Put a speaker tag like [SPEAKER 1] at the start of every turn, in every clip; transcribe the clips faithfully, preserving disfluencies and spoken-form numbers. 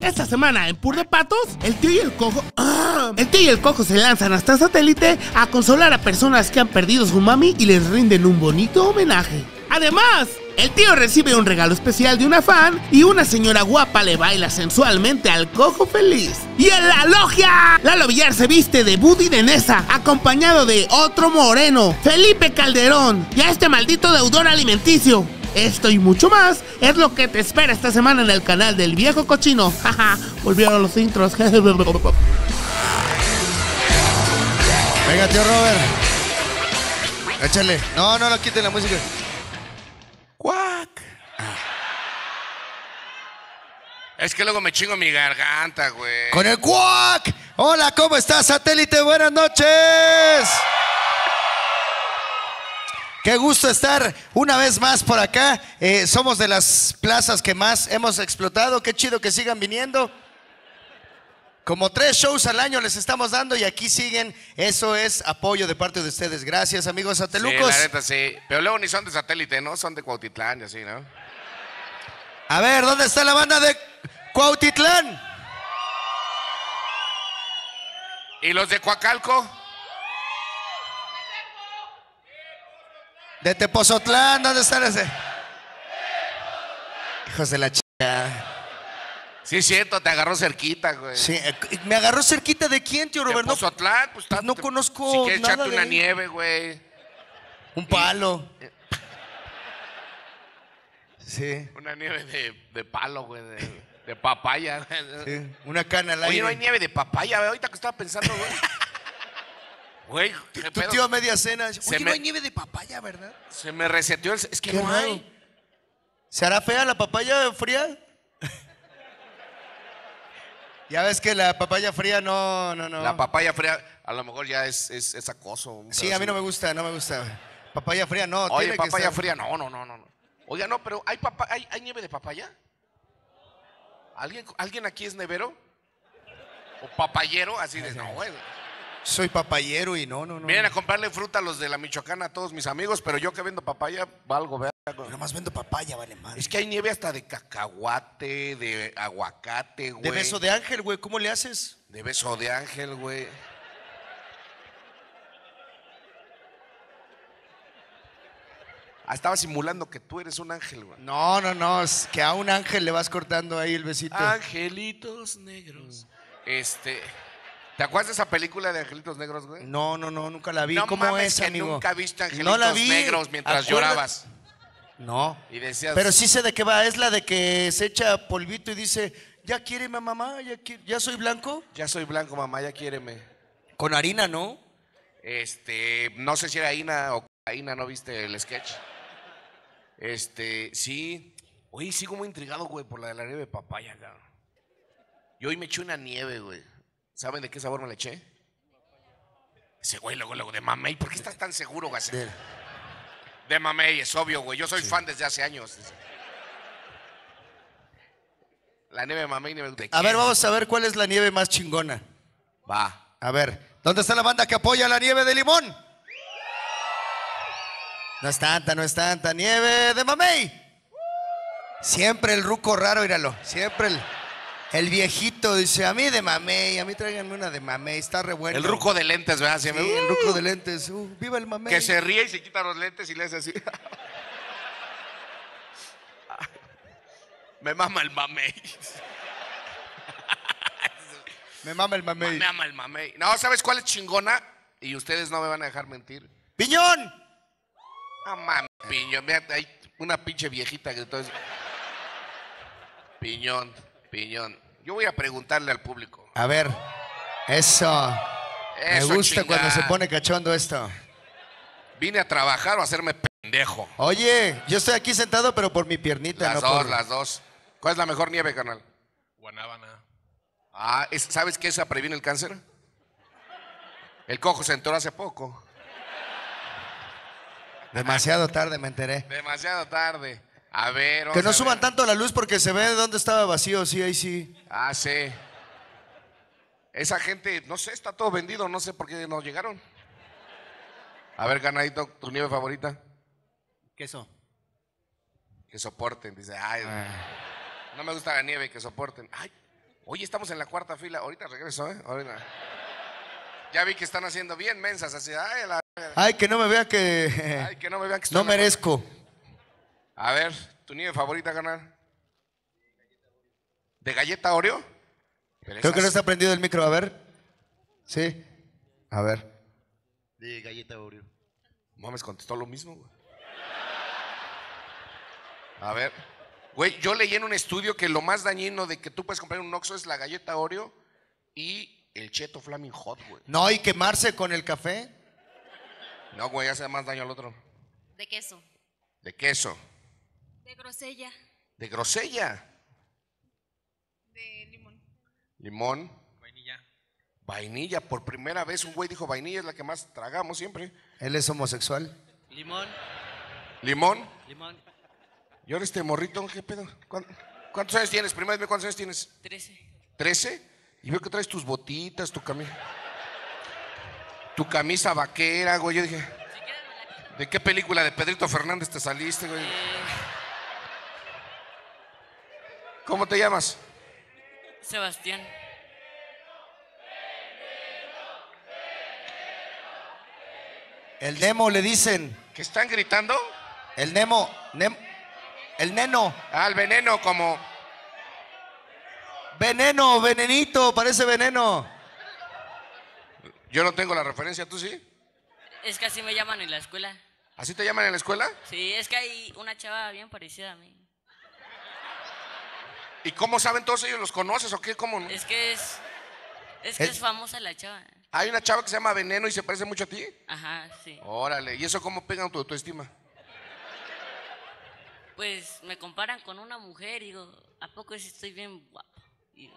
[SPEAKER 1] Esta semana en Pur de Patos, el tío y el cojo... ¡Ah! El tío y el cojo se lanzan hasta satélite a consolar a personas que han perdido su mami y les rinden un bonito homenaje. Además, el tío recibe un regalo especial de una fan y una señora guapa le baila sensualmente al cojo feliz. ¡Y en la logia! Lalo Villar se viste de Buddy de Nesa, acompañado de otro moreno, Felipe Calderón, y a este maldito deudor alimenticio. Esto y mucho más es lo que te espera esta semana en el canal del viejo cochino. Jaja, volvieron los intros.
[SPEAKER 2] Venga, tío Robert. Échale. No, no, no quiten la música.
[SPEAKER 3] ¡Cuac! Es que luego me chingo mi garganta, güey.
[SPEAKER 2] Con el cuac. Hola, ¿cómo estás, satélite? Buenas noches. Qué gusto estar una vez más por acá. Eh, somos de las plazas que más hemos explotado. Qué chido que sigan viniendo. Como tres shows al año les estamos dando y aquí siguen. Eso es apoyo de parte de ustedes. Gracias, amigos satelucos.
[SPEAKER 3] Sí, la neta, sí. Pero luego ni son de satélite, ¿no? Son de Cuautitlán y así, ¿no?
[SPEAKER 2] A ver, ¿dónde está la banda de Cuautitlán?
[SPEAKER 3] ¿Y los de Coacalco?
[SPEAKER 2] De Tepozotlán, ¿dónde están ese? Hijos de la chica.
[SPEAKER 3] Sí, es cierto, te agarró cerquita, güey.
[SPEAKER 2] Sí, ¿me agarró cerquita de quién, tío Robert?
[SPEAKER 3] Tepozotlán, pues está.
[SPEAKER 2] No conozco
[SPEAKER 3] Si quieres
[SPEAKER 2] nada
[SPEAKER 3] echarte
[SPEAKER 2] de
[SPEAKER 3] una
[SPEAKER 2] él.
[SPEAKER 3] nieve, güey.
[SPEAKER 2] Un palo. Sí.
[SPEAKER 3] Una nieve de, de palo, güey, de, de papaya.
[SPEAKER 2] Sí, una cana al
[SPEAKER 3] Oye,
[SPEAKER 2] aire.
[SPEAKER 3] no hay nieve de papaya, güey. Ahorita que estaba pensando, güey. Güey, ¿qué
[SPEAKER 2] Tu
[SPEAKER 3] pedo?
[SPEAKER 2] tío a media cena. Oye,
[SPEAKER 3] Se
[SPEAKER 2] no
[SPEAKER 3] me-
[SPEAKER 2] hay nieve de papaya, ¿verdad?
[SPEAKER 3] Se me reseteó el... Es que
[SPEAKER 2] Qué
[SPEAKER 3] no
[SPEAKER 2] raro.
[SPEAKER 3] hay.
[SPEAKER 2] ¿Se hará fea la papaya fría? Ya ves que la papaya fría no, no, no.
[SPEAKER 3] La papaya fría, a lo mejor ya es, es, es acoso. un
[SPEAKER 2] Sí,
[SPEAKER 3] pedo
[SPEAKER 2] a mí
[SPEAKER 3] así.
[SPEAKER 2] no me gusta, no me gusta. Papaya fría no.
[SPEAKER 3] Oye,
[SPEAKER 2] tiene que
[SPEAKER 3] papaya
[SPEAKER 2] estar-
[SPEAKER 3] fría, no, no, no, no. no. Oiga, no, pero ¿hay, papa hay, ¿hay nieve de papaya? ¿Alguien, ¿Alguien aquí es nevero? ¿O papayero? Así de, no, güey.
[SPEAKER 2] Soy papayero y no, no, no.
[SPEAKER 3] Vienen a comprarle fruta a los de la Michoacana a todos mis amigos, pero yo que vendo papaya, valgo, verga.
[SPEAKER 2] Yo nomás vendo papaya, vale madre.
[SPEAKER 3] Es que hay nieve hasta de cacahuate, de aguacate, güey.
[SPEAKER 2] De beso de ángel, güey, ¿cómo le haces?
[SPEAKER 3] De beso de ángel, güey. Ah, estaba simulando que tú eres un ángel, güey.
[SPEAKER 2] No, no, no, es que a un ángel le vas cortando ahí el besito.
[SPEAKER 3] Angelitos negros. Este. ¿Te acuerdas de esa película de Angelitos Negros, güey?
[SPEAKER 2] No, no, no, nunca la vi.
[SPEAKER 3] No
[SPEAKER 2] ¿Cómo
[SPEAKER 3] mames,
[SPEAKER 2] es,
[SPEAKER 3] que
[SPEAKER 2] amigo?
[SPEAKER 3] nunca viste Angelitos
[SPEAKER 2] No la vi.
[SPEAKER 3] Negros mientras
[SPEAKER 2] Acuérdate-
[SPEAKER 3] llorabas.
[SPEAKER 2] No.
[SPEAKER 3] Y decías.
[SPEAKER 2] Pero sí sé de qué va. Es la de que se echa polvito y dice, ¿ya quiere mi mamá? ¿Ya, quiere- ¿Ya soy blanco?
[SPEAKER 3] Ya soy blanco, mamá, ya quiéreme.
[SPEAKER 2] Con harina, ¿no?
[SPEAKER 3] Este. No sé si era Ina o Ina, ¿no viste el sketch? Este. Sí. Oye, sigo muy intrigado, güey, por la de la nieve de papaya, cabrón. Yo hoy me eché una nieve, güey. ¿Saben de qué sabor me la eché? Ese güey, luego, luego, de mamey. ¿Por qué estás tan seguro, güey?
[SPEAKER 2] De-
[SPEAKER 3] De mamey, es obvio, güey. Yo soy fan desde hace años. La nieve de mamey, nieve de
[SPEAKER 2] A
[SPEAKER 3] qué?
[SPEAKER 2] ver, vamos a ver cuál es la nieve más chingona.
[SPEAKER 3] Va.
[SPEAKER 2] A ver, ¿dónde está la banda que apoya la nieve de limón? No es tanta, no es tanta. Nieve de mamey. Siempre el ruco raro, míralo. Siempre el, el viejito dice, a mí de mamey, a mí tráiganme una de mamey, está re bueno.
[SPEAKER 3] El ruco de lentes, ¿verdad?
[SPEAKER 2] Sí,
[SPEAKER 3] Siempre,
[SPEAKER 2] el ruco de lentes. Uh, viva el mamey.
[SPEAKER 3] que se ríe y se quita los lentes y le hace así. Me mama el mamey.
[SPEAKER 2] Me mama el mamey.
[SPEAKER 3] Me mama el mamey. No, ¿sabes cuál es chingona? Y ustedes no me van a dejar mentir.
[SPEAKER 2] ¡Piñón!
[SPEAKER 3] Ah, mami, piñón. Mira, hay una pinche viejita que entonces. Piñón, piñón. Yo voy a preguntarle al público.
[SPEAKER 2] A ver, eso.
[SPEAKER 3] Eso,
[SPEAKER 2] Me gusta
[SPEAKER 3] chingada.
[SPEAKER 2] cuando se pone cachondo esto.
[SPEAKER 3] ¿Vine a trabajar o a hacerme pendejo?
[SPEAKER 2] Oye, yo estoy aquí sentado, pero por mi piernita,
[SPEAKER 3] Las
[SPEAKER 2] no
[SPEAKER 3] dos,
[SPEAKER 2] por...
[SPEAKER 3] las dos. ¿Cuál es la mejor nieve, canal?
[SPEAKER 4] Guanábana.
[SPEAKER 3] Ah, es- ¿sabes qué esa previene el cáncer? El cojo se enteró hace poco.
[SPEAKER 2] Demasiado tarde me enteré.
[SPEAKER 3] Demasiado tarde. A ver, vamos
[SPEAKER 2] Que no
[SPEAKER 3] a
[SPEAKER 2] suban
[SPEAKER 3] ver.
[SPEAKER 2] tanto la luz porque se ve de dónde estaba vacío, sí, ahí sí.
[SPEAKER 3] Ah, sí. Esa gente, no sé, está todo vendido, no sé por qué no llegaron. A ver, ganadito, tu nieve favorita.
[SPEAKER 2] Queso.
[SPEAKER 3] Que soporten, dice. Ay, no me gusta la nieve, que soporten. Ay, Oye, estamos en la cuarta fila. Ahorita regreso, ¿eh? Ahorita. Ya vi que están haciendo bien mensas así. Ay, la...
[SPEAKER 2] Ay, que no me vea que...
[SPEAKER 3] Ay, que no me vean que estoy
[SPEAKER 2] no
[SPEAKER 3] en la
[SPEAKER 2] merezco.
[SPEAKER 3] cuarta. A ver, ¿tu nieve favorita, carnal? ¿De galleta Oreo? Pero
[SPEAKER 2] Creo que no
[SPEAKER 3] esas-
[SPEAKER 2] está prendido el micro, a ver. Sí. A ver.
[SPEAKER 4] De galleta Oreo.
[SPEAKER 3] Mames, contestó lo mismo, güey. A ver. Güey, yo leí en un estudio que lo más dañino de que tú puedes comprar en un Oxxo es la galleta Oreo y el Cheto Flaming Hot, güey.
[SPEAKER 2] No, y quemarse con el café.
[SPEAKER 3] No, güey, hace más daño al otro.
[SPEAKER 5] De queso.
[SPEAKER 3] De queso.
[SPEAKER 5] De grosella.
[SPEAKER 3] De grosella.
[SPEAKER 5] De limón.
[SPEAKER 3] Limón. Vainilla. Vainilla. Por primera vez un güey dijo vainilla, es la que más tragamos siempre.
[SPEAKER 2] Él es homosexual.
[SPEAKER 4] Limón.
[SPEAKER 3] Limón.
[SPEAKER 4] Limón.
[SPEAKER 3] ¿Y ahora este morrito qué pedo? ¿Cuán- ¿Cuántos años tienes? Primero dime cuántos años tienes.
[SPEAKER 5] Trece.
[SPEAKER 3] ¿Trece? Y veo que traes tus botitas, tu camisa. Tu camisa vaquera, güey. Yo dije, ¿de qué película de Pedrito Fernández te saliste, güey? ¿Cómo te llamas?
[SPEAKER 5] Sebastián.
[SPEAKER 2] El Nemo le dicen.
[SPEAKER 3] ¿Qué están gritando?
[SPEAKER 2] El Nemo. Nem- el Neno.
[SPEAKER 3] Ah, el veneno, como.
[SPEAKER 2] Veneno, venenito, parece veneno.
[SPEAKER 3] Yo no tengo la referencia, ¿tú sí?
[SPEAKER 5] Es que así me llaman en la escuela.
[SPEAKER 3] ¿Así te llaman en la escuela?
[SPEAKER 5] Sí, es que hay una chava bien parecida a mí.
[SPEAKER 3] ¿Y cómo saben todos ellos? ¿Los conoces o qué? ¿Cómo no?
[SPEAKER 5] Es que es. Es que
[SPEAKER 2] Es-
[SPEAKER 5] es famosa la chava.
[SPEAKER 3] Hay una chava que se llama Veneno y se parece mucho a ti.
[SPEAKER 5] Ajá, sí.
[SPEAKER 3] Órale, ¿y eso cómo pega tu autoestima?
[SPEAKER 5] Pues me comparan con una mujer y digo, ¿a poco sí estoy bien guapo? Y-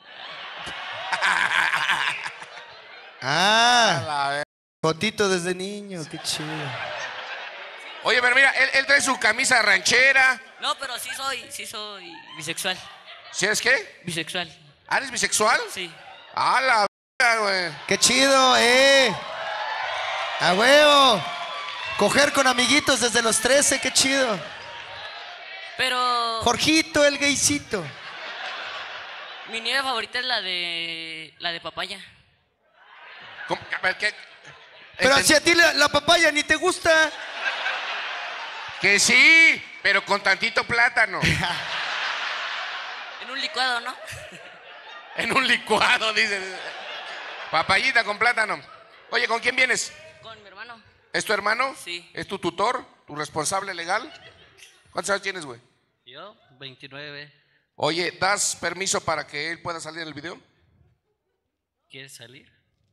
[SPEAKER 2] Ah,
[SPEAKER 3] A ver.
[SPEAKER 2] fotito desde niño, qué chido.
[SPEAKER 3] Oye, pero mira, él, él trae su camisa ranchera.
[SPEAKER 5] No, pero sí soy, sí soy bisexual.
[SPEAKER 3] ¿Sí eres qué?
[SPEAKER 5] Bisexual.
[SPEAKER 3] ¿Ah, ¿eres bisexual?
[SPEAKER 5] Sí.
[SPEAKER 3] ¡A la verga, güey!
[SPEAKER 2] Qué chido, eh. A huevo. Coger con amiguitos desde los trece, qué chido.
[SPEAKER 5] Pero
[SPEAKER 2] Jorgito, el gaycito.
[SPEAKER 5] mi nieve favorita es la de la de papaya.
[SPEAKER 3] ¿Cómo? A ver, ¿qué?
[SPEAKER 2] Pero
[SPEAKER 3] Enten-
[SPEAKER 2] si a ti la, la papaya ni te gusta.
[SPEAKER 3] Que sí, pero con tantito plátano.
[SPEAKER 5] En un licuado, ¿no?
[SPEAKER 3] En un licuado, dice. Papayita con plátano. Oye, ¿con quién vienes?
[SPEAKER 5] Con mi hermano.
[SPEAKER 3] ¿Es tu hermano?
[SPEAKER 5] Sí.
[SPEAKER 3] ¿Es tu tutor? ¿Tu responsable legal? ¿Cuántos años tienes, güey?
[SPEAKER 4] Yo, veintinueve.
[SPEAKER 3] Oye, ¿das permiso para que él pueda salir en el video?
[SPEAKER 4] ¿Quieres salir?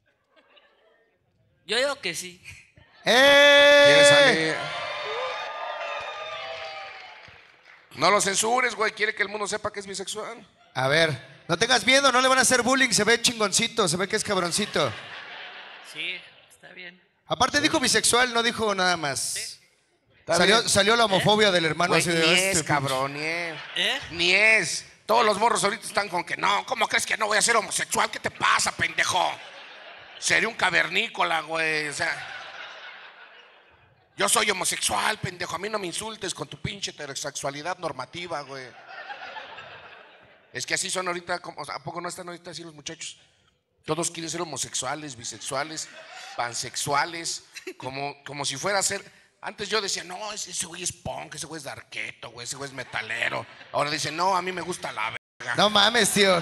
[SPEAKER 5] Yo digo que sí.
[SPEAKER 2] ¡Eh!
[SPEAKER 3] ¿Quiere salir? No lo censures, güey. Quiere que el mundo sepa que es bisexual.
[SPEAKER 2] A ver, no tengas miedo, no le van a hacer bullying, se ve chingoncito, se ve que es cabroncito.
[SPEAKER 4] Sí, está bien.
[SPEAKER 2] Aparte dijo bisexual, no dijo nada más.
[SPEAKER 3] Está
[SPEAKER 2] Salió,
[SPEAKER 3] bien.
[SPEAKER 2] salió la homofobia del hermano
[SPEAKER 3] Güey,
[SPEAKER 2] así de
[SPEAKER 3] ni
[SPEAKER 2] este
[SPEAKER 3] es,
[SPEAKER 2] pinche.
[SPEAKER 3] cabrón, ni es.
[SPEAKER 4] ¿Eh?
[SPEAKER 3] Ni es. Todos los morros ahorita están con que no. ¿Cómo crees que no voy a ser homosexual? ¿Qué te pasa, pendejo? Sería un cavernícola, güey. O sea, yo soy homosexual, pendejo. A mí no me insultes con tu pinche heterosexualidad normativa, güey. Es que así son ahorita. como- o sea, ¿a poco no están ahorita así los muchachos? Todos quieren ser homosexuales, bisexuales, pansexuales, como, como si fuera a ser. Antes yo decía, no, ese, ese güey es punk, ese güey es darqueto, güey, ese güey es metalero. Ahora dicen, no, a mí me gusta la verga.
[SPEAKER 2] No mames, tío.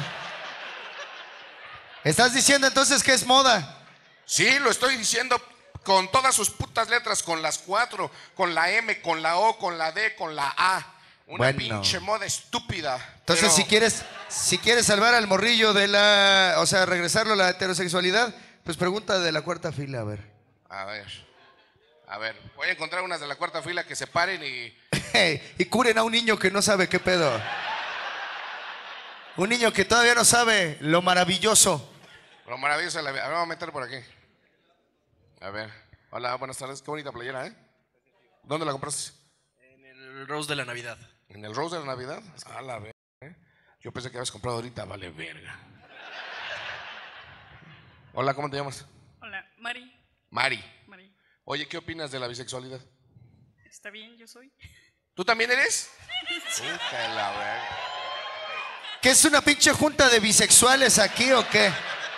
[SPEAKER 2] ¿Estás diciendo entonces que es moda?
[SPEAKER 3] Sí, lo estoy diciendo con todas sus putas letras, con las cuatro, con la M, con la O, con la D, con la A. Una
[SPEAKER 2] Bueno.
[SPEAKER 3] pinche moda estúpida.
[SPEAKER 2] Entonces,
[SPEAKER 3] Pero-
[SPEAKER 2] si quieres, si quieres salvar al morrillo de la, o sea, regresarlo a la heterosexualidad, pues pregunta de la cuarta fila, a ver.
[SPEAKER 3] A ver, a ver, voy a encontrar unas de la cuarta fila que se paren y...
[SPEAKER 2] Y curen a un niño que no sabe qué pedo. Un niño que todavía no sabe lo maravilloso.
[SPEAKER 3] Lo maravilloso de la vida. A ver, vamos a meter por aquí. A ver. Hola, buenas tardes. Qué bonita playera, ¿eh? ¿Dónde la compraste?
[SPEAKER 4] En el Rose de la Navidad.
[SPEAKER 3] ¿En el Rose de la Navidad? A la verga, ¿eh? Yo pensé que habías comprado ahorita. Vale, verga. Hola, ¿cómo te llamas?
[SPEAKER 6] Hola, Mari.
[SPEAKER 3] Mari.
[SPEAKER 6] Mari,
[SPEAKER 3] Oye, ¿qué opinas de la bisexualidad?
[SPEAKER 6] ¿está bien? Yo soy.
[SPEAKER 3] ¿Tú también eres? Puta de la verga.
[SPEAKER 2] ¿Qué es una pinche junta de bisexuales aquí o qué?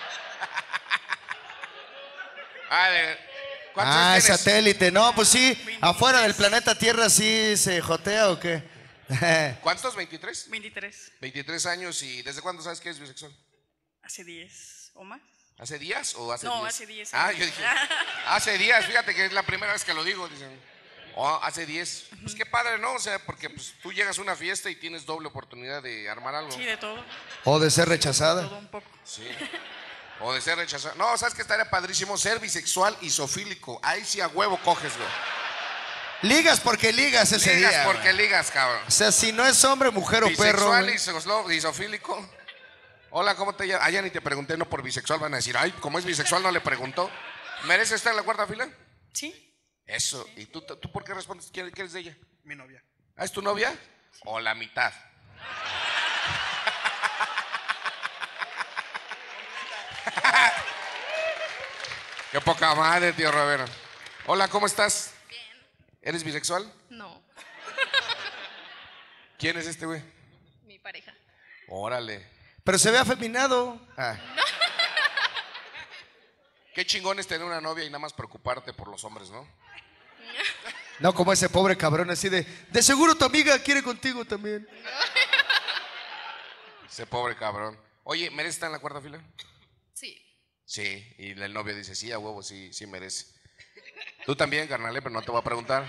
[SPEAKER 3] Ah, de- ¿cuántos
[SPEAKER 2] Ah,
[SPEAKER 3] años tienes?
[SPEAKER 2] satélite. No, pues sí, afuera del planeta Tierra sí se jotea o qué.
[SPEAKER 3] ¿Cuántos? ¿veintitrés?
[SPEAKER 6] veintitrés.
[SPEAKER 3] veintitrés años. ¿Y desde cuándo sabes que eres bisexual?
[SPEAKER 6] Hace diez o más.
[SPEAKER 3] ¿Hace días o hace
[SPEAKER 6] No,
[SPEAKER 3] diez?
[SPEAKER 6] hace diez
[SPEAKER 3] Ah,
[SPEAKER 6] años.
[SPEAKER 3] yo dije, hace días, fíjate que es la primera vez que lo digo. Dicen, oh, hace diez. Pues qué padre, ¿no? O sea, porque pues, tú llegas a una fiesta y tienes doble oportunidad de armar algo.
[SPEAKER 6] Sí, de todo.
[SPEAKER 2] O de ser rechazada.
[SPEAKER 6] Todo un poco.
[SPEAKER 3] Sí. O de ser rechazado. No, ¿sabes qué estaría padrísimo? Ser bisexual y zoofílico. Ahí sí a huevo coges, güey.
[SPEAKER 2] Ligas porque ligas ese
[SPEAKER 3] Ligas
[SPEAKER 2] día.
[SPEAKER 3] porque
[SPEAKER 2] güey.
[SPEAKER 3] ligas, cabrón.
[SPEAKER 2] O sea, si no es hombre, mujer o perro.
[SPEAKER 3] Bisexual
[SPEAKER 2] güey.
[SPEAKER 3] y, zoslo- y zoofílico. Hola, ¿cómo te llamas? Ah, ya ni te pregunté, no por bisexual. Van a decir, ay, como es bisexual no le preguntó. ¿Merece estar en la cuarta fila?
[SPEAKER 6] Sí.
[SPEAKER 3] Eso. ¿Y tú, tú por qué respondes? ¿Quién quién eres de ella?
[SPEAKER 6] Mi novia.
[SPEAKER 3] ¿Ah, es tu novia? ¿O la mitad? Qué poca madre, tío Ravera. Hola, ¿cómo estás?
[SPEAKER 7] Bien.
[SPEAKER 3] ¿Eres bisexual?
[SPEAKER 7] No,
[SPEAKER 3] ¿Quién es este güey?
[SPEAKER 7] mi pareja.
[SPEAKER 3] Órale.
[SPEAKER 2] Pero se ve afeminado. Ah.
[SPEAKER 3] Qué chingón es tener una novia y nada más preocuparte por los hombres, ¿no?
[SPEAKER 2] No como ese pobre cabrón así de, de seguro tu amiga quiere contigo también.
[SPEAKER 3] Ese pobre cabrón. Oye, ¿merece estar en la cuarta fila?
[SPEAKER 7] Sí.
[SPEAKER 3] Sí, y el novio dice, sí, a huevo, sí, sí merece. Tú también, carnal, pero no te voy a preguntar.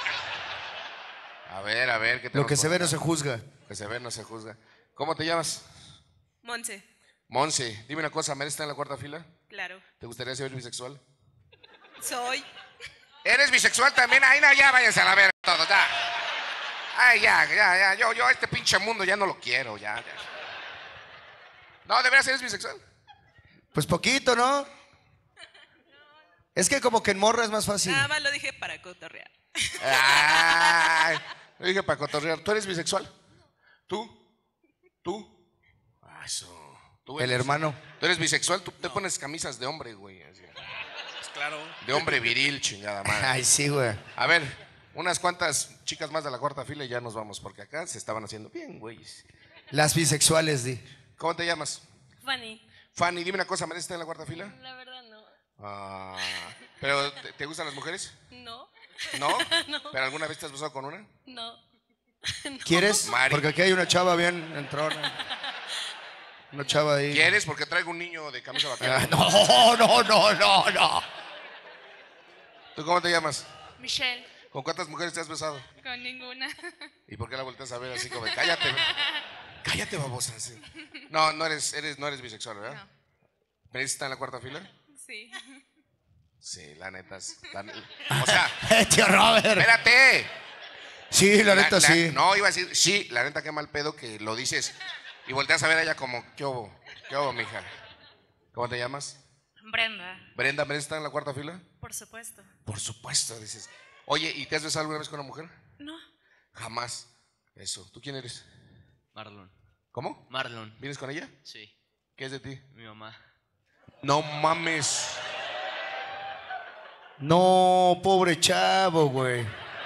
[SPEAKER 3] A ver, a ver, ¿qué te
[SPEAKER 2] Lo
[SPEAKER 3] vas
[SPEAKER 2] que
[SPEAKER 3] a
[SPEAKER 2] se ve no
[SPEAKER 3] contar?
[SPEAKER 2] se juzga.
[SPEAKER 3] Que se ve no se juzga. ¿Cómo te llamas?
[SPEAKER 6] Monse.
[SPEAKER 3] Monse, dime una cosa, ¿merece estar en la cuarta fila?
[SPEAKER 6] Claro.
[SPEAKER 3] ¿Te gustaría ser bisexual?
[SPEAKER 6] Soy.
[SPEAKER 3] ¿Eres bisexual también? Ay, no, ya váyanse a la verga todos, ya. Ay, ya, ya, ya, yo, yo este pinche mundo ya no lo quiero, ya, ya. No, ¿de veras eres bisexual?
[SPEAKER 2] Pues poquito, ¿no? Es que como que en morra es más fácil.
[SPEAKER 6] Nada más lo dije para cotorrear.
[SPEAKER 3] Ay, lo dije para cotorrear. ¿Tú eres bisexual? ¿Tú? ¿Tú? Ah, eso. ¿Tú
[SPEAKER 2] El
[SPEAKER 3] eres-
[SPEAKER 2] hermano.
[SPEAKER 3] ¿Tú eres bisexual? Tú te pones camisas de hombre, güey. así.
[SPEAKER 4] Pues claro.
[SPEAKER 3] De hombre viril, chingada madre.
[SPEAKER 2] Ay, sí, güey.
[SPEAKER 3] A ver, unas cuantas chicas más de la cuarta fila y ya nos vamos, porque acá se estaban haciendo bien, güeyes.
[SPEAKER 2] Las bisexuales, di.
[SPEAKER 3] ¿Cómo te llamas?
[SPEAKER 5] Fanny,
[SPEAKER 3] Fanny, dime una cosa, ¿mereces estar en la cuarta fila?
[SPEAKER 5] la verdad no.
[SPEAKER 3] Ah, ¿pero te, te gustan las mujeres?
[SPEAKER 5] No,
[SPEAKER 3] ¿No?
[SPEAKER 5] No.
[SPEAKER 3] ¿Pero alguna vez te has besado con una?
[SPEAKER 5] no.
[SPEAKER 2] ¿Quieres?
[SPEAKER 3] Mari.
[SPEAKER 2] Porque aquí hay una chava bien entrona. Una chava ahí.
[SPEAKER 3] ¿Quieres? Porque traigo un niño de camisa vaquera.
[SPEAKER 2] Ah, no, no, no, no, no.
[SPEAKER 3] ¿Tú cómo te llamas?
[SPEAKER 7] Michelle.
[SPEAKER 3] ¿Con cuántas mujeres te has besado?
[SPEAKER 7] Con ninguna.
[SPEAKER 3] ¿Y por qué la volteas a ver así como de, cállate? Cállate, babosa. sí. No, no eres, eres, no eres bisexual, ¿verdad?
[SPEAKER 7] No.
[SPEAKER 3] ¿Mereces estar en la cuarta fila?
[SPEAKER 7] Sí.
[SPEAKER 3] Sí, la neta. es- la- o sea,
[SPEAKER 2] Eh, tío Robert.
[SPEAKER 3] espérate.
[SPEAKER 2] Sí, la
[SPEAKER 3] La-
[SPEAKER 2] neta,
[SPEAKER 3] la-
[SPEAKER 2] sí.
[SPEAKER 3] No, iba a decir, sí, la neta, qué mal pedo que lo dices. Y volteas a ver a ella como, ¿qué hubo? ¿Qué hubo, mija? ¿Cómo te llamas?
[SPEAKER 7] Brenda.
[SPEAKER 3] Brenda, ¿mereces estar en la cuarta fila?
[SPEAKER 7] Por supuesto.
[SPEAKER 3] Por supuesto, dices. Oye, ¿y te has besado alguna vez con una mujer?
[SPEAKER 7] No.
[SPEAKER 3] Jamás. Eso. ¿Tú quién eres?
[SPEAKER 4] Marlon.
[SPEAKER 3] ¿Cómo?
[SPEAKER 4] Marlon.
[SPEAKER 3] ¿Vienes con ella?
[SPEAKER 4] Sí.
[SPEAKER 3] ¿Qué es de ti?
[SPEAKER 4] Mi mamá.
[SPEAKER 3] No mames.
[SPEAKER 2] No, pobre chavo, güey.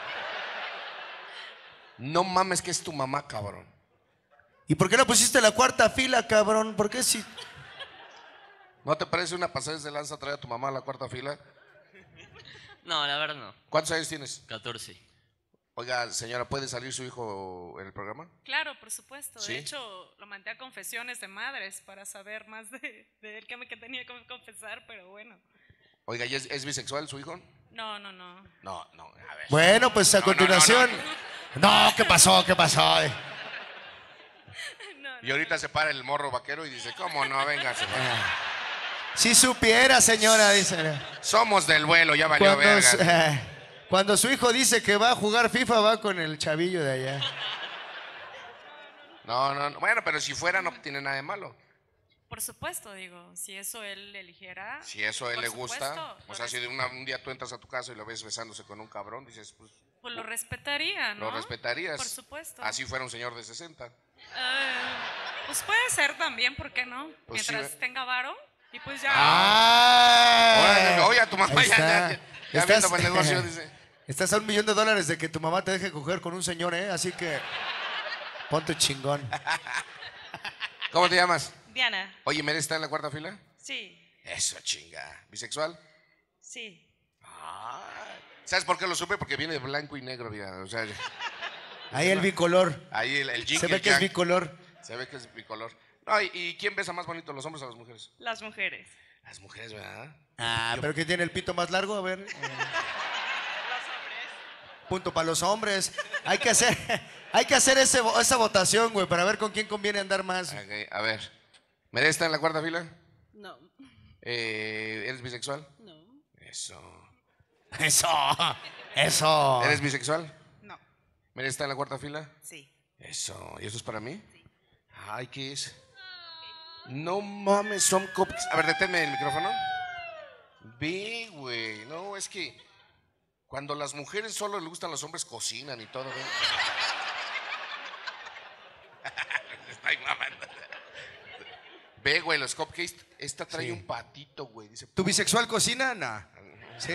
[SPEAKER 3] No mames que es tu mamá, cabrón.
[SPEAKER 2] ¿Y por qué no pusiste la cuarta fila, cabrón? ¿Por qué si...?
[SPEAKER 3] ¿No te parece una pasada de lanza traer a tu mamá a la cuarta fila?
[SPEAKER 4] No, la verdad no.
[SPEAKER 3] ¿Cuántos años tienes?
[SPEAKER 4] catorce.
[SPEAKER 3] Oiga, señora, ¿puede salir su hijo en el programa?
[SPEAKER 6] Claro, por supuesto.
[SPEAKER 3] ¿Sí?
[SPEAKER 6] De hecho, lo mandé a confesiones de madres para saber más de, de él que me que tenía que confesar, pero bueno.
[SPEAKER 3] Oiga, ¿y es, es bisexual su hijo?
[SPEAKER 6] No, no, no.
[SPEAKER 3] No, no, a ver.
[SPEAKER 2] Bueno, pues a
[SPEAKER 3] No, no, no,
[SPEAKER 2] continuación... No, ¿qué pasó? ¿Qué pasó? Eh,
[SPEAKER 6] No, no.
[SPEAKER 3] Y ahorita se para el morro vaquero y dice, ¿cómo no? Véngase.
[SPEAKER 2] Si supiera, señora, dice...
[SPEAKER 3] Somos del vuelo, ya valió
[SPEAKER 2] Cuando, su-
[SPEAKER 3] verga.
[SPEAKER 2] eh, cuando su hijo dice que va a jugar FIFA, va con el chavillo de allá.
[SPEAKER 3] No, no, no. Bueno, pero si fuera no tiene nada de malo.
[SPEAKER 6] Por supuesto, digo, si eso él eligiera.
[SPEAKER 3] Si eso a él
[SPEAKER 6] por
[SPEAKER 3] le gusta.
[SPEAKER 6] supuesto,
[SPEAKER 3] O
[SPEAKER 6] lo
[SPEAKER 3] sea, si
[SPEAKER 6] res-
[SPEAKER 3] de una- un día tú entras a tu casa y lo ves besándose con un cabrón, dices, pues,
[SPEAKER 6] Pues lo respetaría, ¿no?
[SPEAKER 3] lo respetarías.
[SPEAKER 6] Por supuesto.
[SPEAKER 3] Así fuera un señor de sesenta.
[SPEAKER 6] Ah, pues puede ser también, ¿por qué no?
[SPEAKER 3] Pues sí,
[SPEAKER 6] Mientras
[SPEAKER 3] ¿eh?
[SPEAKER 6] tenga varo. Y pues ya.
[SPEAKER 2] ¡Ah!
[SPEAKER 3] Órale, oye, a tu mamá
[SPEAKER 2] Ahí
[SPEAKER 3] ya,
[SPEAKER 2] está.
[SPEAKER 3] ya, ya, ya
[SPEAKER 2] Estás-
[SPEAKER 3] viendo para el negocio, dice.
[SPEAKER 2] Estás a un millón de dólares de que tu mamá te deje coger con un señor, ¿eh? Así que ponte chingón.
[SPEAKER 3] ¿Cómo te llamas?
[SPEAKER 6] Diana.
[SPEAKER 3] Oye, ¿Mere está en la cuarta fila?
[SPEAKER 6] Sí.
[SPEAKER 3] Eso, chinga. ¿Bisexual?
[SPEAKER 6] Sí.
[SPEAKER 3] Ah, ¿sabes por qué lo supe? Porque viene de blanco y negro, mira. O sea,
[SPEAKER 2] Ahí el bicolor.
[SPEAKER 3] ahí el, el yin
[SPEAKER 2] Se
[SPEAKER 3] y
[SPEAKER 2] ve
[SPEAKER 3] el
[SPEAKER 2] que es
[SPEAKER 3] yang.
[SPEAKER 2] bicolor.
[SPEAKER 3] Se ve que es bicolor. No, ¿y, y quién besa más bonito, los hombres o las mujeres?
[SPEAKER 6] Las mujeres.
[SPEAKER 3] Las mujeres, ¿verdad?
[SPEAKER 2] Ah, pero que tiene el pito más largo, a ver. eh.
[SPEAKER 6] Los hombres.
[SPEAKER 2] Punto para los hombres. Hay que hacer, hay que hacer ese, vo- esa votación, güey, para ver con quién conviene andar más.
[SPEAKER 3] Ok, a ver. ¿Mere está en la cuarta fila?
[SPEAKER 5] No,
[SPEAKER 3] Eh, ¿Eres bisexual?
[SPEAKER 5] no.
[SPEAKER 3] Eso.
[SPEAKER 2] Eso, eso.
[SPEAKER 3] ¿Eres bisexual?
[SPEAKER 6] No.
[SPEAKER 3] ¿Mere está en la cuarta fila?
[SPEAKER 6] Sí.
[SPEAKER 3] Eso. ¿Y eso es para mí? Ay, ¿qué es? No mames, son cupcakes. A ver, deténme el micrófono. Ve, güey. No, es que cuando las mujeres solo les gustan los hombres, cocinan y todo. ¿Ve? Estoy mamando. Ve, güey, los cupcakes. Esta trae
[SPEAKER 2] Sí.
[SPEAKER 3] un patito, güey. Dice,
[SPEAKER 2] ¿Tu bisexual cocina? No. ¿Sí?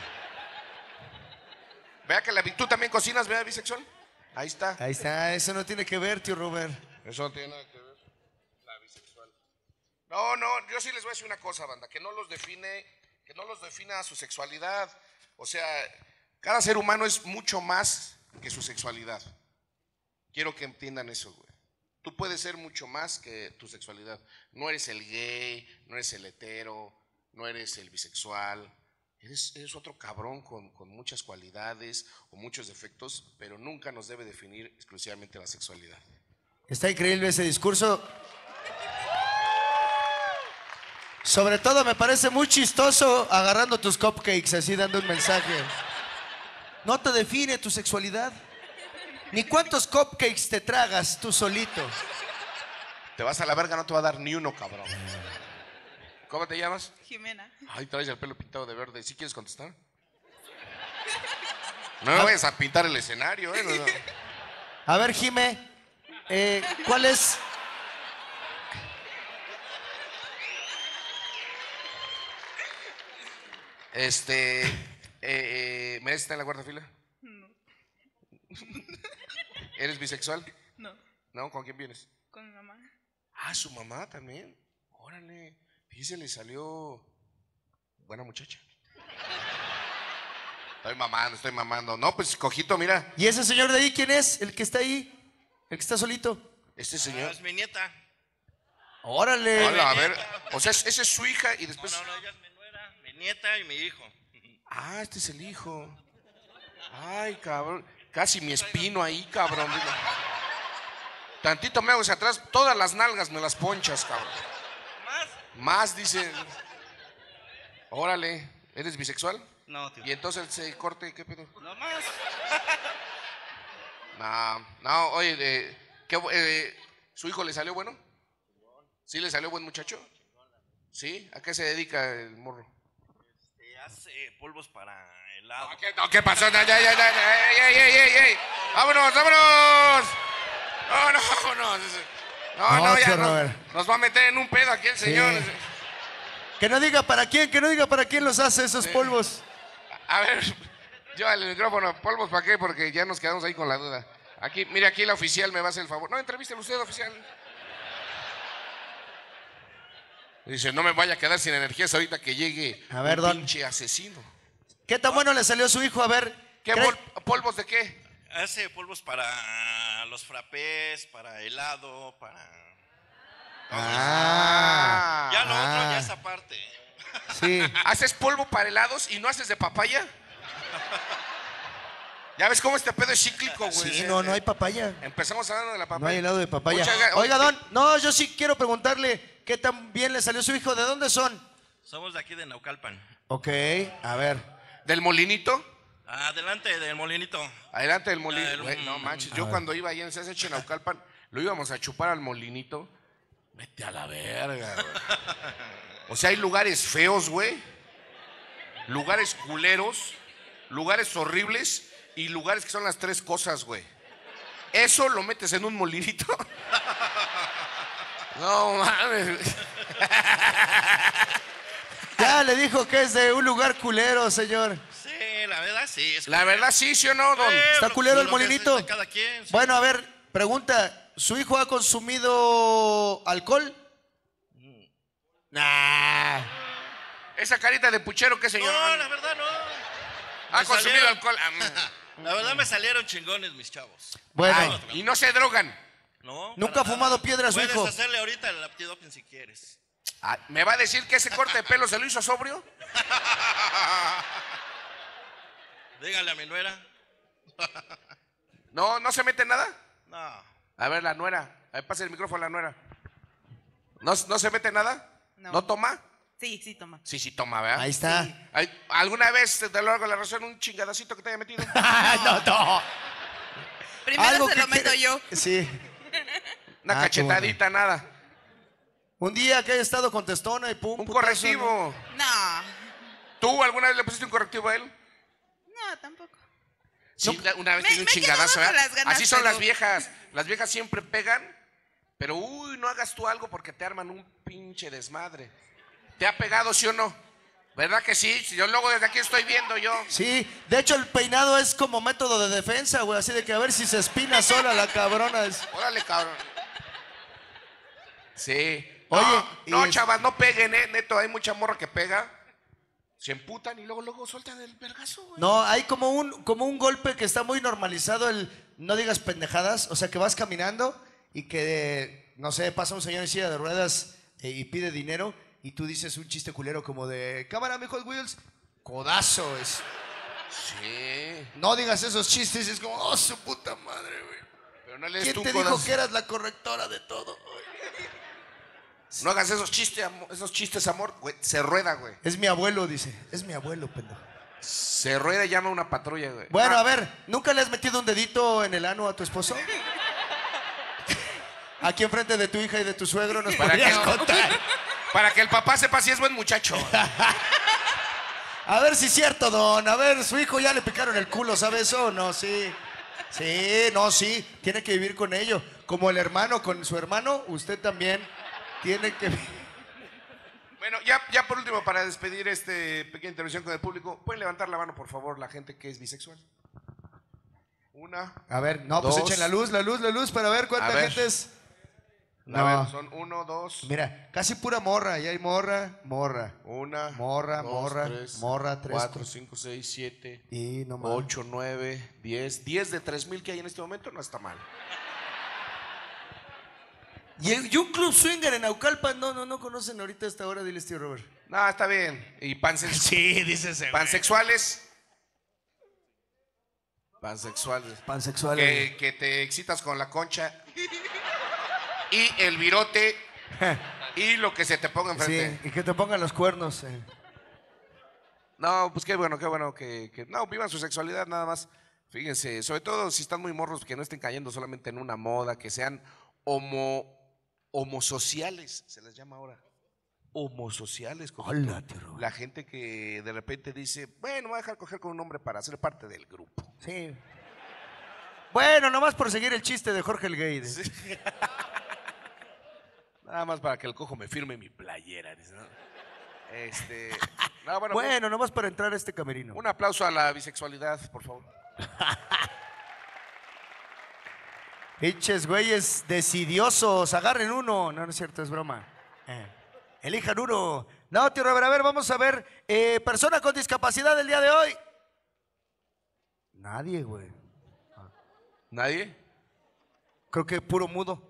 [SPEAKER 3] vea que la, tú también cocinas, vea, bisexual. Ahí está.
[SPEAKER 2] Ahí está, eso no tiene que ver, tío Robert.
[SPEAKER 3] Eso no tiene nada que ver. La bisexual. No, no, yo sí les voy a decir una cosa, banda, que no los define, que no los defina su sexualidad. O sea, cada ser humano es mucho más que su sexualidad. Quiero que entiendan eso, güey. Tú puedes ser mucho más que tu sexualidad. No eres el gay, no eres el hetero, no eres el bisexual. Eres, eres otro cabrón con, con muchas cualidades o muchos defectos, pero nunca nos debe definir exclusivamente la sexualidad.
[SPEAKER 2] Está increíble ese discurso. Sobre todo me parece muy chistoso agarrando tus cupcakes, así dando un mensaje. No te define tu sexualidad. Ni cuántos cupcakes te tragas tú solito.
[SPEAKER 3] Te vas a la verga, no te va a dar ni uno, cabrón. ¿Cómo te llamas?
[SPEAKER 6] Jimena.
[SPEAKER 3] Ay, traes el pelo pintado de verde. ¿Sí quieres contestar? No me vayas a pintar el escenario, ¿eh? No, no.
[SPEAKER 2] A ver, Jime, eh, ¿cuál es?
[SPEAKER 3] Este. Eh, eh, ¿Me está en la cuarta fila?
[SPEAKER 6] No.
[SPEAKER 3] ¿Eres bisexual?
[SPEAKER 6] No.
[SPEAKER 3] ¿No? ¿Con quién vienes?
[SPEAKER 6] Con mi mamá.
[SPEAKER 3] Ah, su mamá también. Órale. Fíjese, le salió buena muchacha. Estoy mamando, estoy mamando. No, pues cojito, mira.
[SPEAKER 2] ¿Y ese señor de ahí quién es? ¿El que está ahí? ¿El que está solito?
[SPEAKER 3] Este señor.
[SPEAKER 8] Es mi nieta.
[SPEAKER 2] Órale.
[SPEAKER 3] Hola, a ver. O sea, es- esa es su hija y después.
[SPEAKER 8] No, no, no, ella es mi nuera, mi nieta y mi hijo.
[SPEAKER 3] Ah, este es el hijo. Ay, cabrón. Casi mi espino ahí, cabrón. Mira. Tantito me hago hacia atrás, todas las nalgas me las ponchas, cabrón.
[SPEAKER 8] ¿Más?
[SPEAKER 3] Más, dice. Órale, ¿eres bisexual?
[SPEAKER 8] No, tío.
[SPEAKER 3] Y entonces ese corte, ¿qué pedo?
[SPEAKER 8] No más.
[SPEAKER 3] No, no, oye, eh, ¿qué, eh, ¿su hijo le salió bueno? ¿Sí le salió buen muchacho? ¿Sí? ¿A qué se dedica el morro?
[SPEAKER 8] Este, hace polvos para helado.
[SPEAKER 3] No, ¿qué, no, ¿qué pasó? No, ya, ya, ya, ya, ey, ey, ey, ey, ey. ¡Vámonos, vámonos! No, no, vámonos. No,
[SPEAKER 2] No,
[SPEAKER 3] no, ya
[SPEAKER 2] tío
[SPEAKER 3] nos,
[SPEAKER 2] Robert.
[SPEAKER 3] nos va a meter en un pedo aquí el señor.
[SPEAKER 2] Sí. Que no diga para quién, que no diga para quién los hace esos polvos.
[SPEAKER 3] A ver, llévale el micrófono. ¿Polvos para qué? Porque ya nos quedamos ahí con la duda. Aquí, mire, aquí la oficial me va a hacer el favor. No, entrevístelo usted, oficial. Dice, no me vaya a quedar sin energías ahorita que llegue
[SPEAKER 2] A ver,
[SPEAKER 3] un
[SPEAKER 2] don.
[SPEAKER 3] pinche asesino.
[SPEAKER 2] ¿Qué tan bueno le salió a su hijo? A ver.
[SPEAKER 3] ¿Qué
[SPEAKER 2] ¿cree-
[SPEAKER 3] pol- polvos de qué?
[SPEAKER 8] Hace polvos para los frappés, para helado, para...
[SPEAKER 2] Ah,
[SPEAKER 8] Ya lo otro,
[SPEAKER 2] ah,
[SPEAKER 8] ya esa parte.
[SPEAKER 2] sí.
[SPEAKER 3] ¿Haces polvo para helados y no haces de papaya? ¿Ya ves cómo este pedo es cíclico, güey?
[SPEAKER 2] Sí, no, no hay papaya.
[SPEAKER 3] Empezamos hablando de la papaya.
[SPEAKER 2] No hay helado de papaya.
[SPEAKER 3] Muchas gra-
[SPEAKER 2] Oiga, don, no, yo sí quiero preguntarle qué tan bien le salió a su hijo. ¿De dónde son?
[SPEAKER 8] Somos de aquí de Naucalpan.
[SPEAKER 2] Ok, a ver.
[SPEAKER 3] ¿Del molinito?
[SPEAKER 8] Adelante del molinito.
[SPEAKER 3] Adelante del molinito.
[SPEAKER 8] El-
[SPEAKER 3] Güey, no manches, yo
[SPEAKER 2] ver.
[SPEAKER 3] cuando iba ahí en el C S H Naucalpan, lo íbamos a chupar al molinito. Vete a la verga, güey. O sea, hay lugares feos, güey. Lugares culeros. Lugares horribles. Y lugares que son las tres cosas, güey. Eso lo metes en un molinito. No mames.
[SPEAKER 2] Ya le dijo que es de un lugar culero, señor.
[SPEAKER 8] Sí, la verdad sí. Es
[SPEAKER 3] La verdad, sí, sí o no, don.
[SPEAKER 8] Eh,
[SPEAKER 2] ¿Está
[SPEAKER 8] lo-
[SPEAKER 2] culero el
[SPEAKER 8] lo que es
[SPEAKER 2] molinito?
[SPEAKER 8] de cada quien, sí.
[SPEAKER 2] Bueno, a ver, pregunta. ¿Su hijo ha consumido alcohol? Nah.
[SPEAKER 3] Esa carita de puchero, ¿qué señor?
[SPEAKER 8] No, la verdad no.
[SPEAKER 3] ¿Ha
[SPEAKER 8] Me
[SPEAKER 3] consumido
[SPEAKER 8] salieron-
[SPEAKER 3] alcohol? Ah, mm.
[SPEAKER 8] La verdad me salieron chingones mis chavos.
[SPEAKER 2] Bueno,
[SPEAKER 3] Ay, y no se drogan.
[SPEAKER 8] No,
[SPEAKER 2] ¿Nunca
[SPEAKER 8] para
[SPEAKER 2] ha fumado
[SPEAKER 8] nada.
[SPEAKER 2] piedra su
[SPEAKER 8] Puedes
[SPEAKER 2] hijo?
[SPEAKER 8] hacerle ahorita el antidoping si quieres.
[SPEAKER 3] Ah, ¿me va a decir que ese corte de pelo se lo hizo sobrio?
[SPEAKER 8] Dígale a mi nuera.
[SPEAKER 3] No, ¿no se mete nada?
[SPEAKER 8] No.
[SPEAKER 3] A ver, la nuera. A ver, pase el micrófono a la nuera. ¿No, no se mete nada?
[SPEAKER 9] No.
[SPEAKER 3] ¿No toma?
[SPEAKER 9] Sí, sí, toma.
[SPEAKER 3] Sí, sí toma, ¿verdad?
[SPEAKER 2] ahí está.
[SPEAKER 3] Ay, ¿alguna vez de lo largo de la razón un chingadacito que te haya metido?
[SPEAKER 2] no, no.
[SPEAKER 9] Primero
[SPEAKER 2] Algo
[SPEAKER 9] se
[SPEAKER 2] que
[SPEAKER 9] lo meto
[SPEAKER 2] quiere-
[SPEAKER 9] yo.
[SPEAKER 2] Sí.
[SPEAKER 3] Una
[SPEAKER 2] Ah, qué
[SPEAKER 3] cachetadita, nada.
[SPEAKER 2] Un día que haya estado contestona y pum.
[SPEAKER 3] Un
[SPEAKER 2] putazo,
[SPEAKER 3] correctivo.
[SPEAKER 9] No,
[SPEAKER 3] ¿Tú alguna vez le pusiste un correctivo a él?
[SPEAKER 9] no, tampoco.
[SPEAKER 3] Sí, la- una vez
[SPEAKER 9] Me-
[SPEAKER 3] tiene un
[SPEAKER 9] me he
[SPEAKER 3] chingadazo,
[SPEAKER 9] quedado con
[SPEAKER 3] ¿verdad?
[SPEAKER 9] las ganas,
[SPEAKER 3] Así son
[SPEAKER 9] pero-
[SPEAKER 3] las viejas. Las viejas siempre pegan, pero uy, no hagas tú algo porque te arman un pinche desmadre. ¿Te ha pegado, sí o no? ¿Verdad que sí? Si yo luego desde aquí estoy viendo yo.
[SPEAKER 2] ¿no? Sí, de hecho el peinado es como método de defensa, güey. Así de que a ver si se espina sola la cabrona. Es-
[SPEAKER 3] Órale, cabrón. Sí.
[SPEAKER 2] Oye,
[SPEAKER 3] no,
[SPEAKER 2] y
[SPEAKER 3] no,
[SPEAKER 2] es-
[SPEAKER 3] chavas, no peguen, eh. Neto, hay mucha morra que pega. Se emputan y luego, luego sueltan el vergazo, güey.
[SPEAKER 2] No, hay como un, como un golpe que está muy normalizado, el no digas pendejadas. O sea, que vas caminando y que, no sé, pasa un señor en silla de ruedas eh, y pide dinero y tú dices un chiste culero como de, cámara, mi Hot Wheels. Codazo es.
[SPEAKER 3] Sí.
[SPEAKER 2] No digas esos chistes, es como, oh, su puta madre, güey.
[SPEAKER 3] Pero no le des
[SPEAKER 2] ¿Quién
[SPEAKER 3] tú
[SPEAKER 2] te
[SPEAKER 3] codazo.
[SPEAKER 2] dijo que eras la correctora de todo?
[SPEAKER 3] No hagas esos chistes, amo- esos chistes, amor. Güey, se rueda, güey.
[SPEAKER 2] Es mi abuelo, dice. Es mi abuelo, pendejo.
[SPEAKER 3] Se rueda y llama a una patrulla, güey.
[SPEAKER 2] Bueno,
[SPEAKER 3] Ah,
[SPEAKER 2] a ver, ¿nunca le has metido un dedito en el ano a tu esposo? Aquí enfrente de tu hija y de tu suegro nos
[SPEAKER 3] ¿Para
[SPEAKER 2] podrías
[SPEAKER 3] qué no?
[SPEAKER 2] contar.
[SPEAKER 3] Para que el papá sepa si es buen muchacho.
[SPEAKER 2] A ver si es cierto, don. A ver, su hijo ya le picaron el culo, ¿sabe eso? No, sí. Sí, no, sí. Tiene que vivir con ello. Como el hermano con su hermano, usted también tiene que...
[SPEAKER 3] Bueno, ya, ya por último, para despedir este pequeña intervención con el público, ¿pueden levantar la mano, por favor, la gente que es bisexual? Una.
[SPEAKER 2] A ver, no, pues
[SPEAKER 3] Dos.
[SPEAKER 2] echen la luz, la luz, la luz para ver cuánta
[SPEAKER 3] A ver.
[SPEAKER 2] gente es.
[SPEAKER 3] A
[SPEAKER 2] No.
[SPEAKER 3] ver, son uno, dos.
[SPEAKER 2] Mira, casi pura morra. Y hay morra, morra.
[SPEAKER 3] Una.
[SPEAKER 2] Morra,
[SPEAKER 3] dos,
[SPEAKER 2] morra,
[SPEAKER 3] tres,
[SPEAKER 2] morra, tres,
[SPEAKER 3] Cuatro,
[SPEAKER 2] cu-
[SPEAKER 3] cinco, seis, siete.
[SPEAKER 2] Y no mames.
[SPEAKER 3] Ocho, nueve, diez. Diez de tres mil que hay en este momento no está mal.
[SPEAKER 2] Y, y un club swinger en Naucalpan, no, no, no conocen ahorita a esta hora, diles tío Robert.
[SPEAKER 3] No, está bien. ¿Y pansex
[SPEAKER 2] Sí, dice ese.
[SPEAKER 3] pansexuales? Pansexuales.
[SPEAKER 2] Pansexual.
[SPEAKER 3] Que, que te excitas con la concha y el virote y lo que se te ponga enfrente.
[SPEAKER 2] Sí, y que te pongan los cuernos. eh.
[SPEAKER 3] No, pues qué bueno, qué bueno que, que- no, vivan su sexualidad nada más. Fíjense, sobre todo si están muy morros, que no estén cayendo solamente en una moda, que sean homo, homosociales, se les llama ahora. Homosociales. como
[SPEAKER 2] Hola,
[SPEAKER 3] tú.
[SPEAKER 2] tío Robert.
[SPEAKER 3] La gente que de repente dice, bueno, me voy a dejar coger con un hombre para ser parte del grupo.
[SPEAKER 2] Sí. Bueno, nomás por seguir el chiste de Jorge el Gay. de-
[SPEAKER 3] Nada más para que el cojo me firme mi playera. dice, ¿no? Este, no, bueno,
[SPEAKER 2] Bueno, nomás para entrar a este camerino.
[SPEAKER 3] un aplauso a la bisexualidad, por favor.
[SPEAKER 2] Pinches güeyes decidiosos, agarren uno. No, no es cierto, es broma. Eh, Elijan uno. No, tío Robert, a ver, vamos a ver. Eh, persona con discapacidad del día de hoy. Nadie, güey.
[SPEAKER 3] ¿Nadie?
[SPEAKER 2] Creo que puro mudo.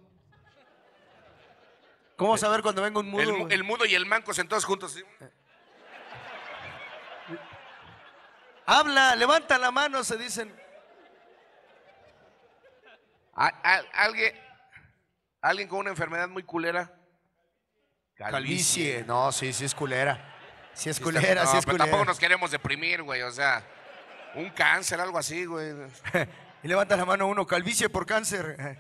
[SPEAKER 2] ¿Cómo saber cuando venga un mudo?
[SPEAKER 3] el, mu-
[SPEAKER 2] güey?
[SPEAKER 3] el mudo y el manco sentados juntos. ¿sí?
[SPEAKER 2] Habla, levanta la mano, se dicen.
[SPEAKER 3] A- a- alguien, alguien con una enfermedad muy culera.
[SPEAKER 2] Calvicie. No, sí, sí es culera. Sí es
[SPEAKER 3] Sí está-
[SPEAKER 2] culera,
[SPEAKER 3] no,
[SPEAKER 2] sí es
[SPEAKER 3] pero
[SPEAKER 2] culera.
[SPEAKER 3] tampoco nos queremos deprimir, güey. O sea, un cáncer, algo así, güey.
[SPEAKER 2] Y levanta la mano uno, calvicie por cáncer.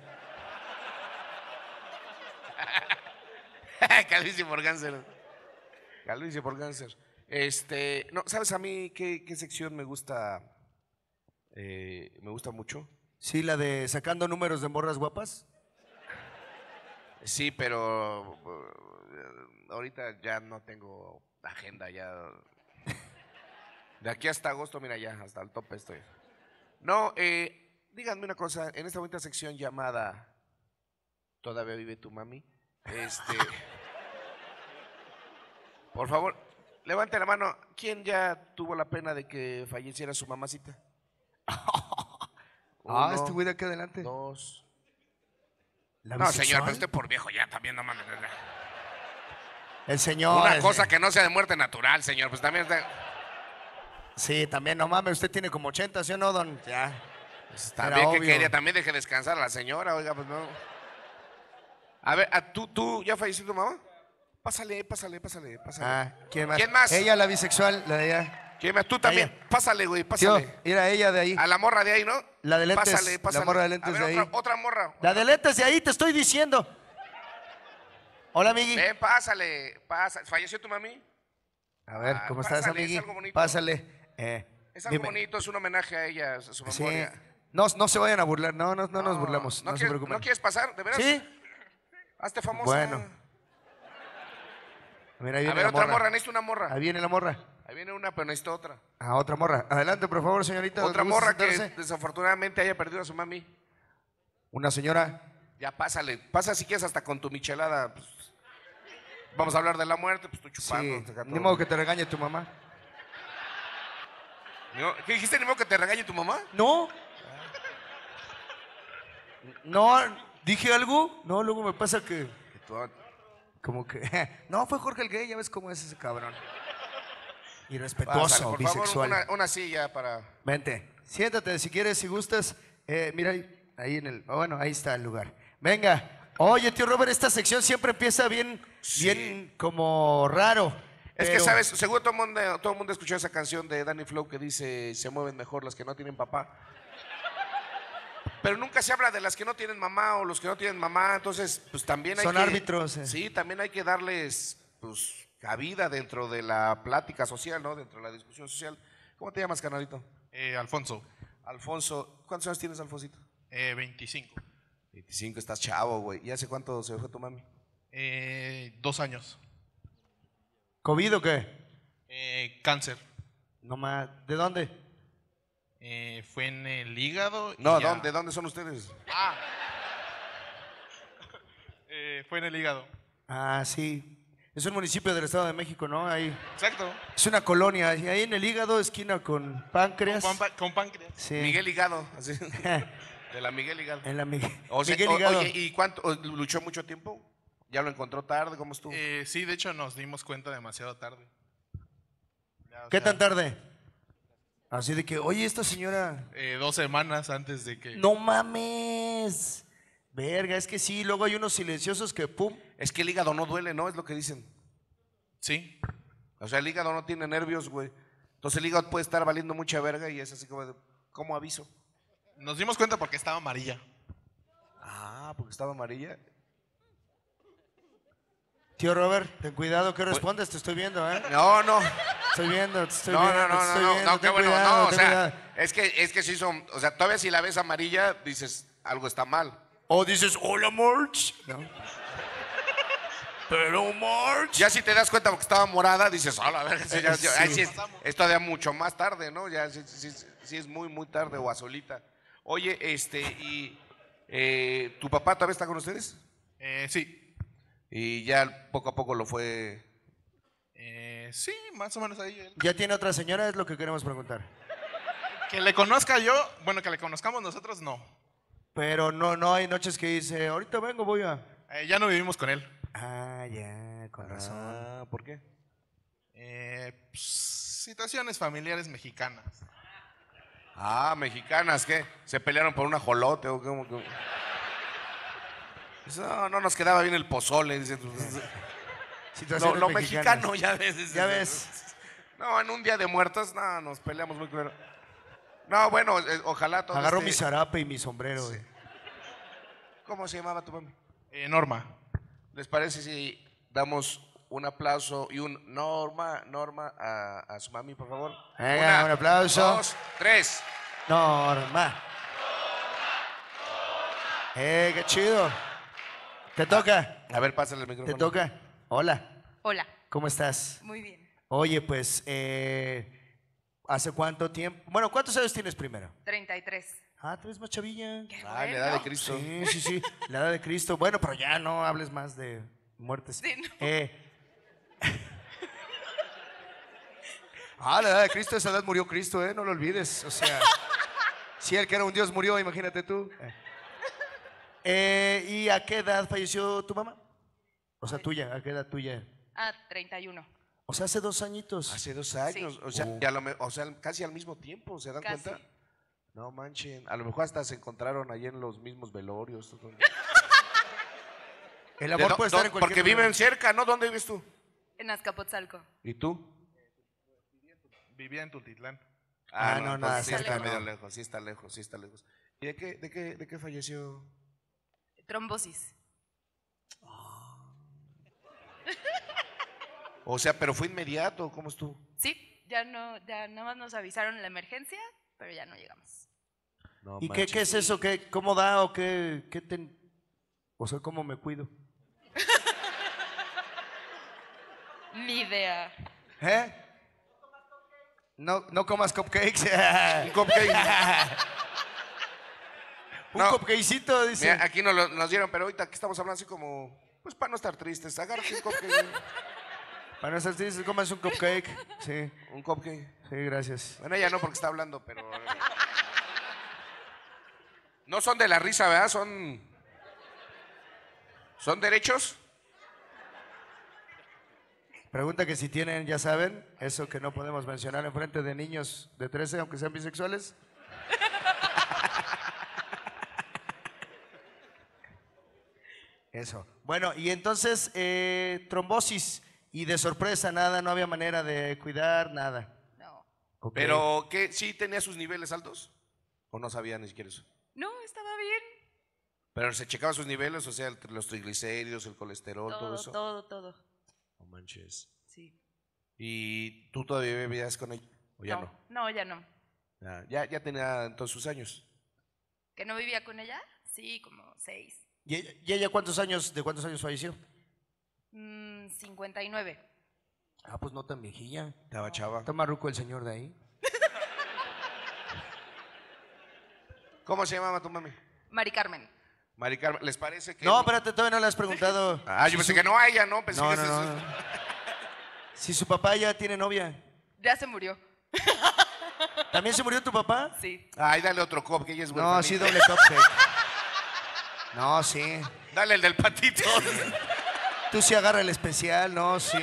[SPEAKER 3] Calvicie por cáncer. Calvicie por cáncer. Este, no, ¿sabes a mí qué, qué sección me gusta? Eh, me gusta mucho.
[SPEAKER 2] Sí, la de sacando números de morras guapas.
[SPEAKER 3] Sí, pero eh, ahorita ya no tengo agenda, ya. De aquí hasta agosto, mira, ya, hasta el tope estoy. No, eh, díganme una cosa, en esta bonita sección llamada Todavía vive tu mami. Este. Por favor, levante la mano. ¿Quién ya tuvo la pena de que falleciera su mamacita?
[SPEAKER 2] Ah,
[SPEAKER 3] Uno,
[SPEAKER 2] este güey de aquí adelante.
[SPEAKER 3] Dos.
[SPEAKER 2] ¿La
[SPEAKER 3] No,
[SPEAKER 2] bisexual?
[SPEAKER 3] señor, pero usted por viejo ya también no mames.
[SPEAKER 2] El señor.
[SPEAKER 3] Una
[SPEAKER 2] el-
[SPEAKER 3] cosa que no sea de muerte natural, señor. Pues también está.
[SPEAKER 2] Sí, también, no mames, usted tiene como ochenta, ¿sí o no, don? Ya.
[SPEAKER 3] Está
[SPEAKER 2] Era
[SPEAKER 3] bien que
[SPEAKER 2] obvio.
[SPEAKER 3] quería, también deje descansar a la señora, oiga, pues no. A ver, ¿a ¿tú, tú ya falleció tu mamá? Pásale, pásale, pásale, pásale.
[SPEAKER 2] Ah, ¿quién más?
[SPEAKER 3] ¿Quién más?
[SPEAKER 2] Ella, la bisexual, la de allá.
[SPEAKER 3] ¿Quién más? Tú también.
[SPEAKER 2] Ella.
[SPEAKER 3] Pásale, güey,
[SPEAKER 2] Tío,
[SPEAKER 3] pásale.
[SPEAKER 2] mira, ella de ahí.
[SPEAKER 3] A la morra de ahí, ¿no?
[SPEAKER 2] La de lentes,
[SPEAKER 3] Pásale,
[SPEAKER 2] la
[SPEAKER 3] pásale.
[SPEAKER 2] morra de lentes
[SPEAKER 3] A ver,
[SPEAKER 2] de
[SPEAKER 3] otra,
[SPEAKER 2] ahí.
[SPEAKER 3] otra morra.
[SPEAKER 2] La de lentes de ahí, te estoy diciendo. Hola, amigui.
[SPEAKER 3] Ven, pásale, pásale. ¿Falleció tu mami?
[SPEAKER 2] A ver,
[SPEAKER 3] Ah,
[SPEAKER 2] ¿cómo estás,
[SPEAKER 3] pásale,
[SPEAKER 2] amigui?
[SPEAKER 3] es algo bonito.
[SPEAKER 2] Pásale. Eh,
[SPEAKER 3] Es algo
[SPEAKER 2] dime.
[SPEAKER 3] bonito, es un homenaje a ella, a su
[SPEAKER 2] Sí.
[SPEAKER 3] memoria.
[SPEAKER 2] No, no se vayan a burlar, no, no, no, nos burlamos,
[SPEAKER 3] ¿No,
[SPEAKER 2] no, se
[SPEAKER 3] quieres,
[SPEAKER 2] preocupen.
[SPEAKER 3] ¿No quieres pasar? ¿De veras?
[SPEAKER 2] Sí.
[SPEAKER 3] Hazte famosa.
[SPEAKER 2] Bueno. Mira, ahí
[SPEAKER 3] A
[SPEAKER 2] viene
[SPEAKER 3] ver,
[SPEAKER 2] la
[SPEAKER 3] otra
[SPEAKER 2] morra.
[SPEAKER 3] morra, necesito una morra.
[SPEAKER 2] Ahí viene la morra.
[SPEAKER 3] Ahí viene una, pero necesito otra.
[SPEAKER 2] Ah, otra morra. Adelante, por favor, señorita.
[SPEAKER 3] Otra
[SPEAKER 2] ¿gusta
[SPEAKER 3] morra que
[SPEAKER 2] sentarse?
[SPEAKER 3] desafortunadamente haya perdido a su mami.
[SPEAKER 2] Una señora.
[SPEAKER 3] Ya pásale. Pasa si quieres hasta con tu michelada. Pues, vamos a hablar de la muerte, pues tú chupando.
[SPEAKER 2] Sí.
[SPEAKER 3] te gato.
[SPEAKER 2] Ni modo que te regañe tu mamá.
[SPEAKER 3] No, ¿Qué dijiste? ¿Ni modo que te regañe tu mamá?
[SPEAKER 2] No. No, ¿dije algo? No, luego me pasa que...
[SPEAKER 3] Que tú-
[SPEAKER 2] Como que... No, fue Jorge el gay, ya ves cómo es ese cabrón.
[SPEAKER 3] Pásale,
[SPEAKER 2] Irrespetuoso,
[SPEAKER 3] por
[SPEAKER 2] bisexual.
[SPEAKER 3] favor, una, una silla para...
[SPEAKER 2] Vente, siéntate si quieres, si gustas. Eh, mira, ahí, ahí en el... Bueno, ahí está el lugar. Venga. Oye, tío Robert, esta sección siempre empieza bien,
[SPEAKER 3] Sí.
[SPEAKER 2] bien como raro.
[SPEAKER 3] Es que,
[SPEAKER 2] pero-
[SPEAKER 3] ¿sabes? Seguro todo el mundo, todo el mundo escuchó esa canción de Danny Flow que dice se mueven mejor las que no tienen papá. Pero nunca se habla de las que no tienen mamá o los que no tienen mamá, entonces pues también hay
[SPEAKER 2] Son
[SPEAKER 3] que...
[SPEAKER 2] árbitros, eh.
[SPEAKER 3] Sí, también hay que darles pues cabida dentro de la plática social, ¿no? Dentro de la discusión social. ¿Cómo te llamas, canalito?
[SPEAKER 10] Eh, Alfonso,
[SPEAKER 3] Alfonso. ¿Cuántos años tienes, Alfonsito?
[SPEAKER 10] eh, veinticinco.
[SPEAKER 3] veinticinco, estás chavo, güey. ¿Y hace cuánto se fue tu mami?
[SPEAKER 10] Eh, dos años.
[SPEAKER 2] ¿COVID o qué?
[SPEAKER 10] Eh, cáncer.
[SPEAKER 2] No más. ¿De dónde?
[SPEAKER 10] Eh, fue en el hígado. y
[SPEAKER 3] No,
[SPEAKER 10] ya-
[SPEAKER 3] ¿dónde? ¿Dónde son ustedes?
[SPEAKER 10] Ah. Eh, fue en el hígado.
[SPEAKER 2] Ah, sí. Es un municipio del Estado de México, ¿no? Ahí.
[SPEAKER 10] Exacto.
[SPEAKER 2] Es una colonia. Y ahí en el hígado, esquina con páncreas.
[SPEAKER 10] Con, pa- con páncreas.
[SPEAKER 2] Sí.
[SPEAKER 3] Miguel Higado, así. De la Miguel Higado.
[SPEAKER 2] En la Miguel,
[SPEAKER 3] O sea,
[SPEAKER 2] Miguel
[SPEAKER 3] o-
[SPEAKER 2] Higado.
[SPEAKER 3] Oye, ¿y cuánto? o- ¿Luchó mucho tiempo? ¿Ya lo encontró tarde? ¿Cómo estuvo?
[SPEAKER 10] Eh, sí, de hecho nos dimos cuenta demasiado tarde. Ya, o
[SPEAKER 2] ¿Qué
[SPEAKER 10] sea,
[SPEAKER 2] tan tarde? Así de que, oye, esta señora...
[SPEAKER 10] eh, dos semanas antes de que...
[SPEAKER 2] ¡No mames! Verga, es que sí, luego hay unos silenciosos que pum.
[SPEAKER 3] Es que el hígado no duele, ¿no? Es lo que dicen.
[SPEAKER 10] Sí.
[SPEAKER 3] O sea, el hígado no tiene nervios, güey. Entonces el hígado puede estar valiendo mucha verga y es así como de, ¿cómo aviso?
[SPEAKER 10] Nos dimos cuenta porque estaba amarilla.
[SPEAKER 3] Ah, porque estaba amarilla.
[SPEAKER 2] Tío Robert, ten cuidado, ¿qué respondes? Te estoy viendo, ¿eh?
[SPEAKER 3] No, no.
[SPEAKER 2] Estoy viendo, te estoy
[SPEAKER 3] No,
[SPEAKER 2] viendo,
[SPEAKER 3] no, no,
[SPEAKER 2] te
[SPEAKER 3] no,
[SPEAKER 2] estoy
[SPEAKER 3] no,
[SPEAKER 2] viendo,
[SPEAKER 3] no, qué
[SPEAKER 2] ten
[SPEAKER 3] bueno,
[SPEAKER 2] cuidado,
[SPEAKER 3] no, o
[SPEAKER 2] ten
[SPEAKER 3] sea,
[SPEAKER 2] cuidado.
[SPEAKER 3] es que, es que sí son, o sea, todavía si la ves amarilla, dices, algo está mal.
[SPEAKER 2] O dices, hola, March. ¿No? Pero, March.
[SPEAKER 3] Ya si te das cuenta porque estaba morada, dices, a la verga, sí, ya- ya- ahí
[SPEAKER 2] Sí.
[SPEAKER 3] sí es, es todavía mucho más tarde, ¿no? Ya sí, sí, sí, sí es muy, muy tarde o azulita. Oye, este, y eh, ¿tu papá todavía está con ustedes?
[SPEAKER 10] Eh, sí.
[SPEAKER 3] Y ya poco a poco lo fue.
[SPEAKER 10] Eh, sí, más o menos ahí. él.
[SPEAKER 2] ¿Ya tiene otra señora? Es lo que queremos preguntar.
[SPEAKER 10] Que le conozca yo, bueno, que le conozcamos nosotros, no.
[SPEAKER 2] Pero no, no hay noches que dice, ahorita vengo, voy a...
[SPEAKER 10] Eh, ya no vivimos con él.
[SPEAKER 2] Ah, ya, con razón.
[SPEAKER 3] Ah, ¿por qué?
[SPEAKER 10] Eh, pues, situaciones familiares mexicanas.
[SPEAKER 3] Ah, mexicanas, ¿qué? ¿Se pelearon por un ajolote o cómo? cómo? No, no nos quedaba bien el pozole. Dice. Lo,
[SPEAKER 2] Situaciones
[SPEAKER 3] lo
[SPEAKER 2] mexicanas.
[SPEAKER 3] mexicano, ya ves.
[SPEAKER 2] Ya ves.
[SPEAKER 3] No, en un día de muertos, no, nos peleamos muy claro. No, bueno, eh, ojalá todo
[SPEAKER 2] Agarró
[SPEAKER 3] este-
[SPEAKER 2] mi zarape y mi sombrero. güey.
[SPEAKER 3] ¿Cómo se llamaba tu mami?
[SPEAKER 10] Eh, Norma.
[SPEAKER 3] ¿Les parece si damos un aplauso y un Norma, Norma a, a su mami, por favor?
[SPEAKER 2] Venga, un aplauso.
[SPEAKER 3] Dos, tres.
[SPEAKER 2] Norma. Eh, qué chido. Te toca,
[SPEAKER 3] A ver, pásale el
[SPEAKER 2] te
[SPEAKER 3] micrófono.
[SPEAKER 2] toca. Hola,
[SPEAKER 9] Hola,
[SPEAKER 2] ¿cómo estás?
[SPEAKER 9] muy bien.
[SPEAKER 2] Oye, pues, eh, ¿hace cuánto tiempo? Bueno, ¿cuántos años tienes primero?
[SPEAKER 9] treinta y tres.
[SPEAKER 2] Ah, tú eres más chavilla.
[SPEAKER 3] Ah, la edad de Cristo.
[SPEAKER 2] Sí, sí, sí, la edad de Cristo. Bueno, pero ya no hables más de muertes.
[SPEAKER 9] Sí, no.
[SPEAKER 2] Eh. Ah, la edad de Cristo, esa edad murió Cristo, ¿eh? No lo olvides. O sea, si él que era un Dios murió, imagínate tú. Eh. Eh, ¿Y a qué edad falleció tu mamá? O sea, tuya, ¿a qué edad tuya?
[SPEAKER 9] Ah, treinta y uno.
[SPEAKER 2] O sea, hace dos añitos.
[SPEAKER 3] Hace dos años.
[SPEAKER 9] Sí.
[SPEAKER 3] O, sea,
[SPEAKER 2] Uh.
[SPEAKER 3] y a lo me- o sea, casi al mismo tiempo, ¿se dan
[SPEAKER 9] Casi.
[SPEAKER 3] cuenta? No manchen. A lo mejor hasta se encontraron ahí en los mismos velorios.
[SPEAKER 2] El
[SPEAKER 3] ¿De
[SPEAKER 2] amor
[SPEAKER 3] dó-
[SPEAKER 2] puede estar
[SPEAKER 3] dó-
[SPEAKER 2] en cualquier
[SPEAKER 3] Porque
[SPEAKER 2] lugar.
[SPEAKER 3] viven cerca, ¿no? ¿Dónde vives tú?
[SPEAKER 9] En Azcapotzalco.
[SPEAKER 3] ¿Y tú?
[SPEAKER 10] Vivía en Tultitlán.
[SPEAKER 2] Ah, no, nada
[SPEAKER 3] entonces sí
[SPEAKER 2] cerca,
[SPEAKER 3] está medio
[SPEAKER 2] no.
[SPEAKER 3] lejos, sí está lejos, sí está lejos. ¿Y de qué, de qué, de qué falleció?
[SPEAKER 9] Trombosis.
[SPEAKER 3] O sea, pero fue inmediato, ¿cómo estuvo?
[SPEAKER 9] Sí, ya no, ya nada más nos avisaron la emergencia, pero ya no llegamos.
[SPEAKER 3] No
[SPEAKER 2] ¿Y qué,
[SPEAKER 3] manches.
[SPEAKER 2] qué es eso? ¿Qué, ¿Cómo da o qué, qué te... O sea, ¿cómo me cuido?
[SPEAKER 9] Ni idea.
[SPEAKER 2] ¿Eh? No, no comas cupcakes.
[SPEAKER 3] Un cupcake.
[SPEAKER 2] Un
[SPEAKER 3] No.
[SPEAKER 2] cupcakecito, dice.
[SPEAKER 3] Mira, aquí nos, lo- nos dieron, pero ahorita que estamos hablando así como, pues para no estar tristes, agárrate un cupcake.
[SPEAKER 2] Para no estar tristes, comas un cupcake. Sí,
[SPEAKER 3] Un cupcake.
[SPEAKER 2] sí, gracias.
[SPEAKER 3] Bueno, ella no porque está hablando, pero... No son de la risa, ¿verdad? Son... ¿Son derechos?
[SPEAKER 2] Pregunta que si tienen, ya saben, eso que no podemos mencionar en frente de niños de trece, aunque sean bisexuales. Eso. Bueno, y entonces, eh, trombosis. Y de sorpresa, nada, no había manera de cuidar, nada.
[SPEAKER 9] No.
[SPEAKER 2] Ok.
[SPEAKER 3] Pero, ¿qué? ¿Sí tenía sus niveles altos? ¿O no sabía ni siquiera eso?
[SPEAKER 9] No, estaba bien.
[SPEAKER 3] Pero se checaba sus niveles, o sea, el- los triglicéridos, el colesterol, todo,
[SPEAKER 9] Todo,
[SPEAKER 3] eso.
[SPEAKER 9] todo, todo.
[SPEAKER 3] No manches.
[SPEAKER 9] Sí.
[SPEAKER 3] ¿Y tú todavía vivías con ella? ¿O ya no?
[SPEAKER 9] No, ya no.
[SPEAKER 3] Ah, ya, ya tenía entonces sus años.
[SPEAKER 9] ¿Que no vivía con ella? Sí, como seis.
[SPEAKER 2] ¿Y ella, y ella cuántos años, de cuántos años falleció?
[SPEAKER 9] Mm, cincuenta y nueve.
[SPEAKER 2] Ah, pues no tan viejilla.
[SPEAKER 3] Estaba chava.
[SPEAKER 2] Está marruco el señor de ahí.
[SPEAKER 3] ¿Cómo se llamaba tu mami?
[SPEAKER 9] Mari Carmen.
[SPEAKER 3] Mari Carmen, ¿les parece que...?
[SPEAKER 2] No, espérate, todavía no le has preguntado.
[SPEAKER 3] Ah, yo
[SPEAKER 2] si
[SPEAKER 3] pensé
[SPEAKER 2] su-
[SPEAKER 3] que no a ella, ¿no? Pensé
[SPEAKER 2] No,
[SPEAKER 3] que
[SPEAKER 2] no,
[SPEAKER 3] ese-
[SPEAKER 2] no, no. Si su papá ya tiene novia.
[SPEAKER 9] Ya se murió.
[SPEAKER 2] ¿También se murió tu papá?
[SPEAKER 9] Sí.
[SPEAKER 3] Ay, dale otro cop, que ella es
[SPEAKER 2] No,
[SPEAKER 3] huerfanita.
[SPEAKER 2] sí, doble cupcake. No, sí.
[SPEAKER 3] Dale el del patito.
[SPEAKER 2] Tú sí agarra el especial, no, sí.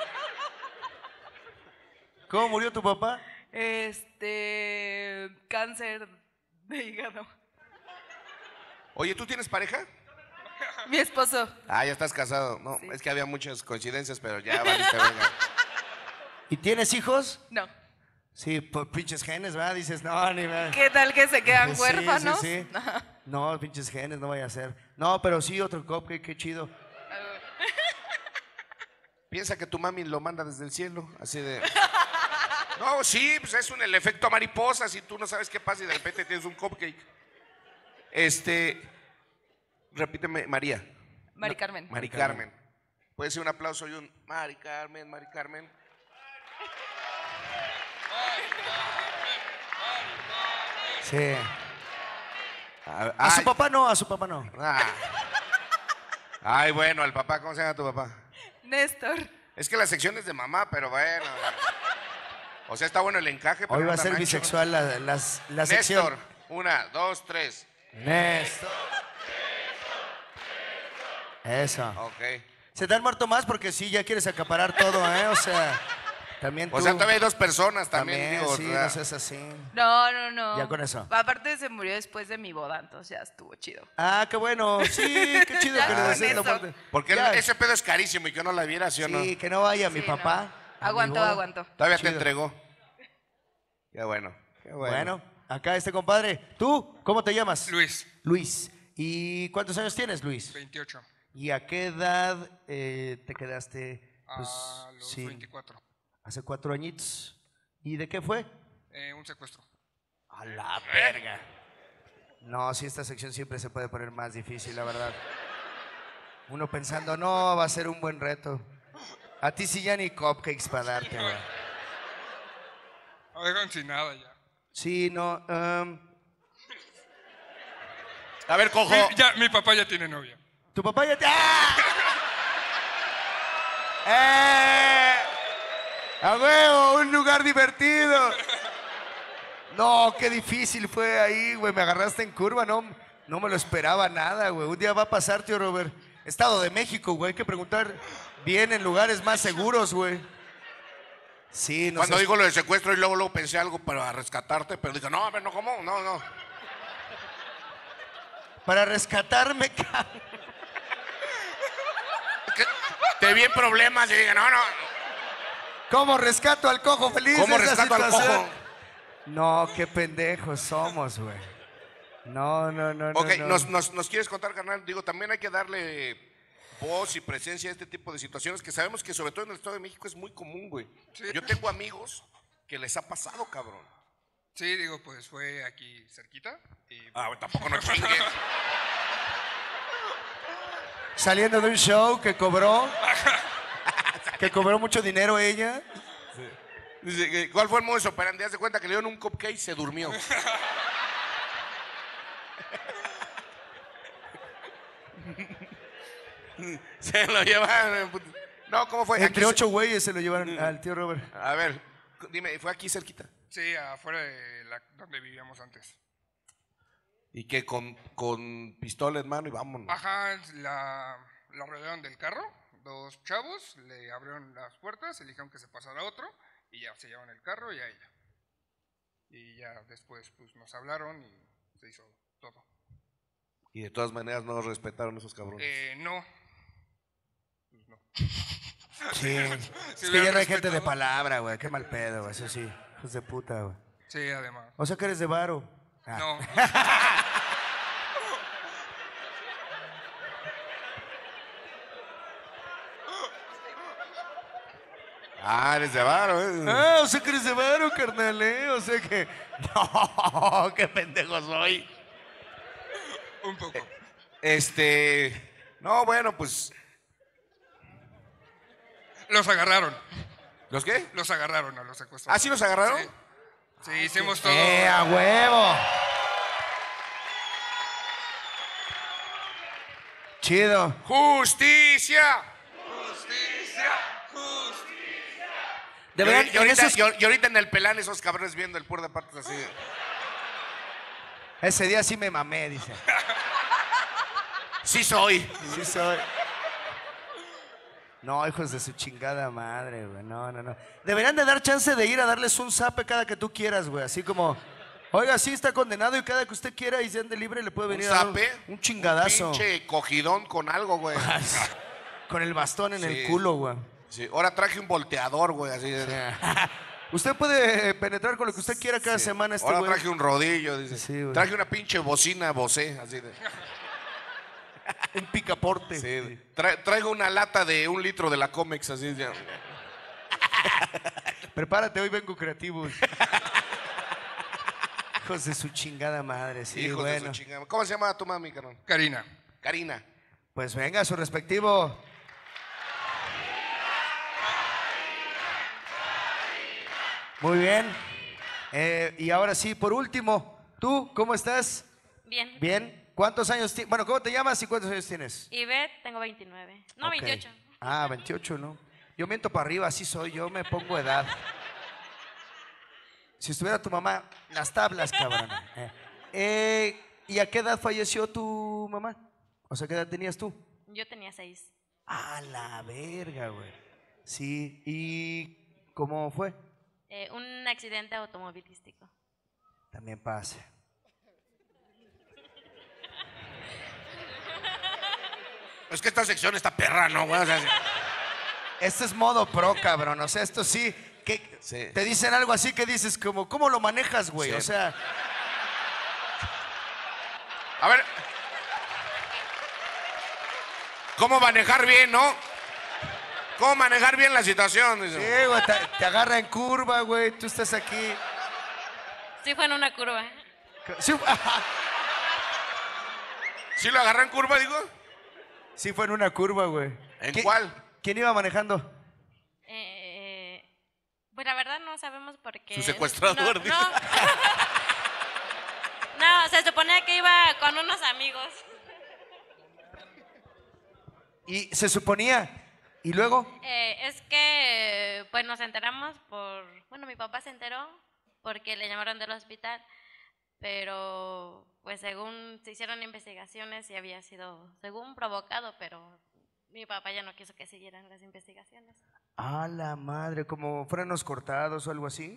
[SPEAKER 2] ¿Cómo murió tu papá?
[SPEAKER 9] Este. Cáncer de hígado.
[SPEAKER 3] Oye, ¿tú tienes pareja?
[SPEAKER 9] Mi esposo.
[SPEAKER 3] Ah, ya estás casado. No,
[SPEAKER 9] Sí.
[SPEAKER 3] es que había muchas coincidencias, pero ya valiste, venga.
[SPEAKER 2] ¿Y tienes hijos?
[SPEAKER 9] No.
[SPEAKER 2] Sí, por pinches genes, ¿verdad? Dices, no, ni va.
[SPEAKER 9] ¿Qué tal que se quedan
[SPEAKER 2] Sí, sí,
[SPEAKER 9] huérfanos?
[SPEAKER 2] sí. No, pinches genes, no vaya a ser. No, pero sí, otro cupcake, qué chido.
[SPEAKER 3] Piensa que tu mami lo manda desde el cielo, así de... No, sí, pues es un, el efecto mariposa, si tú no sabes qué pasa y de repente tienes un cupcake. Este, repíteme, María.
[SPEAKER 9] Mari Carmen.
[SPEAKER 3] Mari Carmen. Puede ser un aplauso y un Mari Carmen, Mari Carmen.
[SPEAKER 2] Sí.
[SPEAKER 3] A,
[SPEAKER 2] A su
[SPEAKER 3] ay,
[SPEAKER 2] papá no, a su papá no.
[SPEAKER 3] ah. Ay, bueno, al papá, ¿cómo se llama tu papá?
[SPEAKER 9] Néstor.
[SPEAKER 3] Es que la sección es de mamá, pero bueno. O sea, está bueno el encaje, pero
[SPEAKER 2] Hoy
[SPEAKER 3] no
[SPEAKER 2] va a
[SPEAKER 3] tan
[SPEAKER 2] ser
[SPEAKER 3] ancho.
[SPEAKER 2] bisexual la, las- la sección.
[SPEAKER 3] Néstor, una, dos, tres.
[SPEAKER 2] Néstor. Eso.
[SPEAKER 3] Ok.
[SPEAKER 2] Se te han muerto más porque sí, ya quieres acaparar todo, ¿eh? O sea, también tú.
[SPEAKER 3] O sea, todavía hay dos personas también,
[SPEAKER 2] También,
[SPEAKER 3] digo.
[SPEAKER 2] sí,
[SPEAKER 3] o sea,
[SPEAKER 2] no seas así.
[SPEAKER 9] No, no, no.
[SPEAKER 2] Ya con eso.
[SPEAKER 9] Aparte se murió después de mi boda, entonces ya estuvo chido.
[SPEAKER 2] Ah, qué bueno. Sí, qué chido
[SPEAKER 9] Ya
[SPEAKER 2] que le
[SPEAKER 9] con
[SPEAKER 2] desees la
[SPEAKER 9] eso.
[SPEAKER 2] muerte.
[SPEAKER 3] Porque
[SPEAKER 2] Ya.
[SPEAKER 3] ese pedo es carísimo y que no la viera, ¿sí o no?
[SPEAKER 2] Sí, que no vaya mi
[SPEAKER 9] Sí,
[SPEAKER 2] papá.
[SPEAKER 9] no.
[SPEAKER 2] a mi
[SPEAKER 9] Aguantó,
[SPEAKER 2] boda.
[SPEAKER 9] aguantó.
[SPEAKER 3] Todavía
[SPEAKER 2] Chido.
[SPEAKER 3] te entregó. Qué bueno. Qué bueno.
[SPEAKER 2] Bueno, acá este compadre. ¿Tú cómo te llamas?
[SPEAKER 11] Luis,
[SPEAKER 2] Luis. ¿Y cuántos años tienes, Luis?
[SPEAKER 11] veintiocho,
[SPEAKER 2] ¿Y a qué edad eh, te quedaste? Pues,
[SPEAKER 11] a los
[SPEAKER 2] sin-
[SPEAKER 11] veinticuatro.
[SPEAKER 2] Hace cuatro añitos. ¿Y de qué fue?
[SPEAKER 11] Eh, un secuestro.
[SPEAKER 2] A la verga. No, sí, esta sección siempre se puede poner más difícil, la verdad. Uno pensando, no, va a ser un buen reto. A ti sí ya ni cupcakes para darte, güey.
[SPEAKER 11] Me dejan sin nada ya.
[SPEAKER 2] Sí, no. um,
[SPEAKER 3] A ver, cojo.
[SPEAKER 11] Mi, ya, mi papá ya tiene novia.
[SPEAKER 2] Tu papá ya te... ¡Ah! ¡Eh! ¡A huevo! ¡Un lugar divertido! No, qué difícil fue ahí, güey. Me agarraste en curva, no, no me lo esperaba nada, güey. Un día va a pasar, tío Robert. Estado de México, güey. Hay que preguntar bien en lugares más seguros, güey. Sí, no
[SPEAKER 3] Cuando
[SPEAKER 2] sé.
[SPEAKER 3] digo lo de secuestro y luego, luego pensé algo para rescatarte, pero dije, no, a ver, no, ¿cómo? No, no.
[SPEAKER 2] Para rescatarme, cabrón.
[SPEAKER 3] Te vi en problemas y dije, no, no.
[SPEAKER 2] ¿Cómo rescato al cojo feliz?
[SPEAKER 3] ¿Cómo
[SPEAKER 2] de esa
[SPEAKER 3] rescato al
[SPEAKER 2] situación?
[SPEAKER 3] cojo?
[SPEAKER 2] No, qué pendejos somos, güey. No, no, no,
[SPEAKER 3] Ok,
[SPEAKER 2] no.
[SPEAKER 3] Nos, nos, nos quieres contar, carnal. Digo, también hay que darle voz y presencia a este tipo de situaciones que sabemos que sobre todo en el Estado de México es muy común, güey.
[SPEAKER 11] Sí.
[SPEAKER 3] Yo tengo amigos que les ha pasado, cabrón.
[SPEAKER 11] Sí, digo, pues fue aquí cerquita. Y...
[SPEAKER 3] Ah, güey, tampoco no chingues.
[SPEAKER 2] Saliendo de un show que cobró, que cobró mucho dinero ella.
[SPEAKER 3] Dice, ¿cuál fue el modus operandi? Haz de cuenta que le dieron un cupcake y se durmió. Se lo llevaron. No, ¿cómo fue?
[SPEAKER 2] Entre
[SPEAKER 3] Aquí
[SPEAKER 2] ocho
[SPEAKER 3] se-
[SPEAKER 2] güeyes se lo llevaron al tío Robert.
[SPEAKER 3] A ver, dime, ¿fue aquí cerquita?
[SPEAKER 11] Sí, afuera de la, donde vivíamos antes.
[SPEAKER 3] ¿Y qué? Con, con pistola en mano y vámonos.
[SPEAKER 11] Ajá, la, la rodearon del carro, dos chavos, le abrieron las puertas, le dijeron que se pasara otro y ya se llevaron el carro y a ella. Y ya después pues nos hablaron y se hizo todo.
[SPEAKER 3] Y de todas maneras no respetaron esos cabrones.
[SPEAKER 11] Eh, no. Pues no.
[SPEAKER 2] Sí.
[SPEAKER 11] Sí,
[SPEAKER 2] Es
[SPEAKER 11] le
[SPEAKER 2] que ya
[SPEAKER 11] han
[SPEAKER 2] no hay gente de
[SPEAKER 11] respetado.
[SPEAKER 2] palabra, güey. Qué mal pedo, güey. Eso sí. Hijos de puta, güey.
[SPEAKER 11] Sí, además.
[SPEAKER 2] O sea que eres de varo. Ah.
[SPEAKER 11] No.
[SPEAKER 3] Ah, eres de varo, ¿eh?
[SPEAKER 2] Ah, o sea que eres de varo, carnal, ¿eh? O sea que... No, qué pendejo soy.
[SPEAKER 11] Un poco.
[SPEAKER 3] Este... No, bueno, pues...
[SPEAKER 11] Los agarraron.
[SPEAKER 3] ¿Los qué?
[SPEAKER 11] Los agarraron a los secuestradores.
[SPEAKER 3] ¿Ah, sí los agarraron?
[SPEAKER 11] Sí, sí hicimos todo.
[SPEAKER 2] ¡Eh, a huevo! Chido.
[SPEAKER 3] ¡Justicia!
[SPEAKER 11] Justicia, justicia.
[SPEAKER 2] De
[SPEAKER 3] y,
[SPEAKER 2] verdad,
[SPEAKER 3] y
[SPEAKER 2] en
[SPEAKER 3] ahorita,
[SPEAKER 2] esos-
[SPEAKER 3] y- y ahorita en el pelán esos cabrones viendo el pur de partes así.
[SPEAKER 2] Ese día sí me mamé, dice.
[SPEAKER 3] Sí soy.
[SPEAKER 2] Sí soy. No, hijos de su chingada madre, güey. No, no, no. Deberían de dar chance de ir a darles un zape cada que tú quieras, güey. Así como, oiga, sí está condenado y cada que usted quiera y se ande libre le puede
[SPEAKER 3] ¿Un
[SPEAKER 2] venir a dar
[SPEAKER 3] zape?
[SPEAKER 2] un, un chingadazo.
[SPEAKER 3] Un pinche cogidón con algo, güey.
[SPEAKER 2] Con el bastón en
[SPEAKER 3] Sí.
[SPEAKER 2] el culo, güey.
[SPEAKER 3] Sí, ahora traje un volteador, güey, así. de-
[SPEAKER 2] Usted puede penetrar con lo que usted quiera cada
[SPEAKER 3] Sí.
[SPEAKER 2] semana este
[SPEAKER 3] Ahora
[SPEAKER 2] güey.
[SPEAKER 3] traje un rodillo, dice.
[SPEAKER 2] Sí, güey.
[SPEAKER 3] Traje una pinche bocina Bose, así de.
[SPEAKER 2] Un picaporte.
[SPEAKER 3] Sí. Tra- traigo una lata de un litro de la Comex, así de.
[SPEAKER 2] Prepárate, hoy vengo creativo. Hijos de su chingada madre, sí,
[SPEAKER 3] Hijos de su
[SPEAKER 2] bueno.
[SPEAKER 3] chingada. ¿Cómo se llama tu mami, carnal?
[SPEAKER 11] Karina.
[SPEAKER 3] Karina.
[SPEAKER 2] Pues venga, su respectivo. Muy bien. Eh, y ahora sí, por último, ¿tú cómo estás?
[SPEAKER 7] Bien.
[SPEAKER 2] Bien. ¿Cuántos años tienes? Bueno, ¿cómo te llamas y cuántos años tienes?
[SPEAKER 7] Ivette, tengo veintinueve. No,
[SPEAKER 2] Ok.
[SPEAKER 7] veintiocho.
[SPEAKER 2] Ah, veintiocho, ¿no? Yo miento para arriba, así soy, yo me pongo edad. Si estuviera tu mamá, las tablas, cabrón. Eh, eh, ¿y a qué edad falleció tu mamá? O sea, ¿qué edad tenías tú?
[SPEAKER 7] Yo tenía seis.
[SPEAKER 2] A la verga, güey. Sí, ¿y cómo fue?
[SPEAKER 7] Eh, un accidente automovilístico.
[SPEAKER 2] También pasa.
[SPEAKER 3] Es que esta sección está perra, ¿no, güey? O sea, sí.
[SPEAKER 2] Este es modo pro, cabrón. O sea, esto sí, que
[SPEAKER 3] Sí.
[SPEAKER 2] te dicen algo así que dices como, ¿cómo lo manejas, güey?
[SPEAKER 3] Sí.
[SPEAKER 2] O sea,
[SPEAKER 3] A ver. ¿Cómo manejar bien, no? ¿Cómo manejar bien la situación? Dice.
[SPEAKER 2] sí, güey, te, te agarra en curva, güey. Tú estás aquí.
[SPEAKER 7] Sí, fue en una curva.
[SPEAKER 2] Sí,
[SPEAKER 3] ¿Sí lo agarré en curva, digo?
[SPEAKER 2] sí fue en una curva, güey.
[SPEAKER 3] ¿En
[SPEAKER 2] ¿Qui-
[SPEAKER 3] cuál?
[SPEAKER 2] ¿Quién iba manejando?
[SPEAKER 7] Eh, pues la verdad no sabemos por qué.
[SPEAKER 3] Su secuestrador,
[SPEAKER 7] No,
[SPEAKER 3] dice.
[SPEAKER 7] no. No, No, se suponía que iba con unos amigos.
[SPEAKER 2] Y se suponía. ¿Y luego?
[SPEAKER 7] Eh, es que, pues nos enteramos por, bueno, mi papá se enteró porque le llamaron del hospital, pero pues según se hicieron investigaciones y había sido, según provocado, pero mi papá ya no quiso que siguieran las investigaciones.
[SPEAKER 2] A la madre, como frenos cortados o algo así.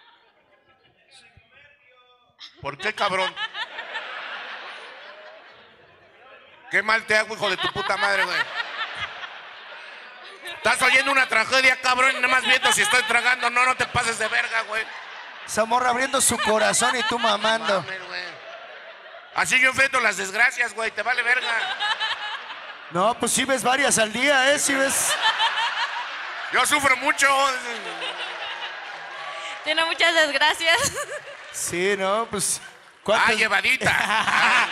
[SPEAKER 3] ¿Por qué, cabrón? Qué mal te hago, hijo de tu puta madre, güey. Estás oyendo una tragedia, cabrón, y nada más viendo si estoy tragando. No, no te pases de verga, güey.
[SPEAKER 2] Esa morra abriendo su corazón y tú mamando.
[SPEAKER 3] Mames, güey. Así yo enfrento las desgracias, güey, te vale verga.
[SPEAKER 2] No, pues sí ves varias al día, ¿eh? Sí ves.
[SPEAKER 3] Yo sufro mucho.
[SPEAKER 7] Tiene muchas desgracias.
[SPEAKER 2] Sí, no, pues.
[SPEAKER 3] Ah, llevadita. Ah,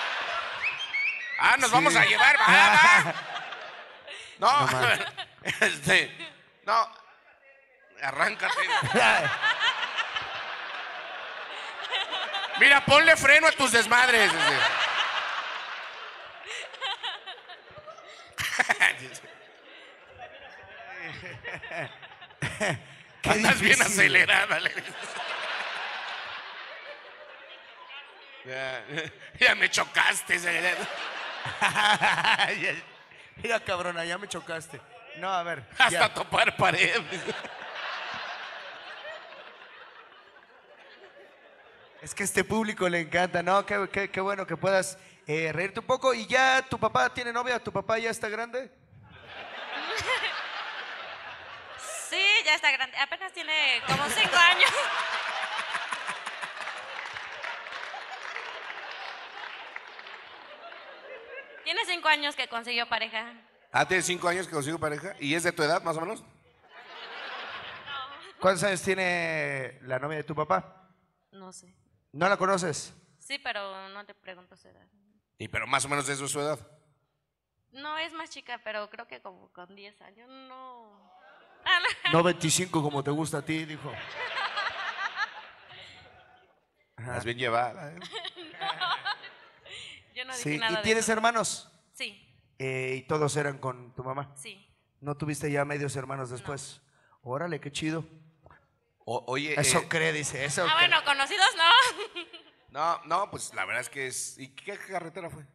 [SPEAKER 3] ah nos sí. vamos a llevar, va, va. No, no este, no, arráncate. Mira, ponle freno a tus desmadres. Andas bien acelerada. Ya, ya me chocaste.
[SPEAKER 2] Mira, cabrona, ya me chocaste. No, a ver.
[SPEAKER 3] Hasta
[SPEAKER 2] ya.
[SPEAKER 3] topar pared.
[SPEAKER 2] Es que a este público le encanta. No, qué, qué, qué bueno que puedas eh, reírte un poco. ¿Y ya tu papá tiene novia? ¿Tu papá ya está grande?
[SPEAKER 7] Sí, ya está grande. Apenas tiene como cinco años. Tiene cinco años que consiguió pareja.
[SPEAKER 3] Ah, tiene cinco años que consiguió pareja. ¿Y es de tu edad, más o menos?
[SPEAKER 7] No.
[SPEAKER 2] ¿Cuántos años tiene la novia de tu papá?
[SPEAKER 7] No sé.
[SPEAKER 2] ¿No la conoces?
[SPEAKER 7] Sí, pero no te pregunto su edad.
[SPEAKER 3] ¿Y pero más o menos eso es su edad?
[SPEAKER 7] No, es más chica, pero creo que como con diez años. No.
[SPEAKER 2] No veinticinco como te gusta a ti, dijo.
[SPEAKER 3] Estás bien llevada. ¿eh?
[SPEAKER 7] No. Yo no dije
[SPEAKER 2] sí.
[SPEAKER 7] nada
[SPEAKER 2] ¿Y
[SPEAKER 7] de
[SPEAKER 2] tienes
[SPEAKER 7] eso.
[SPEAKER 2] hermanos?
[SPEAKER 7] Sí.
[SPEAKER 2] Eh, ¿Y todos eran con tu mamá?
[SPEAKER 7] Sí.
[SPEAKER 2] ¿No tuviste ya medios hermanos después? No. Órale, qué chido.
[SPEAKER 3] O, oye,
[SPEAKER 2] eso
[SPEAKER 3] eh,
[SPEAKER 2] cree, dice. Eso
[SPEAKER 7] ah,
[SPEAKER 2] cree.
[SPEAKER 7] bueno, conocidos no.
[SPEAKER 3] No, no, pues la verdad es que es... ¿Y qué carretera fue?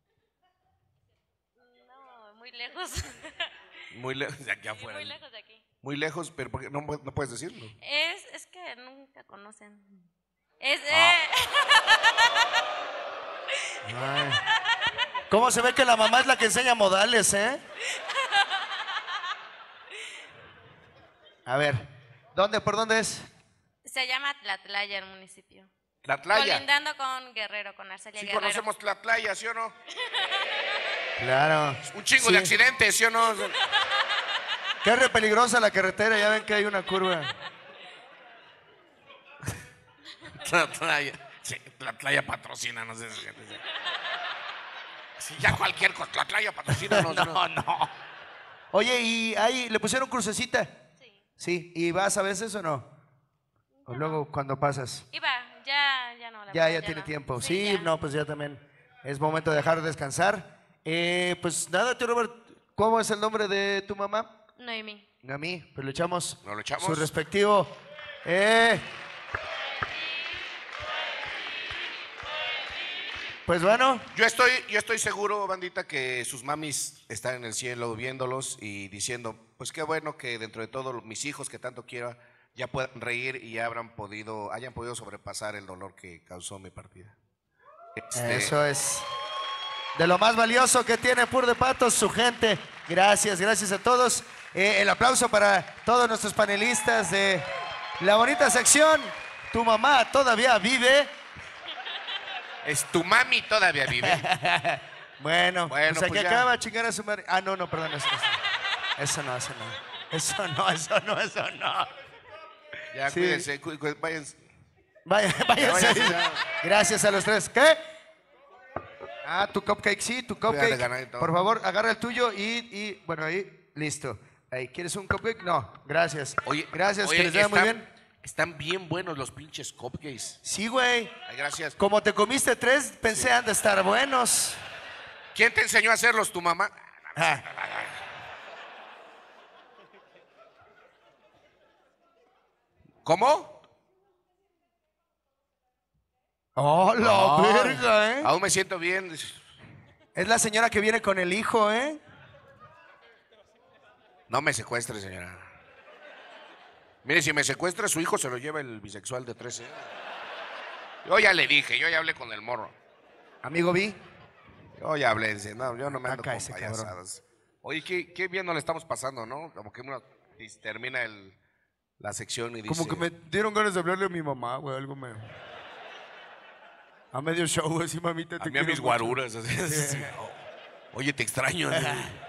[SPEAKER 7] No, muy lejos.
[SPEAKER 3] Muy lejos de aquí afuera.
[SPEAKER 7] Sí, muy lejos de aquí.
[SPEAKER 3] Muy lejos, pero ¿por qué no, no puedes decirlo?
[SPEAKER 7] Es, es que nunca conocen. Es...
[SPEAKER 3] Ah.
[SPEAKER 7] Eh...
[SPEAKER 2] Ay. ¿Cómo se ve que la mamá es la que enseña modales, eh? A ver, ¿dónde, por dónde es?
[SPEAKER 7] Se llama Tlatlaya el municipio.
[SPEAKER 3] Tlatlaya.
[SPEAKER 7] Colindando con Guerrero, con Arcelia
[SPEAKER 3] Sí,
[SPEAKER 7] Guerrero.
[SPEAKER 3] conocemos Tlatlaya, ¿sí o no?
[SPEAKER 2] Claro.
[SPEAKER 3] Un chingo
[SPEAKER 2] sí.
[SPEAKER 3] de accidentes, ¿sí o no?
[SPEAKER 2] Qué re peligrosa la carretera, ya ven que hay una curva.
[SPEAKER 3] Tlatlaya. Sí, Tlatlaya patrocina, no sé si... Sí, ya cualquier cosa, Tlatlaya patrocina. No,
[SPEAKER 2] no, no. Oye, ¿y ahí le pusieron crucecita?
[SPEAKER 7] Sí.
[SPEAKER 2] Sí, ¿y vas a veces o no? ¿O luego cuando pasas?
[SPEAKER 7] Iba, ya, ya no. La
[SPEAKER 2] Ya,
[SPEAKER 7] verdad,
[SPEAKER 2] ya,
[SPEAKER 7] ya
[SPEAKER 2] tiene
[SPEAKER 7] no.
[SPEAKER 2] tiempo.
[SPEAKER 7] Sí,
[SPEAKER 2] Sí,
[SPEAKER 7] ya.
[SPEAKER 2] no, pues ya también es momento de dejar de descansar. Eh, pues nada, tío Robert, ¿cómo es el nombre de tu mamá?
[SPEAKER 7] Noemí.
[SPEAKER 2] Noemí, pues le echamos,
[SPEAKER 3] ¿No lo echamos?
[SPEAKER 2] su respectivo. Eh. Pues bueno.
[SPEAKER 3] Yo estoy, yo estoy seguro, bandita, que sus mamis están en el cielo viéndolos y diciendo, pues qué bueno que dentro de todo mis hijos que tanto quiero ya puedan reír y ya habrán podido, hayan podido sobrepasar el dolor que causó mi partida. Este...
[SPEAKER 2] Eso es de lo más valioso que tiene Pur de Patos, su gente. Gracias, gracias a todos. Eh, el aplauso para todos nuestros panelistas de la bonita sección. Tu mamá todavía vive.
[SPEAKER 3] Es tu mami todavía vive.
[SPEAKER 2] Bueno,
[SPEAKER 3] bueno,
[SPEAKER 2] pues aquí
[SPEAKER 3] pues
[SPEAKER 2] acaba chingar a su madre. Ah, no, no, perdón, eso, eso no, eso no. Eso no, eso no, eso no.
[SPEAKER 3] Ya,
[SPEAKER 2] Sí.
[SPEAKER 3] cuídense, cu cu váyanse.
[SPEAKER 2] Vaya, váyanse.
[SPEAKER 3] váyanse ya.
[SPEAKER 2] Gracias a los tres. ¿Qué? Ah, tu cupcake, sí, tu
[SPEAKER 3] Cuídate,
[SPEAKER 2] cupcake.
[SPEAKER 3] ganadito.
[SPEAKER 2] Por favor, agarra el tuyo y, y bueno, ahí, listo. Ahí, ¿quieres un cupcake? No, gracias.
[SPEAKER 3] Oye,
[SPEAKER 2] gracias,
[SPEAKER 3] oye,
[SPEAKER 2] que les vaya muy
[SPEAKER 3] está-
[SPEAKER 2] bien.
[SPEAKER 3] Están bien buenos los pinches cupcakes.
[SPEAKER 2] Sí, güey.
[SPEAKER 3] Ay, gracias.
[SPEAKER 2] Como te comiste tres, pensé
[SPEAKER 3] Sí.
[SPEAKER 2] han de estar buenos.
[SPEAKER 3] ¿Quién te enseñó a hacerlos, tu mamá?
[SPEAKER 2] Ah.
[SPEAKER 3] ¿Cómo?
[SPEAKER 2] ¡Oh, la
[SPEAKER 3] Ay,
[SPEAKER 2] verga, eh!
[SPEAKER 3] Aún me siento bien.
[SPEAKER 2] Es la señora que viene con el hijo, ¿eh?
[SPEAKER 3] No me secuestre, señora. Mire, si me secuestra, su hijo se lo lleva el bisexual de trece. Yo ya le dije, yo ya hablé con el morro.
[SPEAKER 2] Amigo Vi.
[SPEAKER 3] Yo ya hablé, dice, no, yo no me ando
[SPEAKER 2] Acá
[SPEAKER 3] con
[SPEAKER 2] ese
[SPEAKER 3] payasadas. Oye, qué, qué bien nos le estamos pasando, ¿no? Como que uno y termina el, la sección y dice...
[SPEAKER 2] Como que me dieron ganas de hablarle a mi mamá, güey, algo me... A medio show, así, mamita, te
[SPEAKER 3] A mí a
[SPEAKER 2] quiero
[SPEAKER 3] mis
[SPEAKER 2] mucho.
[SPEAKER 3] guaruras. Así,
[SPEAKER 2] Sí.
[SPEAKER 3] Oye, te extraño. así.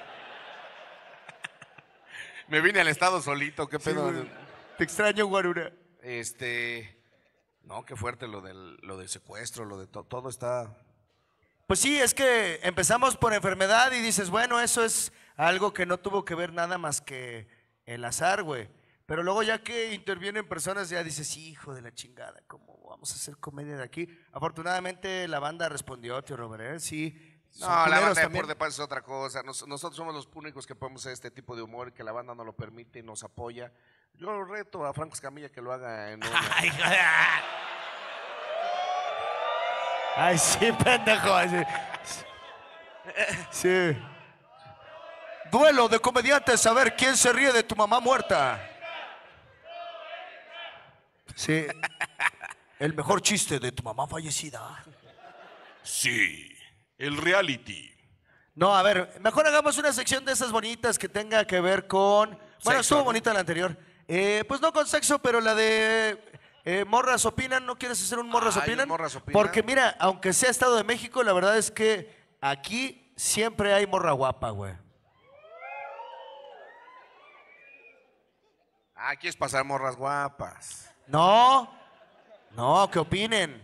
[SPEAKER 3] Me vine al estado solito, qué
[SPEAKER 2] Sí,
[SPEAKER 3] pedo.
[SPEAKER 2] güey. Te extraño, guarura.
[SPEAKER 3] Este... No, qué fuerte lo del, lo del secuestro, lo de to- todo está...
[SPEAKER 2] Pues sí, es que empezamos por enfermedad y dices, bueno, eso es algo que no tuvo que ver nada más que el azar, güey. Pero luego ya que intervienen personas, ya dices, hijo de la chingada, ¿cómo vamos a hacer comedia de aquí? Afortunadamente la banda respondió, tío Robert, ¿eh? Sí.
[SPEAKER 3] No,
[SPEAKER 2] son
[SPEAKER 3] la
[SPEAKER 2] culeros
[SPEAKER 3] banda de
[SPEAKER 2] también.
[SPEAKER 3] Pur de Paz es otra cosa. Nos- nosotros somos los únicos que podemos hacer este tipo de humor y que la banda nos lo permite y nos apoya. Yo reto a Franco Escamilla que lo haga en una...
[SPEAKER 2] Ay, sí, pendejo. Sí. Sí. Duelo de comediantes, saber quién se ríe de tu mamá muerta. Sí. El mejor chiste de tu mamá fallecida.
[SPEAKER 3] Sí, el reality.
[SPEAKER 2] No, a ver, mejor hagamos una sección de esas bonitas que tenga que ver con... Bueno,
[SPEAKER 3] Sexo,
[SPEAKER 2] estuvo
[SPEAKER 3] ¿no?
[SPEAKER 2] bonita la anterior. Eh, pues no con sexo, pero la de eh, Morras Opinan. ¿No quieres hacer un Morras
[SPEAKER 3] Ay, un
[SPEAKER 2] Opinan?
[SPEAKER 3] Morras Opinan.
[SPEAKER 2] Porque mira, aunque sea Estado de México, la verdad es que aquí siempre hay morra guapa, güey.
[SPEAKER 3] Ah, quieres pasar morras guapas.
[SPEAKER 2] No, no, que opinen.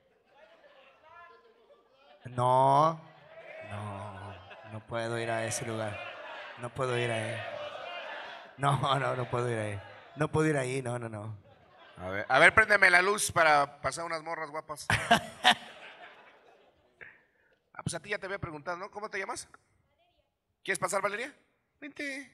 [SPEAKER 2] No, no, no puedo ir a ese lugar. No puedo ir ahí. No, no, no puedo ir ahí. No puedo ir ahí, no, no, no.
[SPEAKER 3] A ver, a ver, préndeme la luz para pasar unas morras guapas. Ah, pues a ti ya te había preguntado, ¿no? ¿Cómo te llamas? ¿Quieres pasar, Valeria? Vente.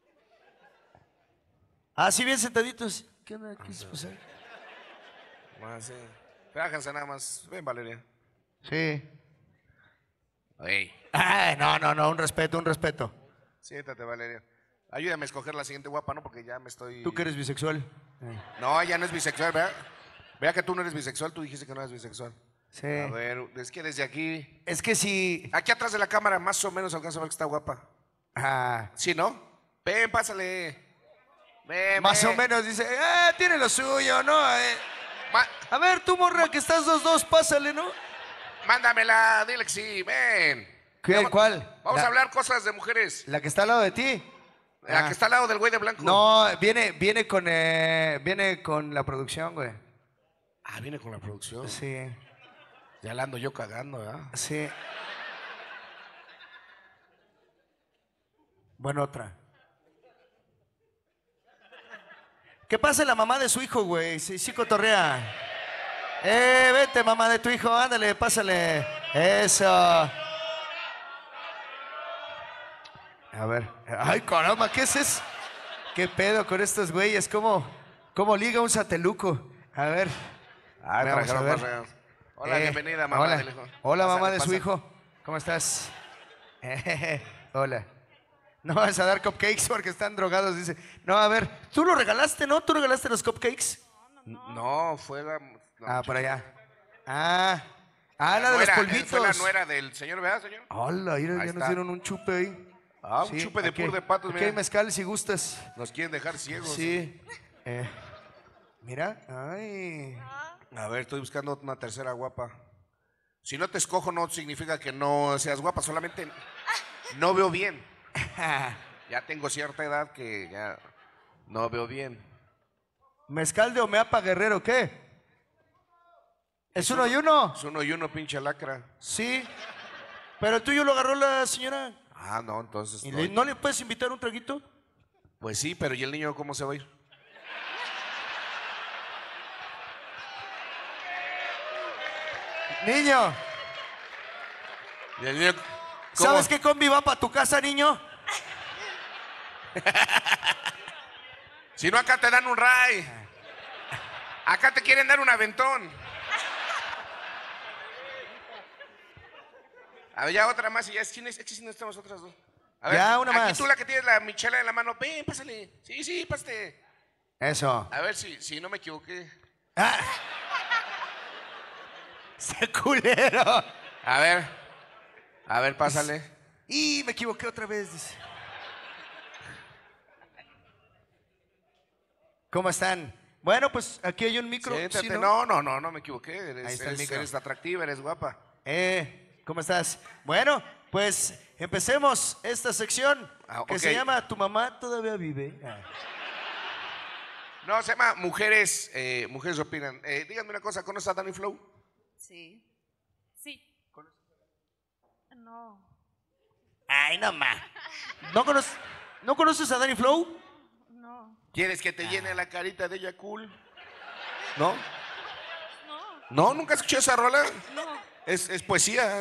[SPEAKER 2] Ah, sí, bien sentaditos. ¿Qué onda? ¿Qué es pasar?
[SPEAKER 3] Ah, sí. Fájense nada más. Ven, Valeria.
[SPEAKER 2] Sí.
[SPEAKER 3] Ey,
[SPEAKER 2] Ay, no, no, no, un respeto, un respeto.
[SPEAKER 3] siéntate, Valeria. Ayúdame a escoger la siguiente guapa, ¿no? Porque ya me estoy...
[SPEAKER 2] Tú que eres bisexual.
[SPEAKER 3] No, ella no es bisexual, ¿verdad? Vea que tú no eres bisexual, tú dijiste que no eres bisexual.
[SPEAKER 2] Sí.
[SPEAKER 3] A ver, es que desde aquí...
[SPEAKER 2] Es que si...
[SPEAKER 3] Aquí atrás de la cámara más o menos alcanza a ver que está guapa.
[SPEAKER 2] Ah,
[SPEAKER 3] ¿Sí, no? Ven, pásale. Ven,
[SPEAKER 2] más
[SPEAKER 3] ven.
[SPEAKER 2] o menos dice, ah, tiene lo suyo, ¿no? Eh,
[SPEAKER 3] Ma-
[SPEAKER 2] a ver, tú, morra, que estás dos, dos, pásale, ¿no?
[SPEAKER 3] Mándamela, dile que sí, ven.
[SPEAKER 2] ¿Qué?
[SPEAKER 3] Vamos-
[SPEAKER 2] ¿Cuál?
[SPEAKER 3] Vamos
[SPEAKER 2] La-
[SPEAKER 3] a hablar cosas de mujeres.
[SPEAKER 2] La que está al lado de ti.
[SPEAKER 3] La
[SPEAKER 2] Ah.
[SPEAKER 3] que está al lado del güey de blanco.
[SPEAKER 2] No, viene, viene con, eh, viene con la producción, güey.
[SPEAKER 3] Ah, viene con la producción.
[SPEAKER 2] Sí,
[SPEAKER 3] Ya la ando yo cagando, ¿verdad?
[SPEAKER 2] sí. Bueno, otra. ¿Qué pasa la mamá de su hijo, güey? Sí, sí cotorrea. Eh, vete, mamá de tu hijo, ándale, pásale. Eso. A ver. Ay, caramba, ¿qué es eso? ¿Qué pedo con estos güeyes? ¿Cómo, cómo liga un sateluco? A ver.
[SPEAKER 3] Ah,
[SPEAKER 2] Vamos
[SPEAKER 3] trajeron
[SPEAKER 2] a ver.
[SPEAKER 3] más regalos. Hola,
[SPEAKER 2] Eh,
[SPEAKER 3] bienvenida, mamá
[SPEAKER 2] hola.
[SPEAKER 3] del hijo.
[SPEAKER 2] Hola, mamá
[SPEAKER 3] Pásale,
[SPEAKER 2] de su
[SPEAKER 3] pásale.
[SPEAKER 2] hijo. ¿Cómo estás? Eh, hola. No vas a dar cupcakes porque están drogados, dice. No, a ver, tú lo regalaste, ¿no? ¿Tú regalaste los cupcakes?
[SPEAKER 3] No, fue la... no,
[SPEAKER 2] Ah, por allá. Ah, ah, la de los
[SPEAKER 3] nuera,
[SPEAKER 2] polvitos.
[SPEAKER 3] Fue la nuera del señor, ¿verdad, señor?
[SPEAKER 2] Hola, mira,
[SPEAKER 3] Ahí
[SPEAKER 2] ya
[SPEAKER 3] está.
[SPEAKER 2] nos dieron un chupe ahí.
[SPEAKER 3] Ah, un
[SPEAKER 2] Sí,
[SPEAKER 3] chupe de
[SPEAKER 2] aquí-
[SPEAKER 3] pur de patos,
[SPEAKER 2] Aquí
[SPEAKER 3] mira.
[SPEAKER 2] hay mezcal si gustas.
[SPEAKER 3] Nos quieren dejar ciegos.
[SPEAKER 2] Sí. Eh, mira, ay.
[SPEAKER 3] A ver, estoy buscando una tercera guapa. Si no te escojo, no significa que no seas guapa, solamente no veo bien. Ya tengo cierta edad que ya no veo bien.
[SPEAKER 2] Mezcal de Omeapa Guerrero, ¿qué? ¿Es uno y uno?
[SPEAKER 3] Es uno y uno, pinche lacra.
[SPEAKER 2] Sí. Pero el tuyo lo agarró la señora.
[SPEAKER 3] Ah, no, entonces
[SPEAKER 2] ¿Y
[SPEAKER 3] no.
[SPEAKER 2] le- no le puedes invitar un traguito?
[SPEAKER 3] Pues sí, pero ¿y el niño cómo se va a ir?
[SPEAKER 2] Niño.
[SPEAKER 3] Y el niño, ¿cómo?
[SPEAKER 2] ¿Sabes qué combi va para tu casa, niño?
[SPEAKER 3] Si no, acá te dan un ray. Acá te quieren dar un aventón. A ver, ya otra más y ya es que si no estamos otras dos. A ver,
[SPEAKER 2] ya, una
[SPEAKER 3] aquí
[SPEAKER 2] más.
[SPEAKER 3] tú la que tienes la michela en la mano, ven, pásale. Sí, sí, pásate.
[SPEAKER 2] Eso.
[SPEAKER 3] A ver si, si no me equivoqué.
[SPEAKER 2] Ah. ¡Se culero!
[SPEAKER 3] A ver. A ver, pásale.
[SPEAKER 2] Y me equivoqué otra vez, dice. ¿Cómo están? Bueno, pues aquí hay un micro.
[SPEAKER 3] Siéntate.
[SPEAKER 2] ¿Sí, no?
[SPEAKER 3] no, no, no, no me equivoqué. Eres,
[SPEAKER 2] Ahí está el
[SPEAKER 3] eres,
[SPEAKER 2] micro.
[SPEAKER 3] eres atractiva, eres guapa.
[SPEAKER 2] Eh, ¿cómo estás? Bueno, pues empecemos esta sección
[SPEAKER 3] Ah,
[SPEAKER 2] que
[SPEAKER 3] ok.
[SPEAKER 2] se llama Tu mamá todavía vive. Ah.
[SPEAKER 3] No, se llama Mujeres, eh, Mujeres Opinan. Eh, díganme una cosa, ¿conoces a Danny Flow?
[SPEAKER 6] Sí. Sí. No.
[SPEAKER 2] Ay, no más. ¿No, conoces, ¿No conoces a Danny Flow?
[SPEAKER 6] No.
[SPEAKER 3] ¿Quieres que te llene la carita de ella cool? ¿No?
[SPEAKER 6] No.
[SPEAKER 3] ¿No? ¿Nunca escuché esa rola?
[SPEAKER 6] No.
[SPEAKER 3] Es, es poesía.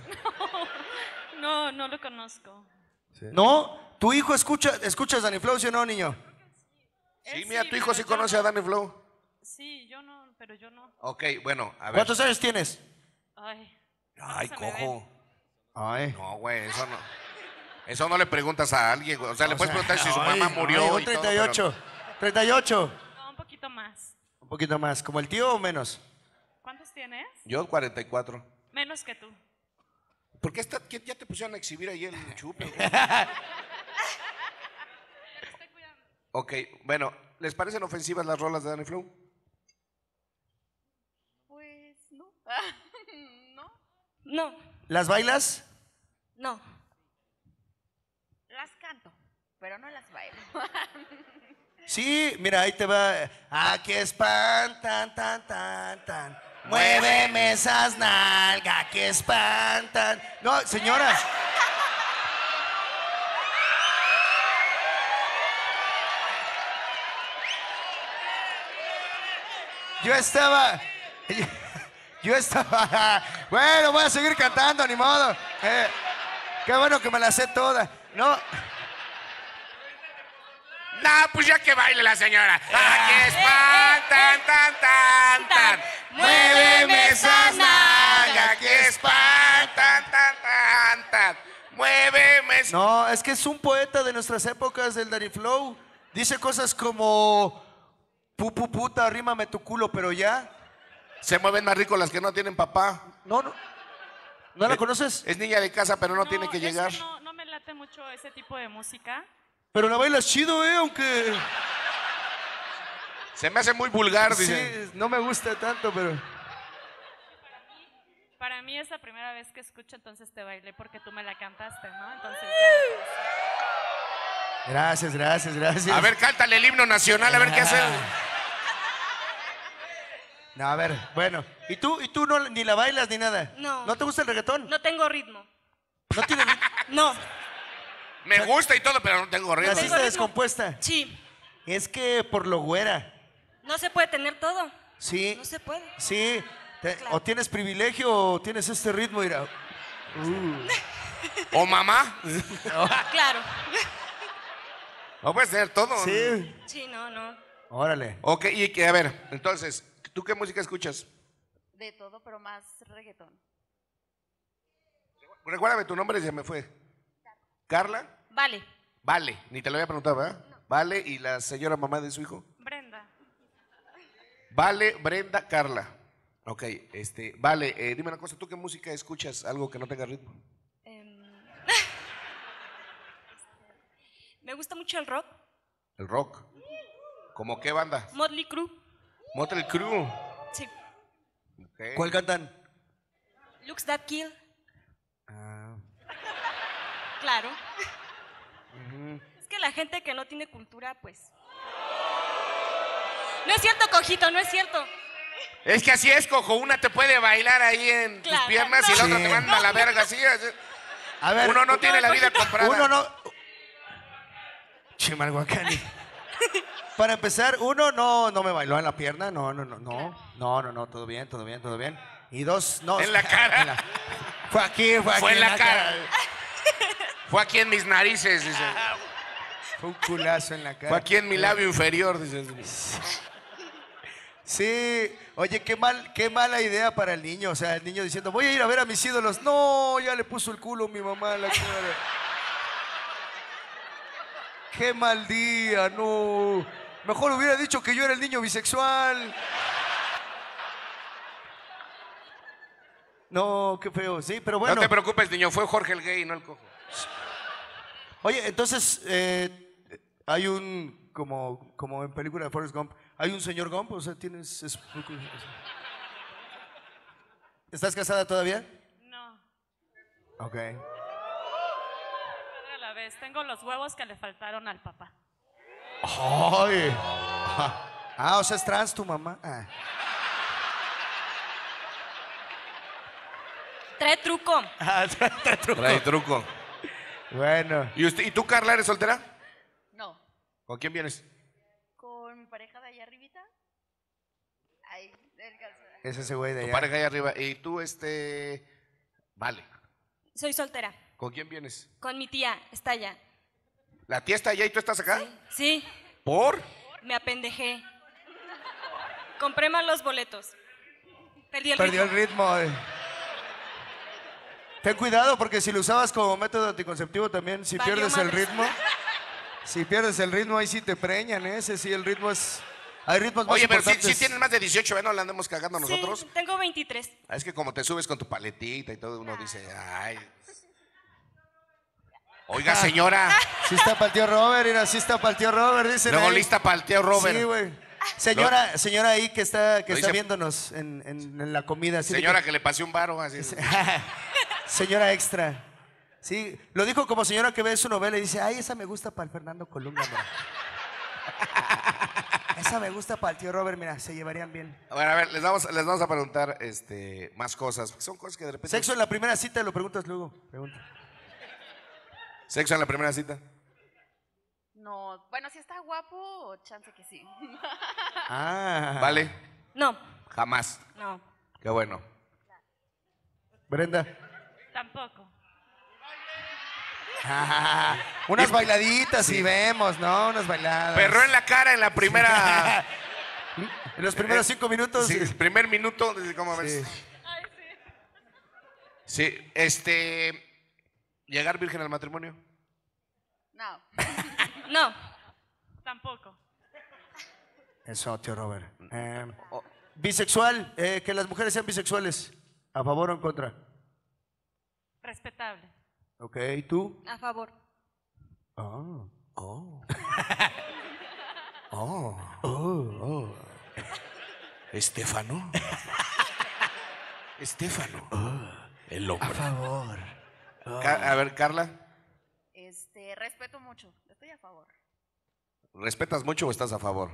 [SPEAKER 6] No, no lo conozco.
[SPEAKER 3] Sí.
[SPEAKER 2] ¿No? ¿Tu hijo escucha, escuchas Danny Flow, sí o no, niño?
[SPEAKER 3] Sí,
[SPEAKER 6] Él
[SPEAKER 3] mira,
[SPEAKER 6] sí,
[SPEAKER 3] tu hijo
[SPEAKER 6] pero
[SPEAKER 3] sí
[SPEAKER 6] yo
[SPEAKER 3] conoce
[SPEAKER 6] no.
[SPEAKER 3] a Danny Flow.
[SPEAKER 6] Sí, yo no, pero yo no.
[SPEAKER 3] Ok, bueno, a ver.
[SPEAKER 2] ¿Cuántos años tienes?
[SPEAKER 6] Ay.
[SPEAKER 3] Ay,
[SPEAKER 6] se me
[SPEAKER 3] cojo.
[SPEAKER 2] Ay.
[SPEAKER 3] No, güey, eso no. Eso no le preguntas a alguien, güey. O sea, le
[SPEAKER 2] O
[SPEAKER 3] puedes
[SPEAKER 2] sea,
[SPEAKER 3] preguntar si su
[SPEAKER 2] ay,
[SPEAKER 3] mamá murió
[SPEAKER 2] ay,
[SPEAKER 3] y
[SPEAKER 2] un
[SPEAKER 3] todo,
[SPEAKER 2] treinta y ocho.
[SPEAKER 3] pero-
[SPEAKER 2] treinta y ocho.
[SPEAKER 6] No, un poquito más.
[SPEAKER 2] Un poquito más. ¿Como el tío o menos?
[SPEAKER 6] ¿Cuántos tienes?
[SPEAKER 3] Yo cuarenta y cuatro.
[SPEAKER 6] Menos que tú.
[SPEAKER 3] ¿Por qué está, qué- ya te pusieron a exhibir ahí el chupe? güey? Ok, bueno, ¿les parecen ofensivas las rolas de Danny Flow?
[SPEAKER 9] Pues no.
[SPEAKER 6] ¿No? No.
[SPEAKER 2] ¿Las bailas?
[SPEAKER 6] No.
[SPEAKER 9] Las canto, pero no las bailo.
[SPEAKER 2] Sí, mira, ahí te va. Aquí espantan, tan, tan, tan. Muéveme esas nalgas que espantan. No, señora. Yo estaba. Yo estaba. Bueno, voy a seguir cantando, ni modo. Eh, qué bueno que me la sé toda. No.
[SPEAKER 3] No, pues ya que baile la señora. Aquí espantan, tan, tan, tan. Muéveme esas nalgas que espantan, tan, tan, tan. Muéveme. es-
[SPEAKER 2] No, es que es un poeta de nuestras épocas del Danny Flow. Dice cosas como pu, pu, puta, arrímame tu culo, pero ya.
[SPEAKER 3] Se mueven más ricos las que no tienen papá.
[SPEAKER 2] No, no. ¿No la
[SPEAKER 3] Eh,
[SPEAKER 2] conoces?
[SPEAKER 3] Es niña de casa, pero no, tiene que
[SPEAKER 6] es
[SPEAKER 3] llegar.
[SPEAKER 6] no, no me late mucho ese tipo de música.
[SPEAKER 2] Pero la bailas chido, ¿eh? Aunque.
[SPEAKER 3] Se me hace muy vulgar, dice.
[SPEAKER 2] Sí, no me gusta tanto, pero.
[SPEAKER 6] Para mí es la primera vez que escucho, entonces te bailé porque tú me la cantaste, ¿no? Entonces
[SPEAKER 2] Gracias, gracias, gracias.
[SPEAKER 3] A ver, cántale el himno nacional, a ver qué hace.
[SPEAKER 2] No, a ver, bueno. ¿Y tú, y tú no, ni la bailas ni nada?
[SPEAKER 12] No.
[SPEAKER 2] ¿No te gusta el reggaetón?
[SPEAKER 12] No tengo ritmo.
[SPEAKER 2] ¿No tienes ritmo?
[SPEAKER 12] No.
[SPEAKER 3] Me gusta y todo, pero no tengo ritmo.
[SPEAKER 2] ¿Naciste descompuesta?
[SPEAKER 12] Sí.
[SPEAKER 2] Es que por lo güera.
[SPEAKER 12] No se puede tener todo.
[SPEAKER 2] Sí.
[SPEAKER 12] No se puede.
[SPEAKER 2] Sí. Te-
[SPEAKER 12] Claro.
[SPEAKER 2] O tienes privilegio o tienes este ritmo, mira. Uh.
[SPEAKER 3] ¿O mamá?
[SPEAKER 12] Claro.
[SPEAKER 3] No puede ser todo.
[SPEAKER 2] Sí.
[SPEAKER 12] Sí, no, no.
[SPEAKER 2] Órale.
[SPEAKER 3] Ok, y que, a ver, entonces, ¿tú qué música escuchas?
[SPEAKER 9] De todo, pero más reggaetón.
[SPEAKER 3] Recuérdame tu nombre, se me fue. ¿Carla?
[SPEAKER 12] Vale.
[SPEAKER 3] Vale, ni te lo había preguntado, ¿verdad? Vale, ¿y la señora mamá de su hijo?
[SPEAKER 6] Brenda.
[SPEAKER 3] Vale, Brenda, Carla. Ok, este, vale, eh, dime una cosa, ¿tú qué música escuchas? Algo que no tenga ritmo.
[SPEAKER 12] Em, Me gusta mucho el rock.
[SPEAKER 3] El rock. ¿Cómo qué banda?
[SPEAKER 12] Motley Crue.
[SPEAKER 3] Motley Crue.
[SPEAKER 12] Sí.
[SPEAKER 3] Ok.
[SPEAKER 2] ¿Cuál cantan?
[SPEAKER 12] Looks That Kill.
[SPEAKER 2] Ah.
[SPEAKER 12] Claro.
[SPEAKER 3] Ujú.
[SPEAKER 12] Es que la gente que no tiene cultura, pues. No es cierto, cojito, no es cierto.
[SPEAKER 3] Es que así es, cojo. Una te puede bailar ahí en tus
[SPEAKER 12] Claro,
[SPEAKER 3] piernas y la
[SPEAKER 2] no.
[SPEAKER 3] otra
[SPEAKER 2] Sí.
[SPEAKER 3] te manda a la verga, así. así.
[SPEAKER 2] A ver.
[SPEAKER 3] Uno no tiene la vida comprada.
[SPEAKER 2] Uno no. Chimalhuacán. Para empezar, uno no, no me bailó en la pierna. No, no, no, no. No, no, no. Todo bien, todo bien, todo bien. Y dos, no.
[SPEAKER 3] En la cara.
[SPEAKER 2] En la- Fue aquí, fue aquí.
[SPEAKER 3] Fue en la cara. Fue aquí en mis narices, dice.
[SPEAKER 2] Fue un culazo en la cara.
[SPEAKER 3] Fue aquí en mi labio inferior, dice.
[SPEAKER 2] Sí, oye, qué mal, qué mala idea para el niño. O sea, el niño diciendo, voy a ir a ver a mis ídolos. No, ya le puso el culo mi mamá a la cara. Qué mal día, no. Mejor hubiera dicho que yo era el niño bisexual. No, qué feo, sí, pero bueno.
[SPEAKER 3] No te preocupes, niño, fue Jorge el gay, no el cojo.
[SPEAKER 2] Oye, entonces, eh, hay un, como, como en película de Forrest Gump, hay un señor Gump, o sea, tienes... es- ¿Estás casada todavía?
[SPEAKER 6] No.
[SPEAKER 2] Ok.
[SPEAKER 6] Padre a la vez. Tengo los huevos que le faltaron al papá.
[SPEAKER 2] Ay. Ah, o sea, es trans tu mamá. Ah.
[SPEAKER 12] Trae truco.
[SPEAKER 2] Ah, trae truco.
[SPEAKER 3] Trae truco.
[SPEAKER 2] Bueno.
[SPEAKER 3] ¿Y, usted, ¿Y tú, Carla, eres soltera?
[SPEAKER 9] No.
[SPEAKER 3] ¿Con quién vienes?
[SPEAKER 9] Con mi pareja de allá arribita. Ahí, el caso.
[SPEAKER 2] Es ese güey de
[SPEAKER 3] Tu
[SPEAKER 2] allá.
[SPEAKER 3] pareja ahí arriba. ¿Y tú, este...? Vale.
[SPEAKER 12] Soy soltera.
[SPEAKER 3] ¿Con quién vienes?
[SPEAKER 12] Con mi tía, está allá.
[SPEAKER 3] ¿La tía está allá y tú estás acá?
[SPEAKER 12] Sí,
[SPEAKER 3] ¿Por?
[SPEAKER 12] me apendejé. Compré mal los boletos. Perdí el
[SPEAKER 2] Perdió el
[SPEAKER 12] ritmo.
[SPEAKER 2] ritmo. eh. Ten cuidado porque si lo usabas como método anticonceptivo también, si
[SPEAKER 12] Valió
[SPEAKER 2] pierdes el
[SPEAKER 12] madres.
[SPEAKER 2] ritmo, si pierdes el ritmo ahí sí te preñan, ¿eh? Ese sí, el ritmo es... Hay ritmos más
[SPEAKER 3] Oye, pero si,
[SPEAKER 2] importantes.
[SPEAKER 3] si tienes más de dieciocho, ¿eh? No la andemos cagando
[SPEAKER 12] Sí,
[SPEAKER 3] nosotros.
[SPEAKER 12] tengo veintitrés.
[SPEAKER 3] Ah, Es que como te subes con tu paletita y todo, uno dice, ay... Oiga, señora.
[SPEAKER 2] Sí está para el tío Robert, mira, sí está para el tío Robert, dicen
[SPEAKER 3] Luego
[SPEAKER 2] ahí.
[SPEAKER 3] lista para el tío Robert.
[SPEAKER 2] Sí, güey. Señora, señora ahí que está, que
[SPEAKER 3] Lo
[SPEAKER 2] está
[SPEAKER 3] dice-
[SPEAKER 2] viéndonos en, en- en la comida. así de
[SPEAKER 3] Señora
[SPEAKER 2] que-
[SPEAKER 3] que le pasé un varo, así.
[SPEAKER 2] Señora extra. Sí, lo dijo como señora que ve su novela y dice, ay, esa me gusta para el Fernando Colunga, mira. Esa me gusta para el tío Robert, mira, se llevarían bien.
[SPEAKER 3] A ver, a ver, les vamos, les vamos a preguntar este, más cosas. Son cosas que de repente...
[SPEAKER 2] Sexo en la primera cita, lo preguntas luego. Pregunta.
[SPEAKER 3] ¿Sexo en la primera cita?
[SPEAKER 9] No, bueno, si está guapo, chance que sí.
[SPEAKER 2] Ah.
[SPEAKER 3] ¿Vale?
[SPEAKER 12] No,
[SPEAKER 3] Jamás.
[SPEAKER 12] no.
[SPEAKER 3] Qué bueno.
[SPEAKER 2] Brenda.
[SPEAKER 6] Tampoco.
[SPEAKER 2] Ah, unas bailaditas y vemos, ¿no? Unas bailadas.
[SPEAKER 3] Perró en la cara en la primera...
[SPEAKER 2] En los primeros cinco minutos.
[SPEAKER 3] Sí, el primer minuto, ¿cómo ves?
[SPEAKER 2] Sí.
[SPEAKER 3] Sí, este... ¿Llegar virgen al matrimonio?
[SPEAKER 9] No.
[SPEAKER 12] No.
[SPEAKER 6] Tampoco.
[SPEAKER 2] Eso, tío Robert. Eh, bisexual, eh, que las mujeres sean bisexuales. ¿A favor o en contra?
[SPEAKER 6] Respetable.
[SPEAKER 2] Ok, ¿y tú?
[SPEAKER 12] A favor.
[SPEAKER 2] Oh. Oh. Oh. Oh.
[SPEAKER 3] Estefano. Estefano. El hombre.
[SPEAKER 2] A favor.
[SPEAKER 3] Ca- a ver, Carla,
[SPEAKER 9] Este, respeto mucho. Estoy a favor.
[SPEAKER 3] ¿respetas mucho o estás a favor?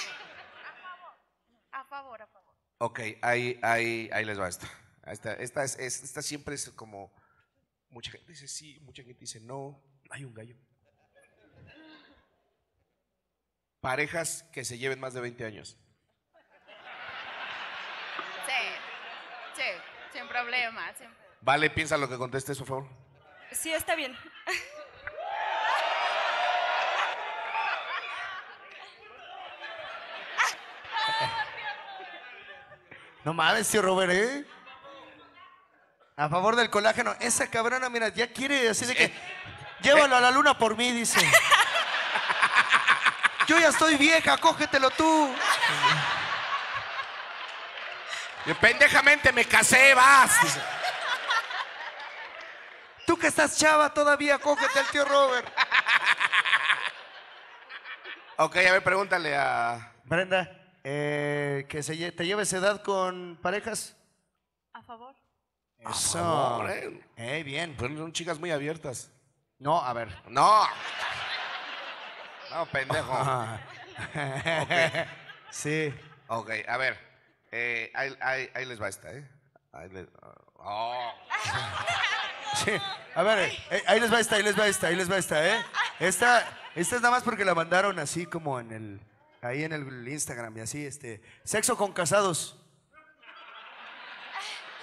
[SPEAKER 9] A favor, a favor.
[SPEAKER 3] Ok, ahí, ahí, ahí les va esta. Esta, esta, es, es- esta siempre es como... Mucha gente dice sí, mucha gente dice no. Hay un gallo. Parejas que se lleven más de veinte años.
[SPEAKER 9] Sí, sí, sin problema. sin-
[SPEAKER 3] Vale, piensa lo que contestes, por favor.
[SPEAKER 12] Sí, está bien.
[SPEAKER 2] No mames, tío Robert, ¿eh? A favor del colágeno. Esa cabrona, mira, ya quiere así de que... Llévalo a la luna por mí, dice. Yo ya estoy vieja, cógetelo tú.
[SPEAKER 3] Yo pendejamente me casé, vas. Dice.
[SPEAKER 2] Tú que estás chava todavía, cógete al tío Robert.
[SPEAKER 3] Ok, a ver, pregúntale a...
[SPEAKER 2] Brenda, eh, que se lle- te lleves edad con parejas.
[SPEAKER 6] A favor.
[SPEAKER 2] Eso.
[SPEAKER 3] favor, eh.
[SPEAKER 2] Eh, bien.
[SPEAKER 3] Pues son chicas muy abiertas.
[SPEAKER 2] No, a ver.
[SPEAKER 3] No. No, pendejo.
[SPEAKER 2] Ajá. Sí.
[SPEAKER 3] Ok, a ver. eh, ahí, ahí- ahí les va esta, ¿eh? Ahí les- oh.
[SPEAKER 2] Sí. A ver, eh, ahí les va esta, ahí les va esta, ahí les va esta, ¿eh? Esta, esta es nada más porque la mandaron así como en el, ahí en el Instagram y así, este, sexo con casados.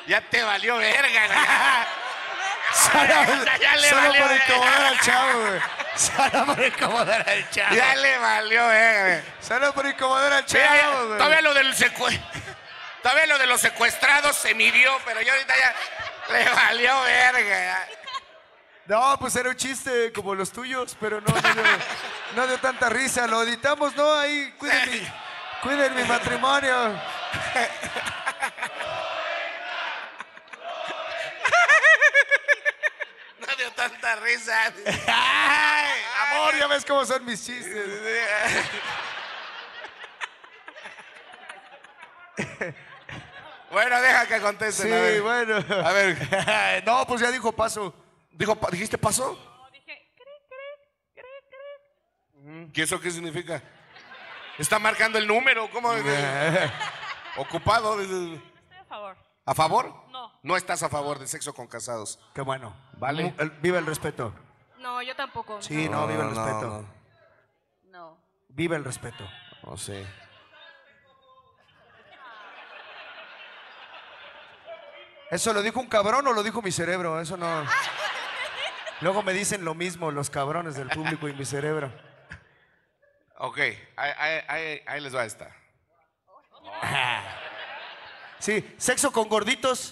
[SPEAKER 3] Ya te valió verga.
[SPEAKER 2] Solo,
[SPEAKER 3] ya le
[SPEAKER 2] solo
[SPEAKER 3] valió
[SPEAKER 2] por
[SPEAKER 3] verga.
[SPEAKER 2] incomodar al chavo, güey. Solo por incomodar al chavo.
[SPEAKER 3] Ya le valió verga.
[SPEAKER 2] Solo por incomodar al
[SPEAKER 3] Mira, ya,
[SPEAKER 2] chavo, güey.
[SPEAKER 3] todavía lo del secue... Todavía lo de los secuestrados se midió, pero yo ahorita ya le valió verga.
[SPEAKER 2] No, pues era un chiste como los tuyos, pero no, no, dio, no dio tanta risa. Lo editamos, ¿no? Ahí, cuiden mi, cuiden mi matrimonio.
[SPEAKER 3] No dio tanta risa.
[SPEAKER 2] Ay, amor, ya ves cómo son mis chistes.
[SPEAKER 3] Bueno, deja que contesten.
[SPEAKER 2] Sí,
[SPEAKER 3] a ver.
[SPEAKER 2] bueno.
[SPEAKER 3] A ver.
[SPEAKER 2] No, pues ya dijo paso.
[SPEAKER 3] Dijo, ¿dijiste paso? No, dije, ¿qué eso qué significa? Está marcando el número, ¿cómo? Ocupado.
[SPEAKER 12] Estoy a favor.
[SPEAKER 3] ¿A favor?
[SPEAKER 12] No.
[SPEAKER 3] No estás a favor del sexo con casados.
[SPEAKER 2] Qué bueno.
[SPEAKER 3] Vale.
[SPEAKER 2] El- viva el respeto.
[SPEAKER 12] No, yo tampoco.
[SPEAKER 2] Sí, no, viva el respeto.
[SPEAKER 3] No,
[SPEAKER 12] No.
[SPEAKER 2] Viva el respeto.
[SPEAKER 3] no sé.
[SPEAKER 2] ¿Eso lo dijo un cabrón o lo dijo mi cerebro? Eso no. Luego me dicen lo mismo los cabrones del público y mi cerebro.
[SPEAKER 3] Ok, ahí, ahí- ahí- ahí les va esta.
[SPEAKER 2] Sí, sexo con gorditos.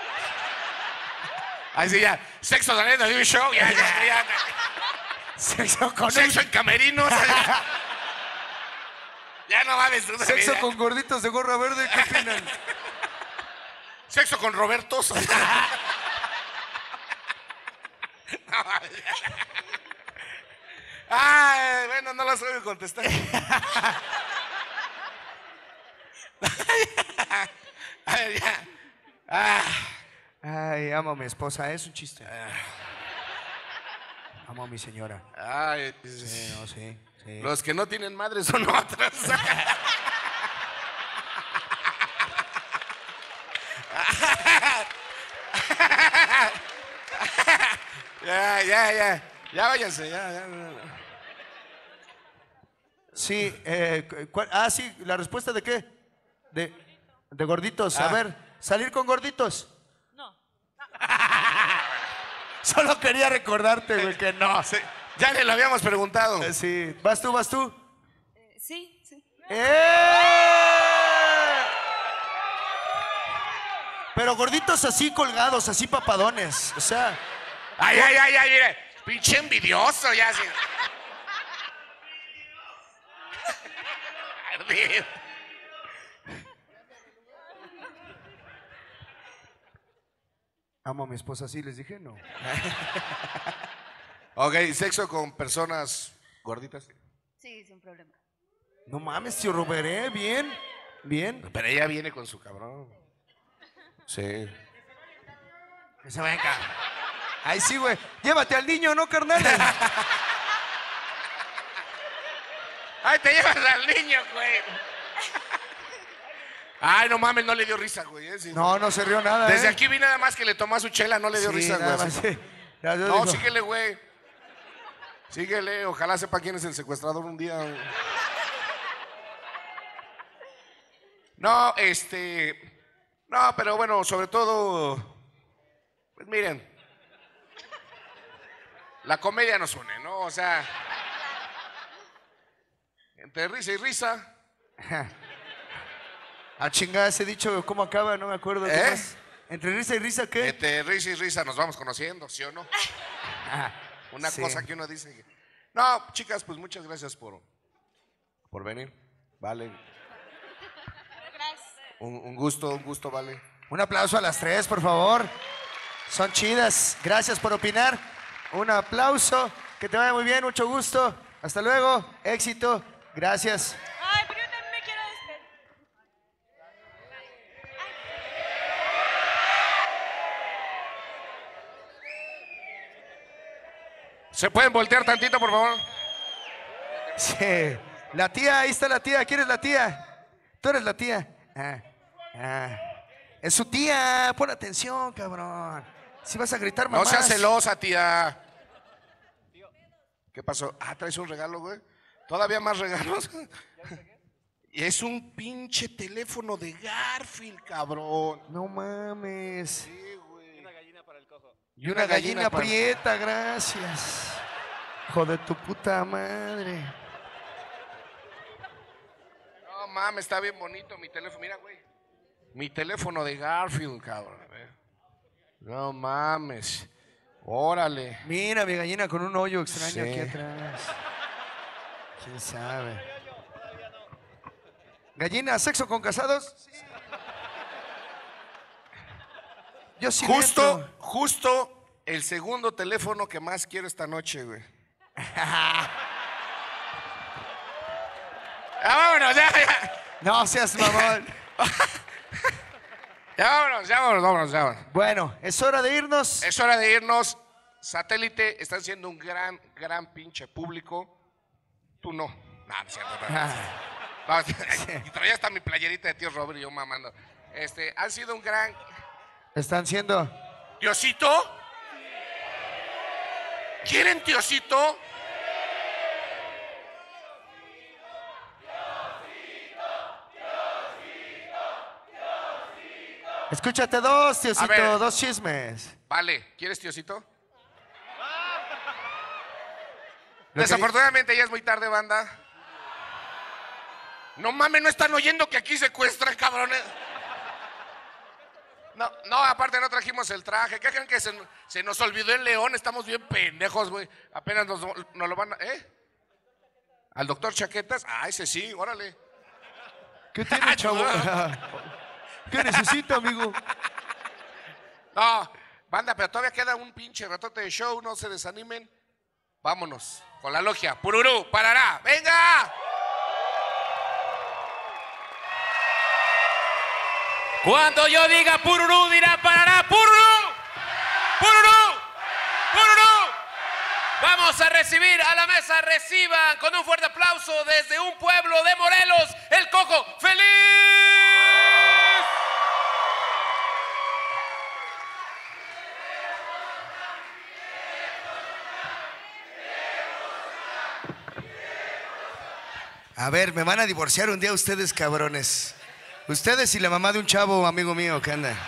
[SPEAKER 3] Ahí sí, ya. Sexo saliendo de un show, ya, ya, ya.
[SPEAKER 2] Sexo con
[SPEAKER 3] Sexo en camerinos. Ya no mames. tú
[SPEAKER 2] Sexo
[SPEAKER 3] también,
[SPEAKER 2] con gorditos de gorra verde, ¿qué opinan?
[SPEAKER 3] Sexo con Robertos. Ay, bueno, no las voy a contestar. A ver, ya. Ah.
[SPEAKER 2] Ay, amo a mi esposa, es un chiste. Amo a mi señora.
[SPEAKER 3] Ay,
[SPEAKER 2] Sí, no, sí, sí.
[SPEAKER 3] los que no tienen madre son otros. Ya, ya, ya. Ya váyanse, ya, ya. ya.
[SPEAKER 2] Sí, eh, cu- ¿cuál- ah, sí, ¿la respuesta de qué? De, de gorditos. A
[SPEAKER 3] Ah.
[SPEAKER 2] ver, ¿salir con gorditos?
[SPEAKER 12] No.
[SPEAKER 2] Solo quería recordarte, güey, que no.
[SPEAKER 3] Sí, ya le lo habíamos preguntado.
[SPEAKER 2] Eh, Sí, ¿vas tú, vas tú?
[SPEAKER 12] Eh, sí, sí.
[SPEAKER 2] ¡Eh! Pero gorditos así colgados, así papadones. O sea,
[SPEAKER 3] Ay, ay, ay, ay, mire. Pinche envidioso, ya sí. Ardido.
[SPEAKER 2] amo a mi esposa, sí, les dije, no.
[SPEAKER 3] Ok, sexo con personas gorditas.
[SPEAKER 9] Sí, sin problema.
[SPEAKER 2] No mames, tío Robert, ¿eh? Bien, bien.
[SPEAKER 3] Pero ella viene con su cabrón. Sí.
[SPEAKER 2] Que se venga. Ay, sí, güey. Llévate al niño, ¿no, carnal?
[SPEAKER 3] Ay, te llevas al niño, güey. Ay, no mames, no le dio risa, güey. ¿eh? Sí.
[SPEAKER 2] No, no se rió nada,
[SPEAKER 3] Desde
[SPEAKER 2] ¿eh?
[SPEAKER 3] aquí vi nada más que le tomó a su chela, no le dio
[SPEAKER 2] Sí,
[SPEAKER 3] risa,
[SPEAKER 2] nada
[SPEAKER 3] güey.
[SPEAKER 2] más, sí. Ya, yo
[SPEAKER 3] No,
[SPEAKER 2] digo,
[SPEAKER 3] síguele, güey. Síguele, ojalá sepa quién es el secuestrador un día. güey. No, este... No, pero bueno, sobre todo... Pues miren. La comedia nos une, ¿no? O sea... Entre risa y risa.
[SPEAKER 2] A chingada ese dicho, ¿cómo acaba? No me acuerdo. ¿Qué
[SPEAKER 3] ¿Eh?
[SPEAKER 2] más? ¿Entre risa y risa qué?
[SPEAKER 3] Entre risa y risa nos vamos conociendo, ¿sí o no? Una
[SPEAKER 2] Sí.
[SPEAKER 3] cosa que uno dice. No, chicas, pues muchas gracias por, por venir. Vale. Un, un gusto, un gusto, vale.
[SPEAKER 2] Un aplauso a las tres, por favor. Son chidas. Gracias por opinar. Un aplauso. Que te vaya muy bien, mucho gusto. Hasta luego. Éxito. Gracias.
[SPEAKER 12] Ay, pero yo también me quiero despedir.
[SPEAKER 3] ¿Se pueden voltear tantito, por favor?
[SPEAKER 2] Sí. La tía, ahí está la tía. ¿Quién es la tía? Tú eres la tía. Ah, ah. Es su tía. Pon atención, cabrón. Si vas a gritar, mamá.
[SPEAKER 3] No seas celosa, tía. ¿Qué pasó? Ah, traes un regalo, güey. Todavía más regalos. Es un pinche teléfono de Garfield, cabrón.
[SPEAKER 2] No mames.
[SPEAKER 3] Sí, güey.
[SPEAKER 13] Y una gallina para el cojo.
[SPEAKER 2] Y una gallina prieta, gracias. Hijo de tu puta madre.
[SPEAKER 3] No mames, está bien bonito mi teléfono. Mira, güey. Mi teléfono de Garfield, cabrón. A ver. No mames. Órale.
[SPEAKER 2] Mira, mi gallina con un hoyo extraño
[SPEAKER 3] Sí.
[SPEAKER 2] aquí atrás. ¿Quién sabe? ¿Gallina, sexo con casados? Sí. Yo sí
[SPEAKER 3] Justo,
[SPEAKER 2] entro.
[SPEAKER 3] justo el segundo teléfono que más quiero esta noche, güey. Ya vámonos, ya, ya.
[SPEAKER 2] No seas mamón.
[SPEAKER 3] Ya vámonos, ya vámonos, vámonos, ya vámonos.
[SPEAKER 2] Bueno, es hora de irnos.
[SPEAKER 3] Es hora de irnos. Satélite, están siendo un gran, gran pinche público. Tú no. No, no es cierto. No, no. No, y todavía está mi playerita de tío Robert y yo mamando. Este, han sido un gran...
[SPEAKER 2] Están siendo.
[SPEAKER 3] ¿Tiosito? ¿Quieren tiosito?
[SPEAKER 2] Escúchate dos,
[SPEAKER 3] A
[SPEAKER 2] tiosito,
[SPEAKER 3] ver.
[SPEAKER 2] dos chismes.
[SPEAKER 3] Vale, ¿quieres tiosito?
[SPEAKER 2] Lo que-
[SPEAKER 3] Desafortunadamente ya es muy tarde, banda. No mames, no están oyendo que aquí secuestran, cabrones. No, no, aparte no trajimos el traje. ¿Qué creen que se, se nos olvidó el león? Estamos bien pendejos, güey. Apenas nos, nos lo van a... ¿Eh? ¿Al doctor Chaquetas? Ah, ese sí, órale.
[SPEAKER 2] ¿Qué tiene, chavo? ¿Qué necesita, amigo?
[SPEAKER 3] No, banda, pero todavía queda un pinche ratote de show, no se desanimen. Vámonos, con la logia. Pururú, parará, ¡venga!
[SPEAKER 13] Cuando yo diga pururú, dirá parará, pururú, pururú, pururú. Vamos a recibir a la mesa, reciban con un fuerte aplauso desde un pueblo de Morelos, el Cojo Feliz.
[SPEAKER 2] A ver, me van a divorciar un día ustedes, cabrones. Ustedes y la mamá de un chavo, amigo mío, que anda.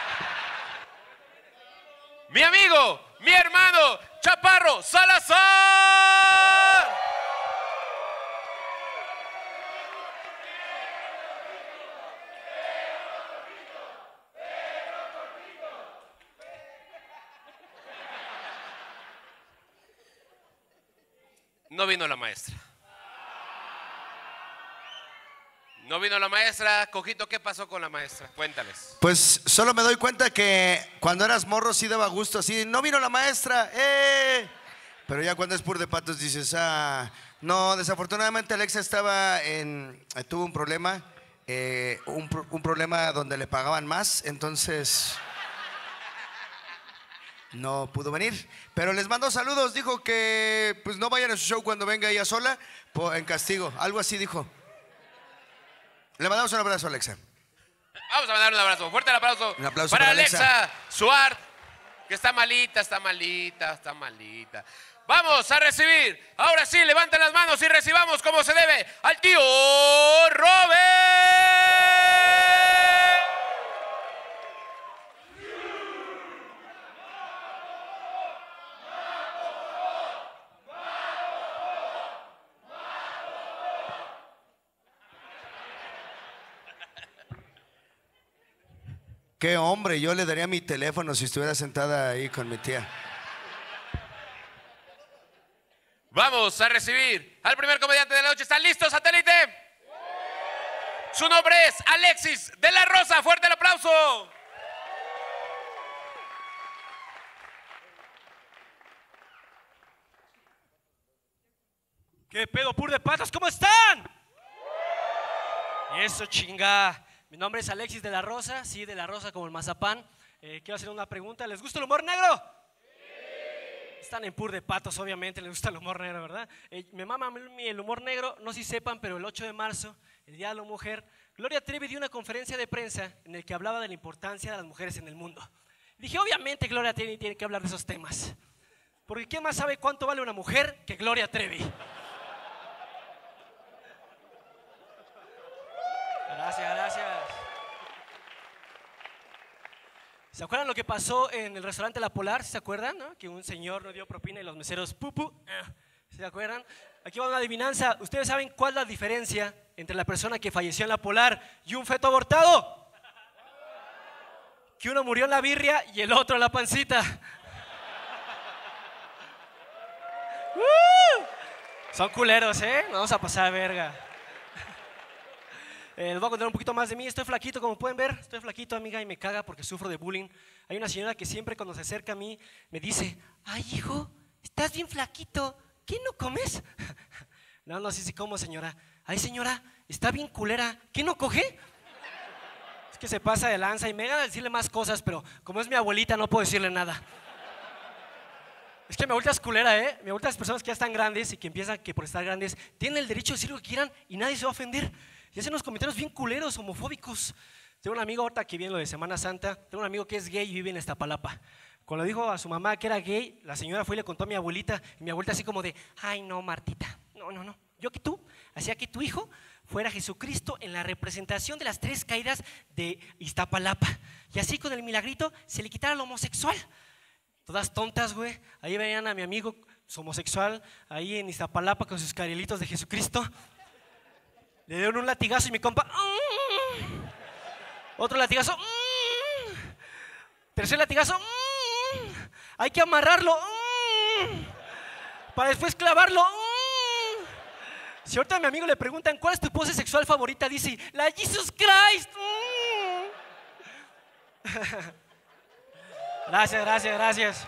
[SPEAKER 13] Mi amigo, mi hermano, Chaparro Salazar. No vino la maestra. No vino la maestra. Cojito, ¿qué pasó con la maestra? Cuéntales.
[SPEAKER 2] Pues solo me doy cuenta que cuando eras morro sí daba gusto así. No vino la maestra, ¡eh! Pero ya cuando es pur de patos dices, ah, no, desafortunadamente Alexa estaba en, eh, tuvo un problema, eh, un, pro- un problema donde le pagaban más, entonces no pudo venir. Pero les mando saludos, dijo que pues no vayan a su show cuando venga ella sola, po- en castigo, algo así dijo. Le mandamos un abrazo a Alexa.
[SPEAKER 13] Vamos a mandar un abrazo. Fuerte el aplauso.
[SPEAKER 2] Un aplauso
[SPEAKER 13] para
[SPEAKER 2] para
[SPEAKER 13] Alexa,
[SPEAKER 2] Alexa.
[SPEAKER 13] Suart, que está malita, está malita, está malita. Vamos a recibir. Ahora sí, levanten las manos y recibamos como se debe al tío Robert.
[SPEAKER 2] Qué hombre, yo le daría mi teléfono si estuviera sentada ahí con mi tía.
[SPEAKER 13] Vamos a recibir al primer comediante de la noche. ¿Están listos, satélite? Su nombre es Alexis de la Rosa. Fuerte el aplauso.
[SPEAKER 14] ¿Qué pedo, pur de patas? ¿Cómo están? Eso, chinga. Mi nombre es Alexis de la Rosa, sí, de la Rosa como el mazapán. Eh, quiero hacer una pregunta. ¿Les gusta el humor negro? Sí. Están en pur de patos, obviamente, les gusta el humor negro, ¿verdad? Eh, me mama a mí el humor negro, no sé si sepan, pero el ocho de marzo, el Día de la Mujer, Gloria Trevi dio una conferencia de prensa en la que hablaba de la importancia de las mujeres en el mundo. Dije, obviamente Gloria Trevi tiene que hablar de esos temas. Porque ¿quién más sabe cuánto vale una mujer que Gloria Trevi? Gracias, gracias. ¿Se acuerdan lo que pasó en el restaurante La Polar? ¿Se acuerdan? ¿No? Que un señor no dio propina y los meseros pupu. ¿Se acuerdan? Aquí va una adivinanza. ¿Ustedes saben cuál es la diferencia entre la persona que falleció en La Polar y un feto abortado? Que uno murió en la birria y el otro en la pancita. ¡Uh! Son culeros, ¿eh? Nos vamos a pasar verga. Eh, les voy a contar un poquito más de mí. Estoy flaquito, como pueden ver. Estoy flaquito, amiga, y me caga porque sufro de bullying. Hay una señora que siempre cuando se acerca a mí me dice: ay, hijo, estás bien flaquito. ¿Qué no comes? No, no, sí, sí como, señora. Ay, señora, está bien culera. ¿Qué no coge? Es que se pasa de lanza y me gana decirle más cosas, pero como es mi abuelita no puedo decirle nada. Es que mi abuelita es culera, ¿eh? Mi abuelita es personas que ya están grandes y que empiezan que por estar grandes tienen el derecho de decir lo que quieran y nadie se va a ofender. Y hacen unos comentarios bien culeros, homofóbicos. Tengo un amigo ahorita que viene lo de Semana Santa. Tengo un amigo que es gay y vive en Iztapalapa. Cuando dijo a su mamá que era gay, la señora fue y le contó a mi abuelita. Y mi abuelita así como de: ay, no, Martita, no, no, no. Yo que tú, hacía que tu hijo fuera Jesucristo en la representación de las tres caídas de Iztapalapa. Y así con el milagrito se le quitara lo homosexual. Todas tontas, güey. Ahí veían a mi amigo su homosexual, ahí en Iztapalapa con sus carilitos de Jesucristo. Le dieron un latigazo y mi compa, mmm, otro latigazo, mmm, tercer latigazo, mmm, hay que amarrarlo, mmm, para después clavarlo. Mmm. Si ahorita a mi amigo le preguntan cuál es tu pose sexual favorita, dice: la Jesus Christ. Mmm. Gracias, gracias, gracias.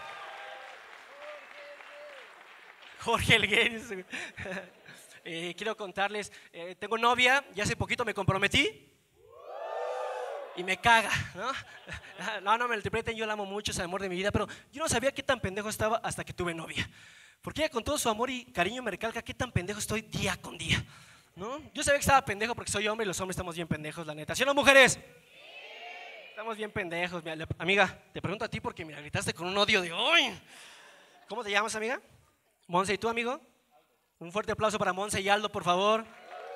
[SPEAKER 14] Jorge el gay. Eh, quiero contarles, eh, tengo novia y hace poquito me comprometí y me caga, ¿no? No, no me lo interpreten, yo la amo mucho, es el amor de mi vida, pero yo no sabía qué tan pendejo estaba hasta que tuve novia. Porque ella con todo su amor y cariño me recalca qué tan pendejo estoy día con día, ¿no? Yo sabía que estaba pendejo porque soy hombre y los hombres estamos bien pendejos, la neta. ¿Sí o no, mujeres? Estamos bien pendejos. Mira, amiga, te pregunto a ti porque mira, gritaste con un odio de hoy. ¿Cómo te llamas, amiga? Monse, ¿y tú, amigo? Un fuerte aplauso para Monse y Aldo, por favor.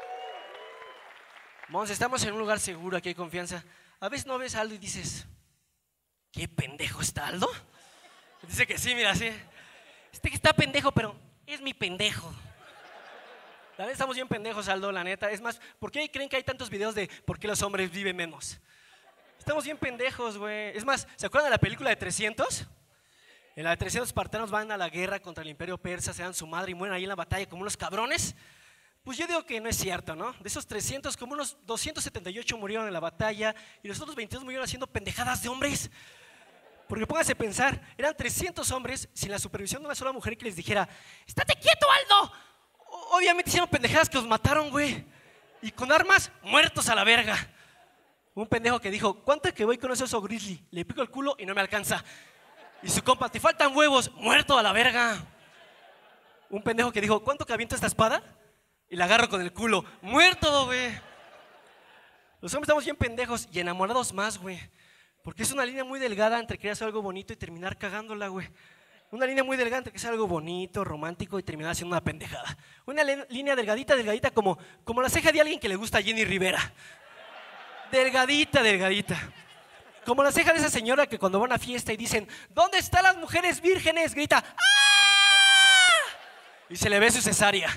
[SPEAKER 14] Monse, estamos en un lugar seguro, aquí hay confianza. A veces no ves a Aldo y dices: ¿qué pendejo está Aldo? Dice que sí, mira, sí. Este que está pendejo, pero es mi pendejo. La neta, estamos bien pendejos, Aldo, la neta. Es más, ¿por qué creen que hay tantos videos de por qué los hombres viven menos? Estamos bien pendejos, güey. Es más, ¿se acuerdan de la película de trescientos? En la de trescientos espartanos van a la guerra contra el imperio persa, se dan su madre y mueren ahí en la batalla como unos cabrones. Pues yo digo que no es cierto, ¿no? De esos trescientos, como unos doscientos setenta y ocho murieron en la batalla y los otros veintidós murieron haciendo pendejadas de hombres. Porque pónganse a pensar, eran trescientos hombres sin la supervisión de una sola mujer que les dijera: ¡estate quieto, Aldo! Obviamente hicieron pendejadas que los mataron, güey. Y con armas, muertos a la verga. Un pendejo que dijo: ¿cuánto que voy con ese oso grizzly? Le pico el culo y no me alcanza. Y su compa: te faltan huevos, muerto a la verga. Un pendejo que dijo: ¿cuánto que aviento esta espada? Y la agarro con el culo, muerto, güey. Los hombres estamos bien pendejos y enamorados más, güey. Porque es una línea muy delgada entre querer hacer algo bonito y terminar cagándola, güey. Una línea muy delgada entre que sea algo bonito, romántico y terminar haciendo una pendejada. Una línea delgadita, delgadita como, como la ceja de alguien que le gusta a Jenny Rivera. Delgadita, delgadita. Como la ceja de esa señora que cuando va a una fiesta y dicen: ¿dónde están las mujeres vírgenes? Grita: ¡ah! Y se le ve su cesárea.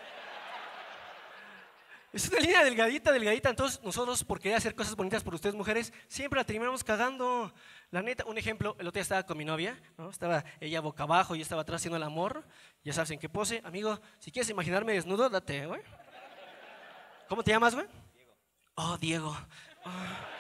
[SPEAKER 14] Es una línea delgadita, delgadita. Entonces nosotros, por querer hacer cosas bonitas por ustedes, mujeres, siempre la terminamos cagando. La neta, un ejemplo, el otro día estaba con mi novia, ¿no? Estaba ella boca abajo, yo estaba atrás haciendo el amor. Ya sabes en qué pose. Amigo, si quieres imaginarme desnudo, date, güey. ¿Cómo te llamas, güey? Diego. Oh, Diego. Oh.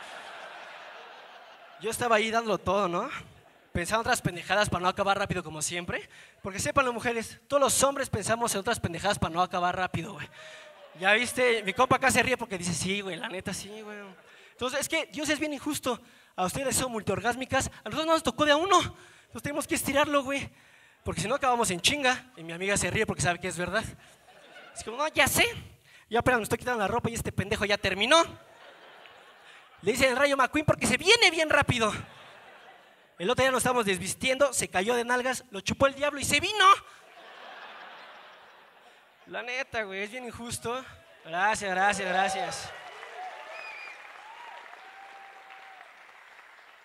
[SPEAKER 14] Yo estaba ahí dándolo todo, ¿no? Pensaba en otras pendejadas para no acabar rápido como siempre. Porque sepan las mujeres, todos los hombres pensamos en otras pendejadas para no acabar rápido, güey. Ya viste, mi compa acá se ríe porque dice: sí, güey, la neta sí, güey. Entonces es que Dios es bien injusto. A ustedes son multiorgásmicas, a nosotros no nos tocó de a uno. Entonces tenemos que estirarlo, güey. Porque si no acabamos en chinga. Y mi amiga se ríe porque sabe que es verdad. Es como: no, ya sé. Ya apenas me estoy quitando la ropa y este pendejo ya terminó. Le dicen el Rayo McQueen porque se viene bien rápido. El otro día nos estábamos desvistiendo, se cayó de nalgas, lo chupó el diablo y se vino. La neta, güey, es bien injusto. Gracias, gracias, gracias.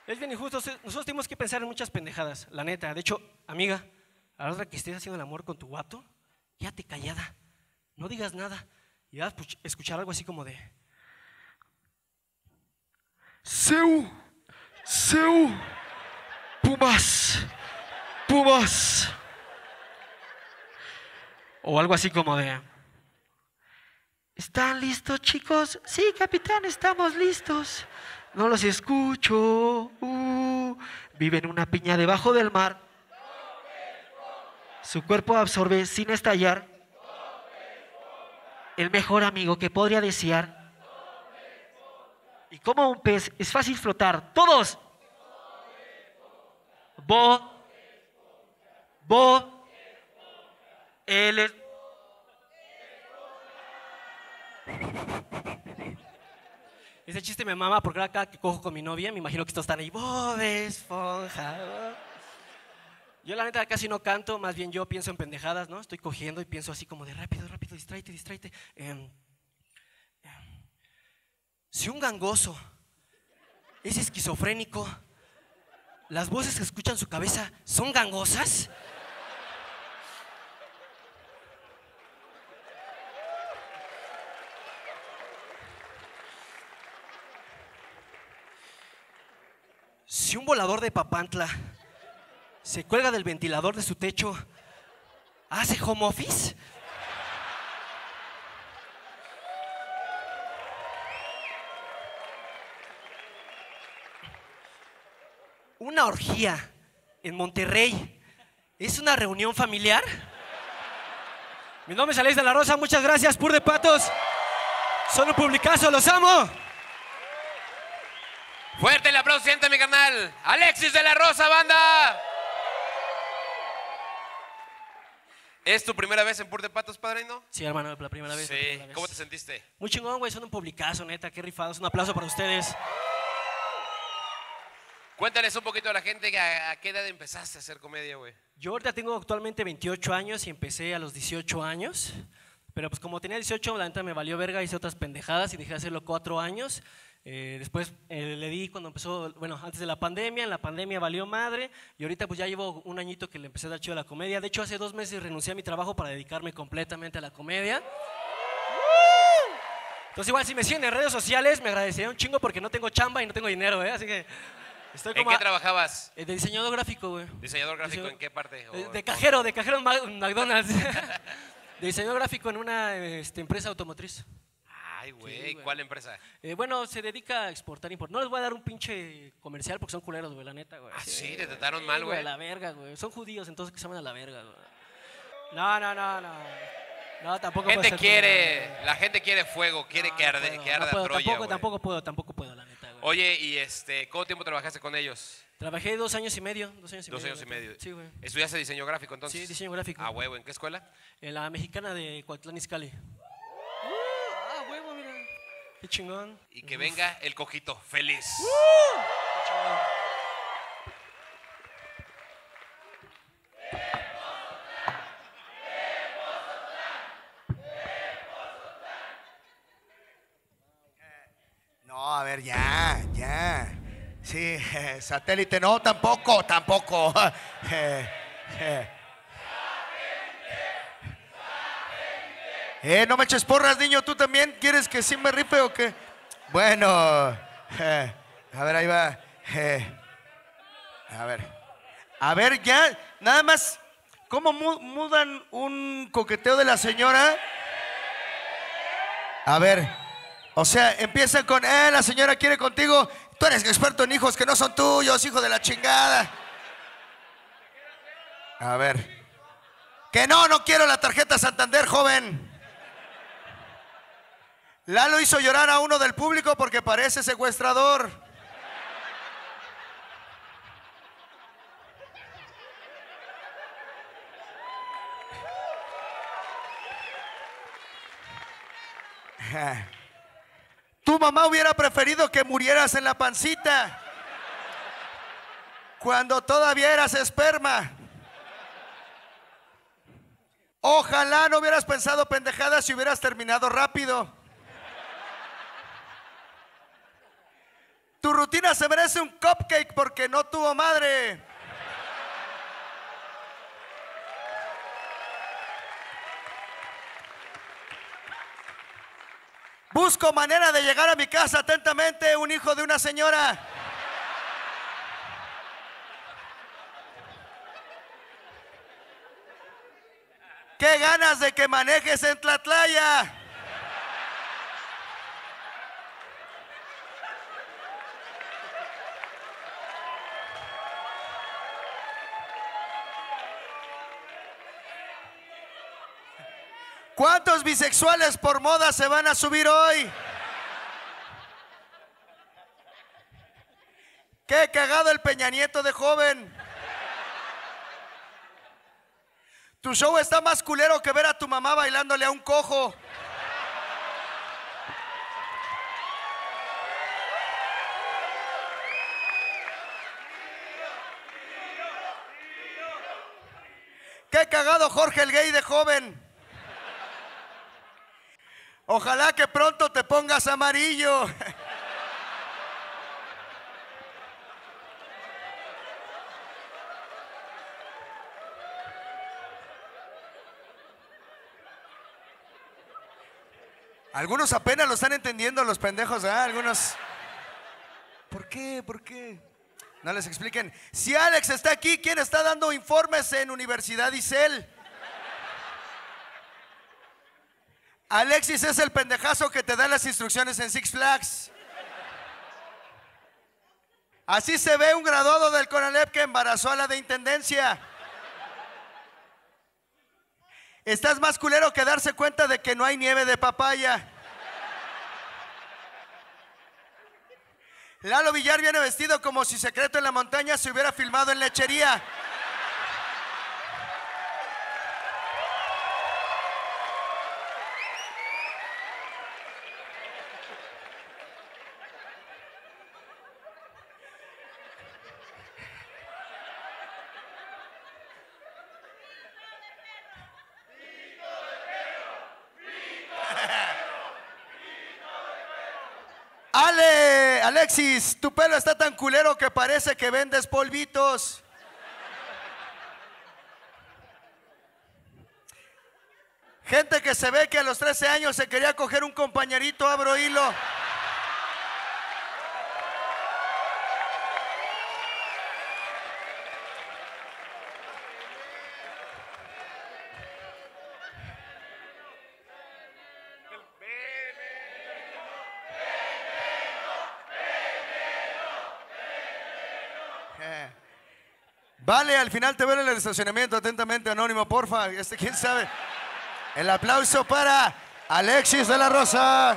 [SPEAKER 14] Es bien injusto. Nosotros tenemos que pensar en muchas pendejadas, la neta. De hecho, amiga, a la hora que estés haciendo el amor con tu vato, quédate callada. No digas nada. Y vas a escuchar algo así como de...
[SPEAKER 15] Seu, seu, Pumas, Pumas.
[SPEAKER 14] O algo así como de...
[SPEAKER 15] ¿Están listos, chicos? Sí, capitán, estamos listos. No los escucho. Uh, vive en una piña debajo del mar. Su cuerpo absorbe sin estallar el mejor amigo que podría desear. Y como un pez es fácil flotar. ¡Todos! Bo, Bo, él.
[SPEAKER 14] Ese chiste me mama porque acá que cojo con mi novia, me imagino que estos están ahí, Bob Esponja. Yo la neta casi no canto, más bien yo pienso en pendejadas, ¿no? Estoy cogiendo y pienso así como de rápido, rápido, distráete, distráete. Eh, eh. Si un gangoso es esquizofrénico, ¿las voces que escuchan en su cabeza son gangosas? Si un volador de Papantla se cuelga del ventilador de su techo, ¿hace home office? Una orgía en Monterrey ¿es una reunión familiar? Mi nombre es Alexis de la Rosa, muchas gracias, Pur de Patos. Son un publicazo, los amo.
[SPEAKER 13] Fuerte el aplauso, siente mi carnal. Alexis de la Rosa, banda. ¿Es tu primera vez en Pur de Patos, padrino?
[SPEAKER 14] Sí, hermano, la primera vez.
[SPEAKER 13] Sí,
[SPEAKER 14] la primera vez.
[SPEAKER 13] ¿Cómo te sentiste?
[SPEAKER 14] Muy chingón, güey, son un publicazo, neta, qué rifados. Un aplauso para ustedes.
[SPEAKER 13] Cuéntales un poquito a la gente que a, a qué edad empezaste a hacer comedia, güey.
[SPEAKER 14] Yo ahorita tengo actualmente veintiocho años y empecé a los dieciocho años. Pero pues como tenía dieciocho, la neta me valió verga, hice otras pendejadas y dejé de hacerlo cuatro años. Eh, después eh, le di cuando empezó, bueno, antes de la pandemia, en la pandemia valió madre y ahorita pues ya llevo un añito que le empecé a dar chido a la comedia. De hecho, hace dos meses renuncié a mi trabajo para dedicarme completamente a la comedia. Entonces igual si me siguen en redes sociales me agradecería un chingo porque no tengo chamba y no tengo dinero, ¿eh? Así que estoy como
[SPEAKER 13] ¿En qué
[SPEAKER 14] a,
[SPEAKER 13] trabajabas?
[SPEAKER 14] eh, de diseñador gráfico, güey.
[SPEAKER 13] ¿Diseñador gráfico
[SPEAKER 14] Diseñador,
[SPEAKER 13] en qué parte?
[SPEAKER 14] De,
[SPEAKER 13] O-
[SPEAKER 14] de cajero, de cajero en McDonald's. De diseñador gráfico en una este, empresa automotriz.
[SPEAKER 13] Ay, güey,
[SPEAKER 14] Sí, güey.
[SPEAKER 13] ¿cuál empresa?
[SPEAKER 14] Eh, bueno, se dedica a exportar e importar. No les voy a dar un pinche comercial porque son culeros, güey, la neta, güey.
[SPEAKER 13] Ah, sí, te trataron mal, güey.
[SPEAKER 14] A la verga, güey. Son judíos, entonces que se van a la verga, güey. No, no, no, no. No, tampoco puedo
[SPEAKER 13] Gente
[SPEAKER 14] ser
[SPEAKER 13] quiere,
[SPEAKER 14] culero,
[SPEAKER 13] la gente quiere fuego, quiere que arde,
[SPEAKER 14] güey.
[SPEAKER 13] que
[SPEAKER 14] No
[SPEAKER 13] arda
[SPEAKER 14] puedo,
[SPEAKER 13] Troya,
[SPEAKER 14] tampoco,
[SPEAKER 13] güey.
[SPEAKER 14] tampoco puedo, tampoco puedo, la neta, güey.
[SPEAKER 13] Oye, y este, ¿cuánto tiempo trabajaste con ellos?
[SPEAKER 14] Trabajé dos años y medio. Dos años y
[SPEAKER 13] Dos
[SPEAKER 14] medio.
[SPEAKER 13] años y
[SPEAKER 14] neta.
[SPEAKER 13] medio.
[SPEAKER 14] Sí, güey.
[SPEAKER 13] ¿Estudiaste diseño gráfico entonces?
[SPEAKER 14] Sí, diseño gráfico.
[SPEAKER 13] Ah, huevo, ¿en qué escuela?
[SPEAKER 14] En la mexicana de Cuauhtlán Izcalli. Ah, huevo, mira. Qué chingón.
[SPEAKER 13] Y que venga el cojito, feliz.
[SPEAKER 14] Qué chingón.
[SPEAKER 2] No, a ver, ya, ya. Sí, eh, satélite, no, tampoco, tampoco. Eh, eh. Eh, no me eches porras, niño, ¿tú también quieres que sí me rife o qué? Bueno, eh, a ver, ahí va. eh. A ver, a ver, ya, nada más, ¿cómo mu- mudan un coqueteo de la señora? A ver, o sea, empiezan con, eh, la señora quiere contigo, tú eres experto en hijos que no son tuyos, hijo de la chingada. A ver, que no, no quiero la tarjeta Santander, joven. Lalo hizo llorar a uno del público porque parece secuestrador. Tu mamá hubiera preferido que murieras en la pancita cuando todavía eras esperma. Ojalá no hubieras pensado pendejadas si hubieras terminado rápido. Tu rutina se merece un cupcake porque no tuvo madre. Busco manera de llegar a mi casa atentamente, un hijo de una señora. ¡Qué ganas de que manejes en Tlatlaya! ¿Cuántos bisexuales por moda se van a subir hoy? ¡Qué cagado el Peña Nieto de joven! Tu show está más culero que ver a tu mamá bailándole a un cojo. ¡Qué cagado Jorge el gay de joven! Ojalá que pronto te pongas amarillo. Algunos apenas lo están entendiendo, los pendejos, ¿eh? Algunos. ¿Por qué? ¿Por qué? No les expliquen. Si Alex está aquí, ¿quién está dando informes en Universidad Isel? Alexis es el pendejazo que te da las instrucciones en Six Flags. Así se ve un graduado del Conalep que embarazó a la de intendencia. Estás más culero que darse cuenta de que no hay nieve de papaya. Lalo Villar viene vestido como si Secreto en la Montaña se hubiera filmado en lechería. Ale, Alexis, tu pelo está tan culero que parece que vendes polvitos. Gente que se ve que a los trece años se quería coger un compañerito, abro hilo. Vale, al final te veo en el estacionamiento, atentamente, anónimo, porfa. Este, ¿quién sabe? El aplauso para Alexis de la Rosa.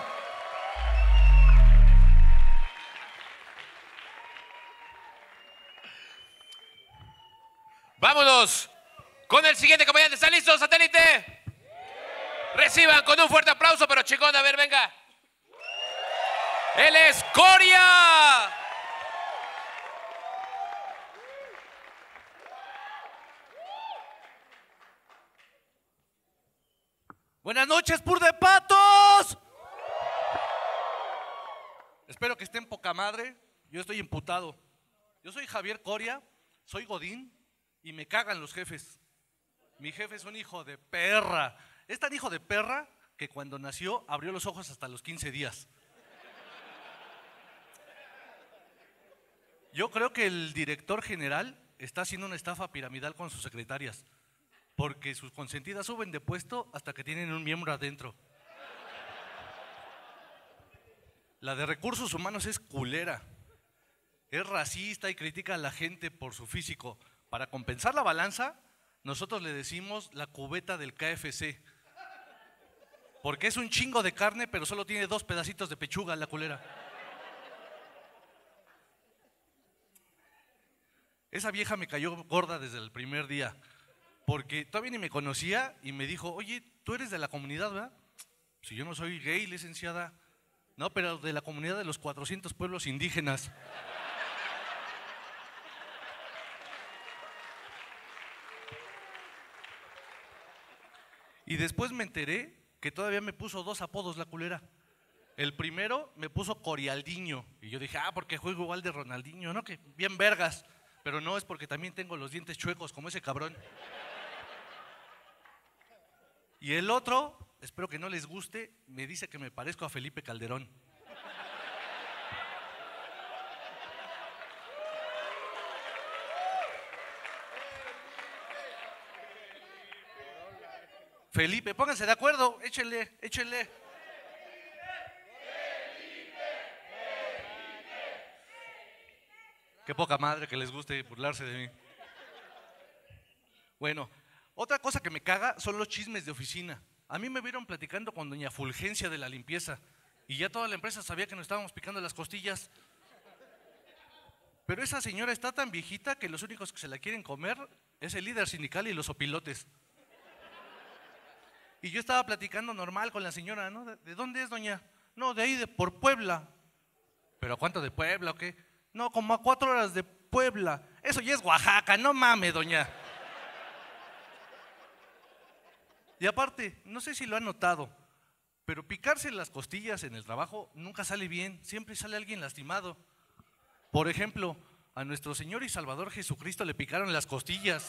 [SPEAKER 13] Vámonos con el siguiente comediante. ¿Están listos, satélite? Reciban con un fuerte aplauso, pero chingón, a ver, venga. ¡Él es Coria!
[SPEAKER 16] Buenas noches, pur de patos. Espero que estén poca madre. Yo estoy imputado. Yo soy Javier Coria, soy Godín y me cagan los jefes. Mi jefe es un hijo de perra. Es tan hijo de perra que cuando nació abrió los ojos hasta los quince días. Yo creo que el director general está haciendo una estafa piramidal con sus secretarias. Porque sus consentidas suben de puesto hasta que tienen un miembro adentro. La de recursos humanos es culera. Es racista y critica a la gente por su físico. Para compensar la balanza, nosotros le decimos la cubeta del K F C. Porque es un chingo de carne, pero solo tiene dos pedacitos de pechuga la culera. Esa vieja me cayó gorda desde el primer día. Porque todavía ni me conocía y me dijo, oye, tú eres de la comunidad, ¿verdad? Si yo no soy gay, licenciada. No, pero de la comunidad de los cuatrocientos pueblos indígenas. Y después me enteré que todavía me puso dos apodos la culera. El primero me puso Corialdinho. Y yo dije, ah, porque juego igual de Ronaldinho, ¿no? Que bien vergas. Pero no, es porque también tengo los dientes chuecos, como ese cabrón. Y el otro, espero que no les guste, me dice que me parezco a Felipe Calderón. Felipe, pónganse de acuerdo, échenle, échenle. Qué poca madre que les guste burlarse de mí. Bueno, otra cosa que me caga son los chismes de oficina. A mí me vieron platicando con doña Fulgencia de la limpieza y ya toda la empresa sabía que nos estábamos picando las costillas. Pero esa señora está tan viejita que los únicos que se la quieren comer es el líder sindical y los opilotes. Y yo estaba platicando normal con la señora, ¿no? ¿De, de dónde es, doña? No, de ahí, de por Puebla. ¿Pero a cuánto de Puebla o qué? No, como a cuatro horas de Puebla. Eso ya es Oaxaca, no mames, doña. Y aparte, no sé si lo han notado, pero picarse las costillas en el trabajo nunca sale bien, siempre sale alguien lastimado. Por ejemplo, a nuestro Señor y Salvador Jesucristo le picaron las costillas.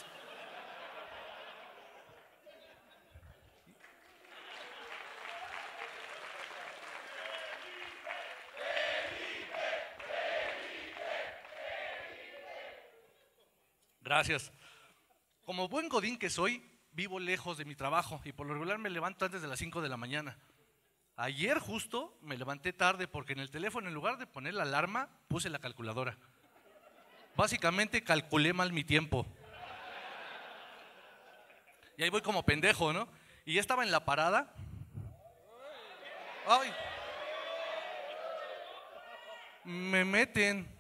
[SPEAKER 16] Gracias. Como buen godín que soy, vivo lejos de mi trabajo y por lo regular me levanto antes de las cinco de la mañana. Ayer justo me levanté tarde porque en el teléfono, en lugar de poner la alarma, puse la calculadora. Básicamente calculé mal mi tiempo. Y ahí voy como pendejo, ¿no? Y ya estaba en la parada. ¡Ay! Me meten.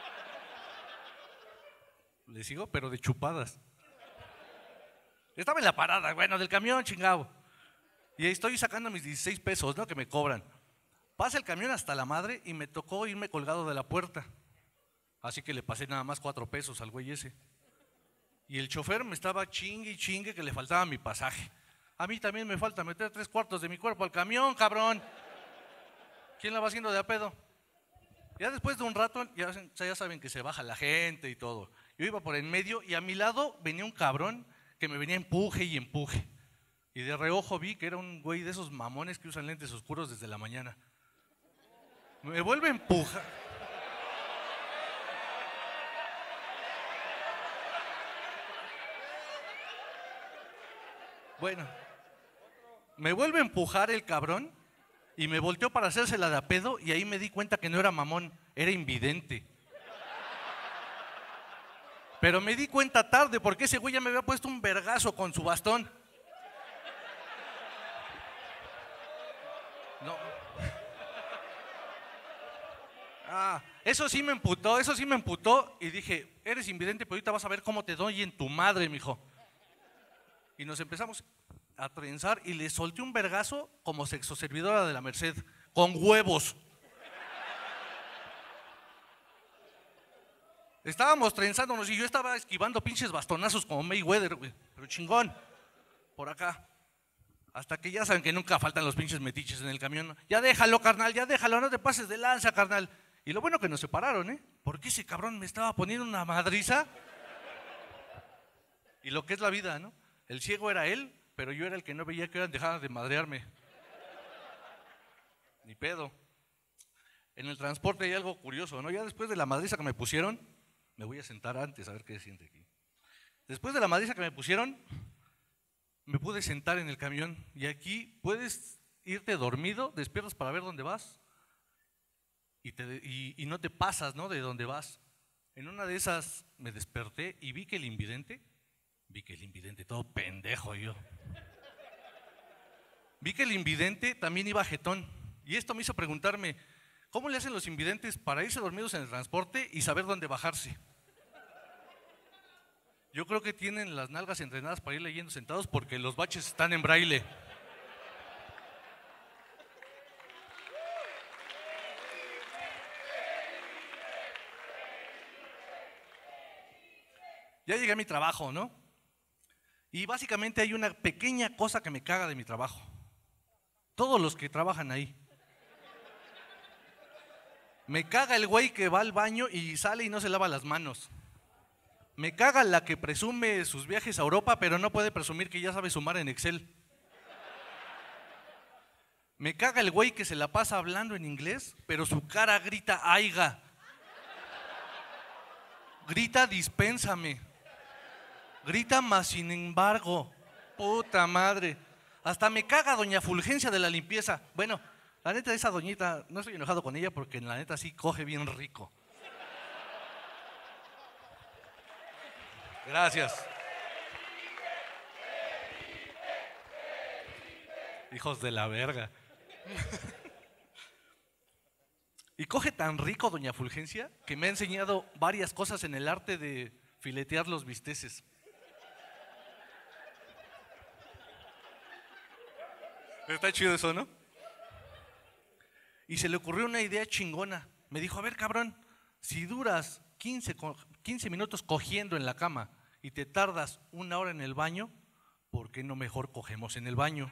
[SPEAKER 16] Le sigo, pero de chupadas. Estaba en la parada, bueno, del camión, chingado. Y ahí estoy sacando mis dieciséis pesos, ¿no? Que me cobran. Pasa el camión hasta la madre y me tocó irme colgado de la puerta. Así que le pasé nada más cuatro pesos al güey ese. Y el chofer me estaba chingue y chingue que le faltaba mi pasaje. A mí también me falta meter tres cuartos de mi cuerpo al camión, cabrón. ¿Quién la va haciendo de a pedo? Ya después de un rato, ya, ya saben que se baja la gente y todo. Yo iba por en medio y a mi lado venía un cabrón que me venía empuje y empuje. Y de reojo vi que era un güey de esos mamones que usan lentes oscuros desde la mañana. Me vuelve a empujar. Bueno, me vuelve a empujar el cabrón y me volteó para hacérsela de a pedo y ahí me di cuenta que no era mamón, era invidente. Pero me di cuenta tarde porque ese güey ya me había puesto un vergazo con su bastón. No. Ah, eso sí me emputó, eso sí me emputó y dije, eres invidente, pero ahorita vas a ver cómo te doy en tu madre, mijo. Y nos empezamos a trenzar y le solté un vergazo como sexoservidora de la Merced, con huevos. Estábamos trenzándonos y yo estaba esquivando pinches bastonazos como Mayweather, güey, pero chingón, por acá. Hasta que ya saben que nunca faltan los pinches metiches en el camión. Ya déjalo, carnal, ya déjalo, no te pases de lanza, carnal. Y lo bueno que nos separaron, ¿eh? Porque ese cabrón me estaba poniendo una madriza. Y lo que es la vida, ¿no? El ciego era él, pero yo era el que no veía que dejaban de madrearme. Ni pedo. En el transporte hay algo curioso, ¿no? Ya después de la madriza que me pusieron, me voy a sentar antes a ver qué se siente aquí. Después de la madriza que me pusieron, me pude sentar en el camión y aquí puedes irte dormido, despiertas para ver dónde vas y, te, y, y no te pasas, ¿no? De dónde vas. En una de esas me desperté y vi que el invidente, vi que el invidente, todo pendejo yo, vi que el invidente también iba jetón y esto me hizo preguntarme, ¿cómo le hacen los invidentes para irse dormidos en el transporte y saber dónde bajarse? Yo creo que tienen las nalgas entrenadas para ir leyendo sentados porque los baches están en braille. Ya llegué a mi trabajo, ¿no? Y básicamente hay una pequeña cosa que me caga de mi trabajo. Todos los que trabajan ahí. Me caga el güey que va al baño y sale y no se lava las manos. Me caga la que presume sus viajes a Europa, pero no puede presumir que ya sabe sumar en Excel. Me caga el güey que se la pasa hablando en inglés, pero su cara grita aiga. Grita dispénsame. Grita más sin embargo. Puta madre. Hasta me caga doña Fulgencia de la limpieza. Bueno, la neta esa doñita, no estoy enojado con ella porque la neta sí coge bien rico. Gracias. Hijos de la verga. Y coge tan rico doña Fulgencia que me ha enseñado varias cosas en el arte de filetear los bisteces. Está chido eso, ¿no? Y se le ocurrió una idea chingona. Me dijo, a ver, cabrón, si duras quince, quince minutos cogiendo en la cama y te tardas una hora en el baño, ¿por qué no mejor cogemos en el baño?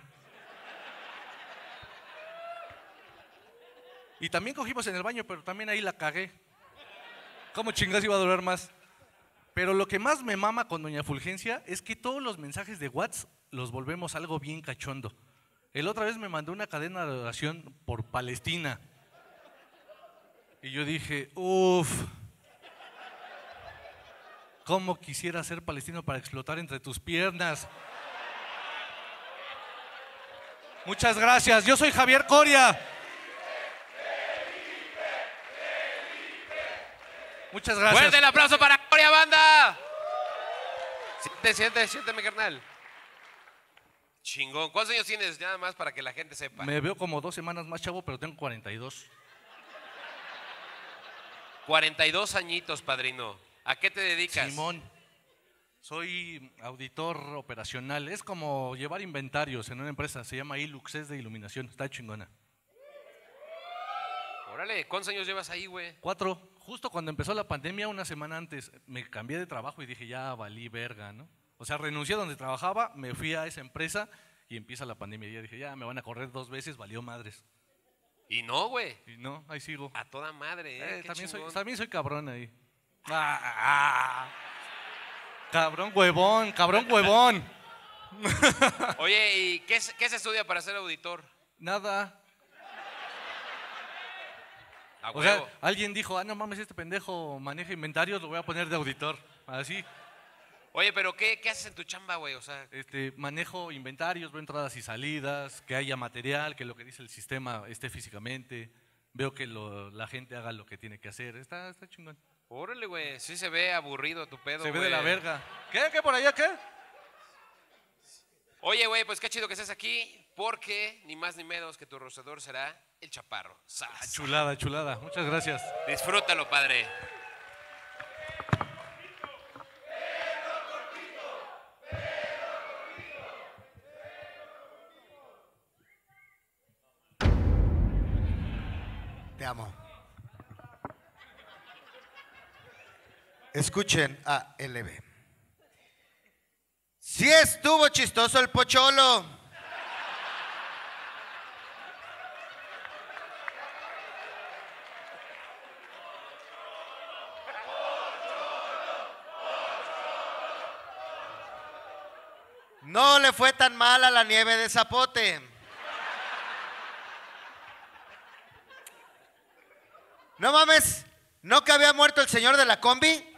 [SPEAKER 16] Y también cogimos en el baño, pero también ahí la cagué. ¿Cómo chingas iba a durar más? Pero lo que más me mama con doña Fulgencia es que todos los mensajes de WhatsApp los volvemos algo bien cachondo. El otra vez me mandó una cadena de oración por Palestina. Y yo dije, uff, ¿cómo quisiera ser palestino para explotar entre tus piernas? Muchas gracias, yo soy Javier Coria. Muchas gracias.
[SPEAKER 13] Fuerte el aplauso para Coria, banda. Siente, siente, siente, mi carnal. Chingón. ¿Cuántos años tienes? Nada más para que la gente sepa.
[SPEAKER 16] Me veo como dos semanas más chavo, pero tengo cuarenta y dos.
[SPEAKER 13] cuarenta y dos añitos, padrino. ¿A qué te dedicas?
[SPEAKER 16] Simón, soy auditor operacional. Es como llevar inventarios en una empresa. Se llama Ilux, es de iluminación. Está chingona.
[SPEAKER 13] Órale, ¿cuántos años llevas ahí, güey?
[SPEAKER 16] Cuatro. Justo cuando empezó la pandemia, una semana antes, me cambié de trabajo y dije, ya valí verga, ¿no? O sea, renuncié a donde trabajaba, me fui a esa empresa y empieza la pandemia. Y ya dije, ya me van a correr dos veces, valió madres.
[SPEAKER 13] Y no, güey.
[SPEAKER 16] Y no, ahí sigo.
[SPEAKER 13] A toda madre, ¿eh?
[SPEAKER 16] eh
[SPEAKER 13] Qué
[SPEAKER 16] también, soy,
[SPEAKER 13] chingón.
[SPEAKER 16] también soy cabrón ahí. Ah, ah, cabrón huevón, cabrón huevón.
[SPEAKER 13] Oye, ¿y qué, se- qué se estudia para ser auditor?
[SPEAKER 16] Nada.
[SPEAKER 13] A
[SPEAKER 16] O sea,
[SPEAKER 13] huevo.
[SPEAKER 16] alguien dijo, ah, no mames, este pendejo maneja inventarios, lo voy a poner de auditor. Así.
[SPEAKER 13] Oye, pero ¿qué, qué haces en tu chamba, güey? O sea,
[SPEAKER 16] Este, manejo inventarios, veo entradas y salidas, que haya material, que lo que dice el sistema esté físicamente, veo que lo- la gente haga lo que tiene que hacer. Está, está chingón.
[SPEAKER 13] órale, güey. Sí se ve aburrido tu pedo,
[SPEAKER 16] Se ve
[SPEAKER 13] güey.
[SPEAKER 16] de la verga. ¿Qué? ¿Qué por allá? ¿Qué?
[SPEAKER 13] Oye, güey, pues qué chido que estés aquí, porque ni más ni menos que tu rocedor será el Chaparro. ¡Sas!
[SPEAKER 16] Chulada, chulada. Muchas gracias.
[SPEAKER 13] Disfrútalo, padre.
[SPEAKER 2] Te amo. Escuchen a L B. Sí estuvo chistoso el pocholo. No le fue tan mal a la nieve de Zapote. No mames, ¿no que había muerto el señor de la combi?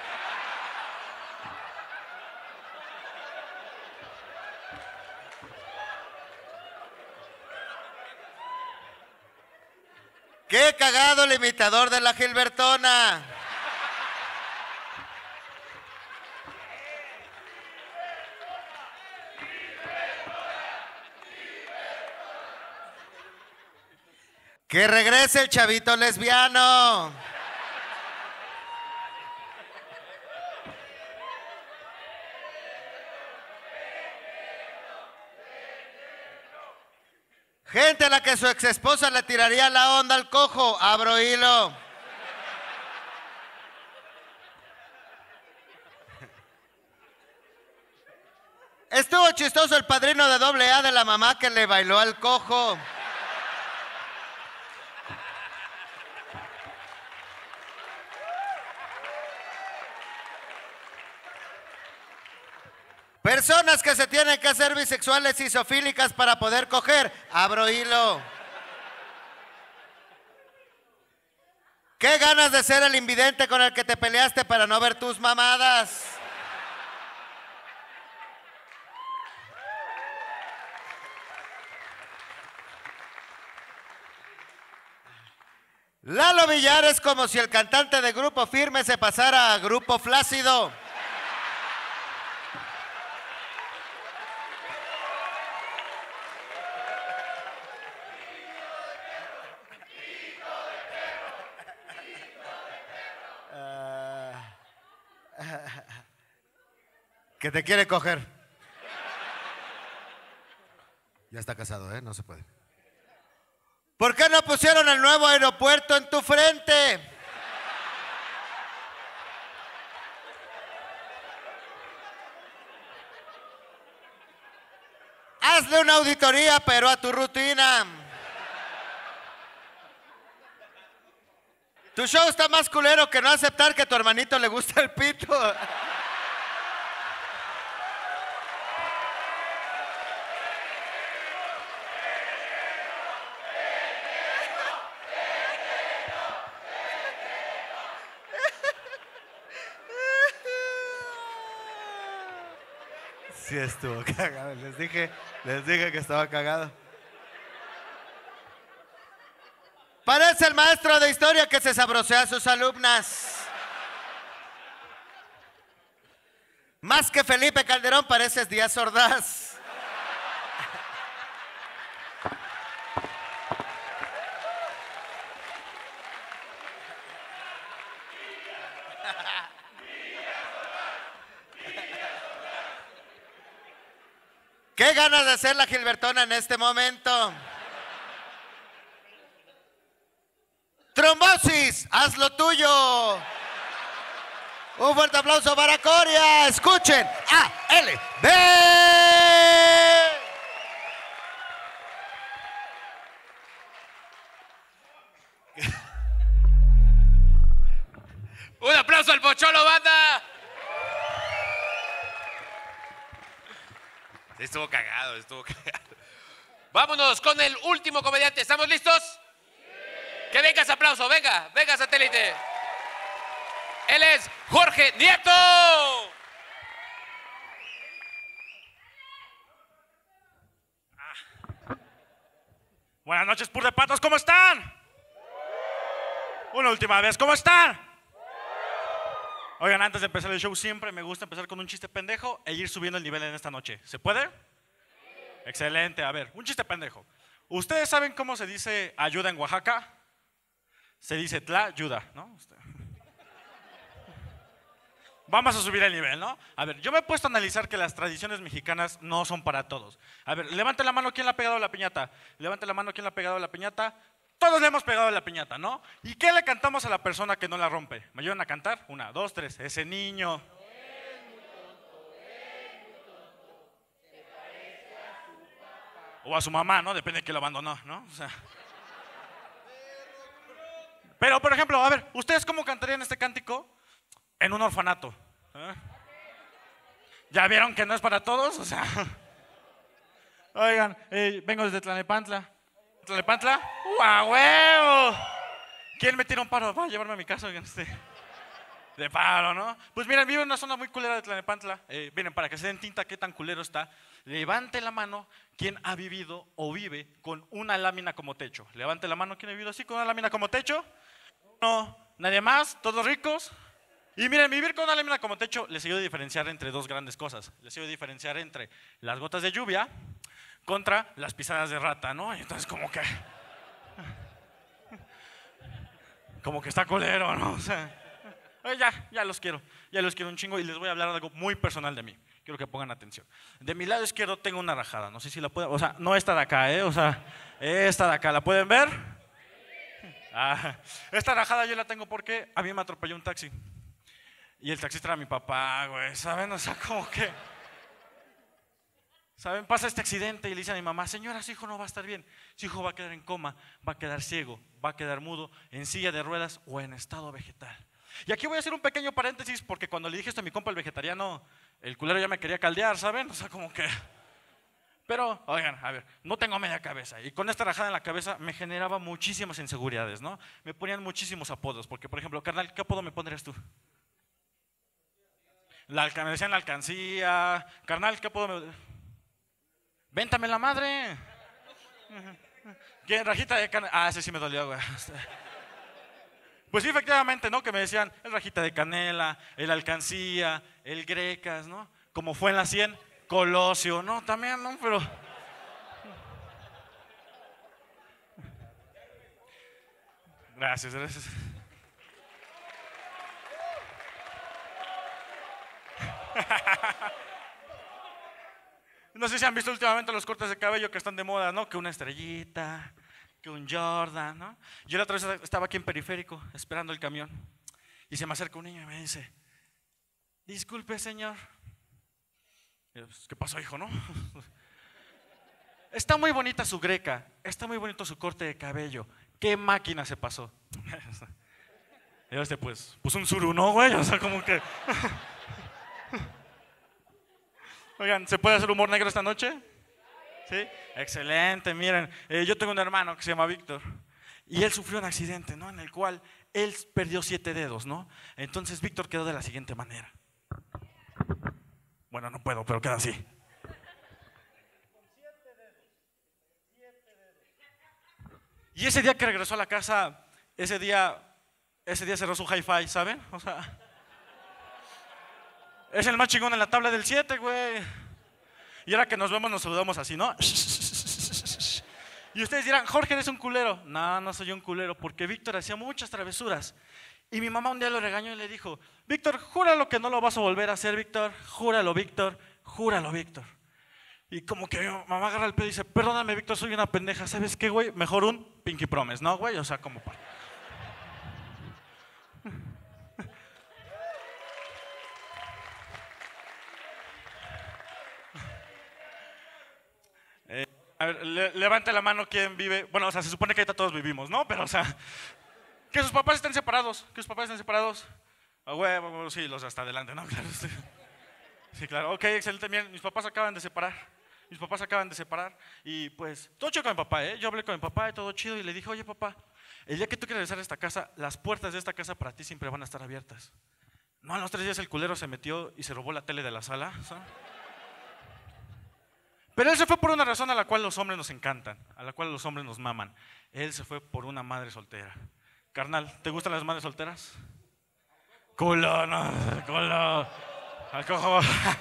[SPEAKER 2] ¡Qué cagado el imitador de la Gilbertona! ¡Que regrese el chavito lesbiano! Gente a la que su ex esposa le tiraría la onda al cojo, abro hilo. Estuvo chistoso el padrino de doble A de la mamá que le bailó al cojo. Personas que se tienen que hacer bisexuales y zoofílicas para poder coger. Abro hilo. ¿Qué ganas de ser el invidente con el que te peleaste para no ver tus mamadas? Lalo Villar es como si el cantante de Grupo Firme se pasara a Grupo Flácido. Que te quiere coger. Ya está casado, ¿eh? No se puede. ¿Por qué no pusieron el nuevo aeropuerto en tu frente? Hazle una auditoría, pero a tu rutina. Tu show está más culero que no aceptar que a tu hermanito le gusta el pito. Sí estuvo cagado, les dije, les dije que estaba cagado. Parece el maestro de historia que se sabrosea a sus alumnas. Más que Felipe Calderón pareces Díaz Ordaz. ¿Qué ganas de hacer la Gilbertona en este momento? Trombosis, haz lo tuyo. Un fuerte aplauso para Coria. Escuchen. A, L, B.
[SPEAKER 13] Un aplauso al Pocholo, banda. Estuvo cagado, estuvo cagado. Vámonos con el último comediante. ¿Estamos listos? Sí. Que venga ese aplauso, venga, venga satélite. Él es Jorge Nieto.
[SPEAKER 17] Ah. Buenas noches, Pur de Patos, ¿cómo están? Una última vez, ¿cómo están? Oigan, antes de empezar el show siempre me gusta empezar con un chiste pendejo e ir subiendo el nivel en esta noche. ¿Se puede? Sí. Excelente. A ver, un chiste pendejo. ¿Ustedes saben cómo se dice ayuda en Oaxaca? Se dice tla ayuda, ¿no? Vamos a subir el nivel, ¿no? A ver, yo me he puesto a analizar que las tradiciones mexicanas no son para todos. A ver, levante la mano, ¿quién le ha pegado la piñata? Levante la mano, ¿quién le ha pegado la piñata? Todos le hemos pegado la piñata, ¿no? ¿Y qué le cantamos a la persona que no la rompe? ¿Me ayudan a cantar? Una, dos, tres. Ese niño. O a su mamá, ¿no? Depende de quién lo abandonó, ¿no? O sea. Pero, por ejemplo, a ver, ¿ustedes cómo cantarían este cántico en un orfanato? ¿Eh? ¿Ya vieron que no es para todos? O sea. Oigan, eh, vengo desde Tlalnepantla. ¿Tlalnepantla? ¡Uh, a huevo! ¿Quién me tira un paro? Va a llevarme a mi casa, oigan, este. De paro, ¿no? Pues miren, vivo en una zona muy culera de Tlalnepantla. Eh, miren, para que se den tinta qué tan culero está, levante la mano quien ha vivido o vive con una lámina como techo. Levante la mano quien ha vivido así con una lámina como techo. No, nadie más, todos ricos. Y miren, vivir con una lámina como techo les ayuda a diferenciar entre dos grandes cosas. Les ayuda a diferenciar entre las gotas de lluvia contra las pisadas de rata, ¿no? Y entonces como que... Como que está culero, ¿no? O sea, ya, ya los quiero, ya los quiero un chingo y les voy a hablar de algo muy personal de mí. Quiero que pongan atención. De mi lado izquierdo tengo una rajada, no sé si la pueden, o sea, no esta de acá, ¿eh? O sea, esta de acá, ¿la pueden ver? Ah, esta rajada yo la tengo porque a mí me atropelló un taxi. Y el taxista era mi papá, güey, ¿saben? O sea, como que... ¿Saben? Pasa este accidente y le dice a mi mamá, señora, su hijo no va a estar bien. Su hijo va a quedar en coma, va a quedar ciego, va a quedar mudo, en silla de ruedas o en estado vegetal. Y aquí voy a hacer un pequeño paréntesis porque cuando le dije esto a mi compa el vegetariano, el culero ya me quería caldear, ¿saben? O sea, como que... Pero, oigan, a ver, no tengo media cabeza. Y con esta rajada en la cabeza me generaba muchísimas inseguridades, ¿no? Me ponían muchísimos apodos. Porque, por ejemplo, carnal, ¿qué apodo me pondrías tú? La, alca- me decían la alcancía. Carnal, ¿qué apodo me...? Véntame la madre. ¿Quién? Rajita de canela. Ah, ese sí me dolió, güey. Pues sí, efectivamente, ¿no? Que me decían el rajita de canela, el alcancía, el grecas, ¿no? Como fue en la cien, Colosio, ¿no? También, ¿no? Pero... Gracias, gracias. No sé si han visto últimamente los cortes de cabello que están de moda, ¿no? Que una estrellita, que un Jordan, ¿no? Yo la otra vez estaba aquí en Periférico esperando el camión y se me acerca un niño y me dice, disculpe, señor. Y yo, ¿qué pasó, hijo, no? Está muy bonita su greca, está muy bonito su corte de cabello. ¿Qué máquina se pasó? Y yo, este, pues, pues un suru, ¿no, güey? O sea, como que... Oigan, ¿se puede hacer humor negro esta noche? ¿Sí? Excelente, miren, eh, yo tengo un hermano que se llama Víctor y él sufrió un accidente, ¿no? En el cual él perdió siete dedos, ¿no? Entonces Víctor quedó de la siguiente manera. Bueno, no puedo, pero queda así. Y ese día que regresó a la casa, ese día, ese día cerró su hi-fi, ¿saben? O sea, es el más chingón en la tabla del siete, güey. Y ahora que nos vemos nos saludamos así, ¿no? Y ustedes dirán, Jorge, eres un culero. No, no soy un culero, porque Víctor hacía muchas travesuras. Y mi mamá un día lo regañó y le dijo, Víctor, júralo que no lo vas a volver a hacer, Víctor. Júralo, Víctor. Júralo, Víctor. Y como que mi mamá agarra el pedo y dice, perdóname, Víctor, soy una pendeja. ¿Sabes qué, güey? Mejor un pinky promise, ¿no, güey? O sea, como... para... Eh, a ver, le- levante la mano quien vive. Bueno, o sea, se supone que ahorita todos vivimos, ¿no? Pero, o sea, que sus papás estén separados. Que sus papás estén separados. Ah, huevo, sí, los hasta adelante, ¿no? Claro, sí. Sí, claro. Ok, excelente. Miren, mis papás acaban de separar. Mis papás acaban de separar. Y pues, todo chido con mi papá, ¿eh? Yo hablé con mi papá y todo chido. Y le dije, oye, papá, el día que tú quieras regresar a esta casa, las puertas de esta casa para ti siempre van a estar abiertas. No, a los tres días el culero se metió y se robó la tele de la sala, ¿sabes? Pero él se fue por una razón a la cual los hombres nos encantan, a la cual los hombres nos maman. Él se fue por una madre soltera. Carnal, ¿te gustan las madres solteras? Culo, no, culo. Al cojo.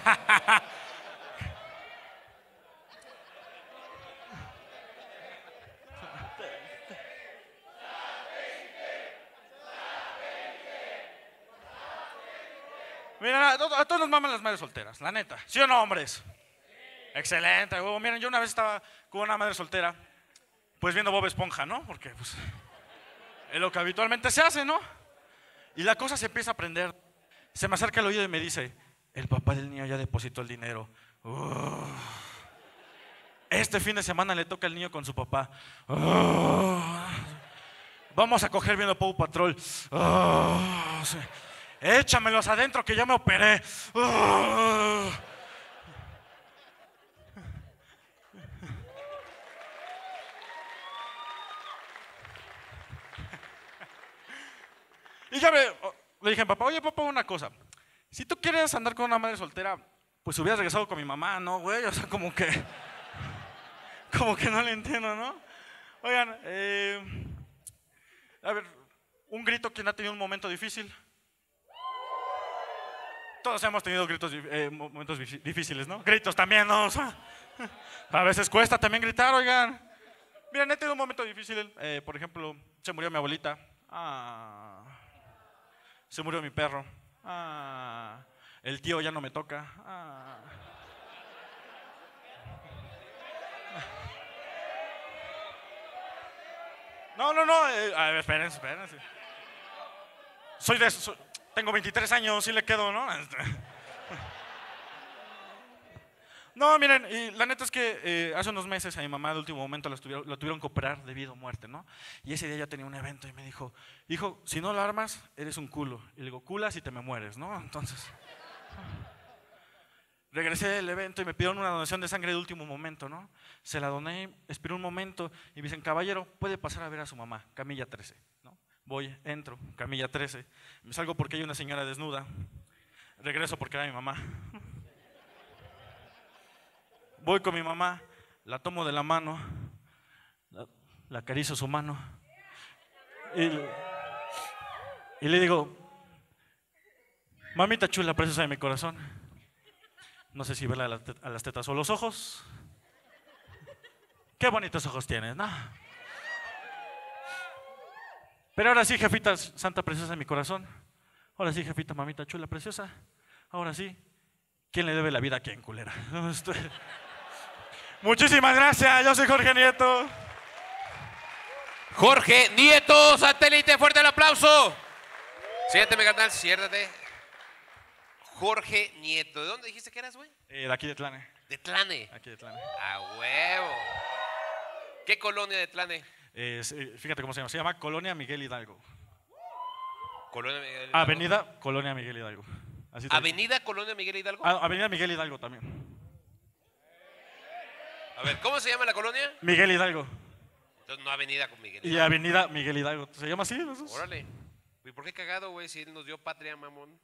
[SPEAKER 17] Mira, a todos a todos nos maman las madres solteras, la neta. ¿Sí o no, hombres? Excelente. Oh, miren, yo una vez estaba con una madre soltera, pues viendo Bob Esponja, ¿no? Porque pues es lo que habitualmente se hace, ¿no? Y la cosa se empieza a prender. Se me acerca al oído y me dice, el papá del niño ya depositó el dinero. Uh, este fin de semana le toca al niño con su papá. Uh, vamos a coger viendo Paw Patrol. Uh, sí. Échamelos adentro que ya me operé. Uh. Y ya me, le dije a papá, oye papá, una cosa, si tú quieres andar con una madre soltera, pues hubieras regresado con mi mamá, ¿no, güey? O sea, como que, como que no le entiendo, ¿no? Oigan, eh, a ver, un grito, ¿quién ha tenido un momento difícil? Todos hemos tenido gritos, eh, momentos difíciles, ¿no? Gritos también, ¿no? O sea, a veces cuesta también gritar, oigan. Miren, he tenido un momento difícil, eh, por ejemplo, se murió mi abuelita. Ah... Se murió mi perro. Ah, el tío ya no me toca. Ah. No, no, no. Eh, a ver, espérense, espérense. Soy de. Soy, tengo veintitrés años, sí le quedo, ¿no? No, miren, y la neta es que eh, hace unos meses a mi mamá de último momento la tuvieron, la tuvieron que operar debido a muerte, ¿no? Y ese día yo tenía un evento y me dijo, hijo, si no lo armas, eres un culo. Y le digo, culas y te me mueres, ¿no? Entonces, regresé del evento y me pidieron una donación de sangre de último momento, ¿no? Se la doné, esperé un momento y me dicen, caballero, puede pasar a ver a su mamá, camilla trece, ¿no? Voy, entro, camilla trece, me salgo porque hay una señora desnuda, regreso porque era mi mamá. Voy con mi mamá, la tomo de la mano, la, la acaricio su mano y, y le digo, mamita chula, preciosa de mi corazón, no sé si verla a, la tet- a las tetas o los ojos. Qué bonitos ojos tienes, ¿no? Pero ahora sí, jefita santa preciosa de mi corazón. Ahora sí, jefita mamita chula preciosa. Ahora sí, ¿quién le debe la vida a quién, culera? Muchísimas gracias, yo soy Jorge Nieto.
[SPEAKER 13] Jorge Nieto, satélite, fuerte el aplauso. Siéntate, mi carnal, siéntate. Jorge Nieto, ¿de dónde dijiste que eras, güey?
[SPEAKER 17] Eh, de aquí de Tlane.
[SPEAKER 13] De Tlane.
[SPEAKER 17] Aquí de Tlane.
[SPEAKER 13] A huevo. ¿Qué colonia de Tlane?
[SPEAKER 17] Eh, se- fíjate cómo se llama. Se llama Colonia Miguel Hidalgo.
[SPEAKER 13] Colonia Miguel Hidalgo.
[SPEAKER 17] Avenida Colonia Miguel Hidalgo. Así te-
[SPEAKER 13] Avenida Colonia Miguel Hidalgo.
[SPEAKER 17] Ah, Avenida Miguel Hidalgo también.
[SPEAKER 13] A ver, ¿cómo se llama la colonia?
[SPEAKER 17] Miguel Hidalgo.
[SPEAKER 13] Entonces no Avenida con Miguel
[SPEAKER 17] Y
[SPEAKER 13] Hidalgo.
[SPEAKER 17] Avenida Miguel Hidalgo. ¿Se llama así? ¿No?
[SPEAKER 13] Órale. ¿Y por qué cagado, güey, si él nos dio patria, mamón?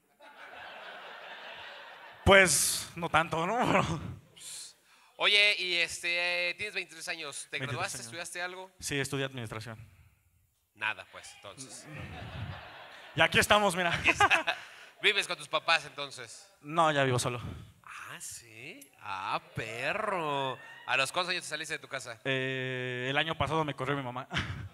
[SPEAKER 17] Pues no tanto, ¿no? Pero-
[SPEAKER 13] Oye, y este, tienes veintitrés años. ¿Te
[SPEAKER 17] veintitrés
[SPEAKER 13] graduaste?
[SPEAKER 17] años.
[SPEAKER 13] ¿Estudiaste algo?
[SPEAKER 17] Sí, estudié administración.
[SPEAKER 13] Nada, pues, entonces.
[SPEAKER 17] Y aquí estamos, mira.
[SPEAKER 13] ¿Vives con tus papás, entonces?
[SPEAKER 17] No, ya vivo solo.
[SPEAKER 13] Ah, ¿sí? Ah, perro. ¿A los cuántos años te saliste de tu casa?
[SPEAKER 17] Eh, el año pasado me corrió mi mamá.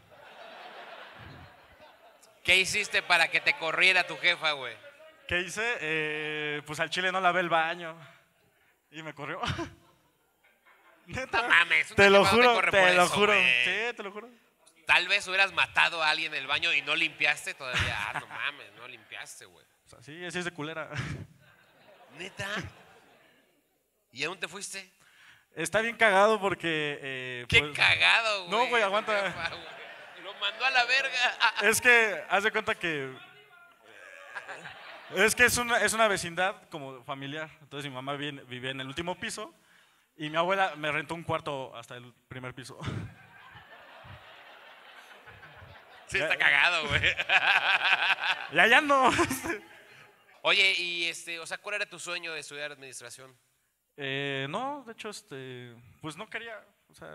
[SPEAKER 13] ¿Qué hiciste para que te corriera tu jefa, güey?
[SPEAKER 17] ¿Qué hice? Eh, pues al chile no lavé el baño. Y me corrió. Neta.
[SPEAKER 13] No mames, una
[SPEAKER 17] Te lo
[SPEAKER 13] jefa no te
[SPEAKER 17] juro,
[SPEAKER 13] corre
[SPEAKER 17] te
[SPEAKER 13] por
[SPEAKER 17] lo
[SPEAKER 13] eso,
[SPEAKER 17] juro.
[SPEAKER 13] güey.
[SPEAKER 17] Sí, te lo juro.
[SPEAKER 13] Tal vez hubieras matado a alguien en el baño y no limpiaste todavía. Ah, no mames, no limpiaste, güey.
[SPEAKER 17] O sea, sí, así es de culera.
[SPEAKER 13] ¿Neta? ¿Y a dónde te fuiste?
[SPEAKER 17] Está bien cagado porque... eh,
[SPEAKER 13] ¡Qué
[SPEAKER 17] pues-
[SPEAKER 13] cagado, güey!
[SPEAKER 17] No, güey, aguanta.
[SPEAKER 13] Jefa, güey. Lo mandó a la verga.
[SPEAKER 17] Es que, haz de cuenta que... Es que es una, es una vecindad como familiar. Entonces mi mamá vive- vivía en el último piso y mi abuela me rentó un cuarto hasta el primer piso.
[SPEAKER 13] Sí, está cagado, güey.
[SPEAKER 17] Y allá no.
[SPEAKER 13] Oye, y este, o sea, ¿cuál era tu sueño de estudiar administración?
[SPEAKER 17] Eh, no, de hecho, este, pues no quería, o sea,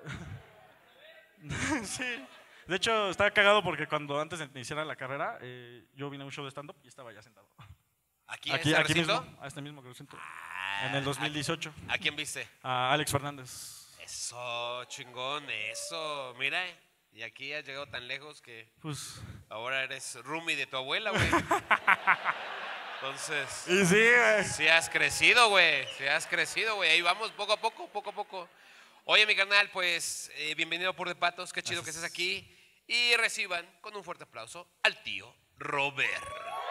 [SPEAKER 17] sí. De hecho, estaba cagado porque cuando antes de iniciar la carrera, eh, yo vine a un show de stand-up y estaba ya sentado.
[SPEAKER 13] ¿Aquí en
[SPEAKER 17] Aquí,
[SPEAKER 13] este
[SPEAKER 17] aquí
[SPEAKER 13] recinto?
[SPEAKER 17] mismo, a este mismo recinto. En el dos mil dieciocho.
[SPEAKER 13] ¿A quién viste?
[SPEAKER 17] A Alex Fernández.
[SPEAKER 13] Eso, chingón, eso. Mira, y aquí has llegado tan lejos que
[SPEAKER 17] Pues,
[SPEAKER 13] ahora eres roomie de tu abuela, güey. Entonces,
[SPEAKER 17] y sí, güey.
[SPEAKER 13] sí has crecido, güey. Sí has crecido, güey. Ahí vamos, poco a poco, poco a poco. Oye, mi carnal, pues, eh, bienvenido por de Patos. Qué chido que estés aquí. Y reciban con un fuerte aplauso al tío Robert.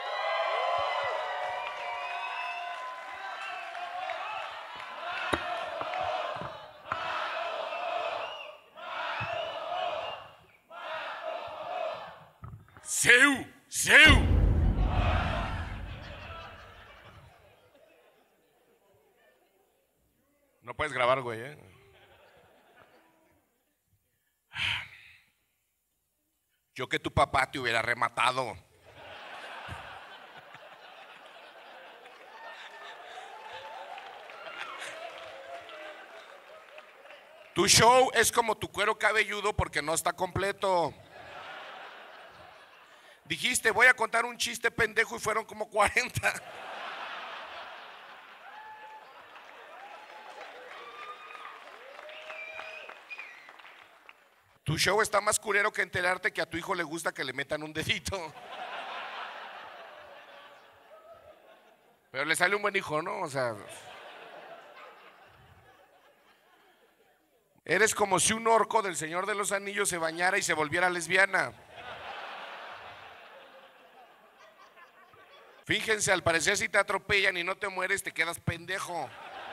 [SPEAKER 18] ¡Seu! ¡Seu! No puedes grabar, güey, ¿eh? Yo que tu papá te hubiera rematado. Tu show es como tu cuero cabelludo porque no está completo. Dijiste, voy a contar un chiste pendejo y fueron como cuarenta. Tu show está más culero que enterarte que a tu hijo le gusta que le metan un dedito. Pero le sale un buen hijo, ¿no? O sea... Eres como si un orco del Señor de los Anillos se bañara y se volviera lesbiana. Fíjense, al parecer si te atropellan y no te mueres, te quedas pendejo.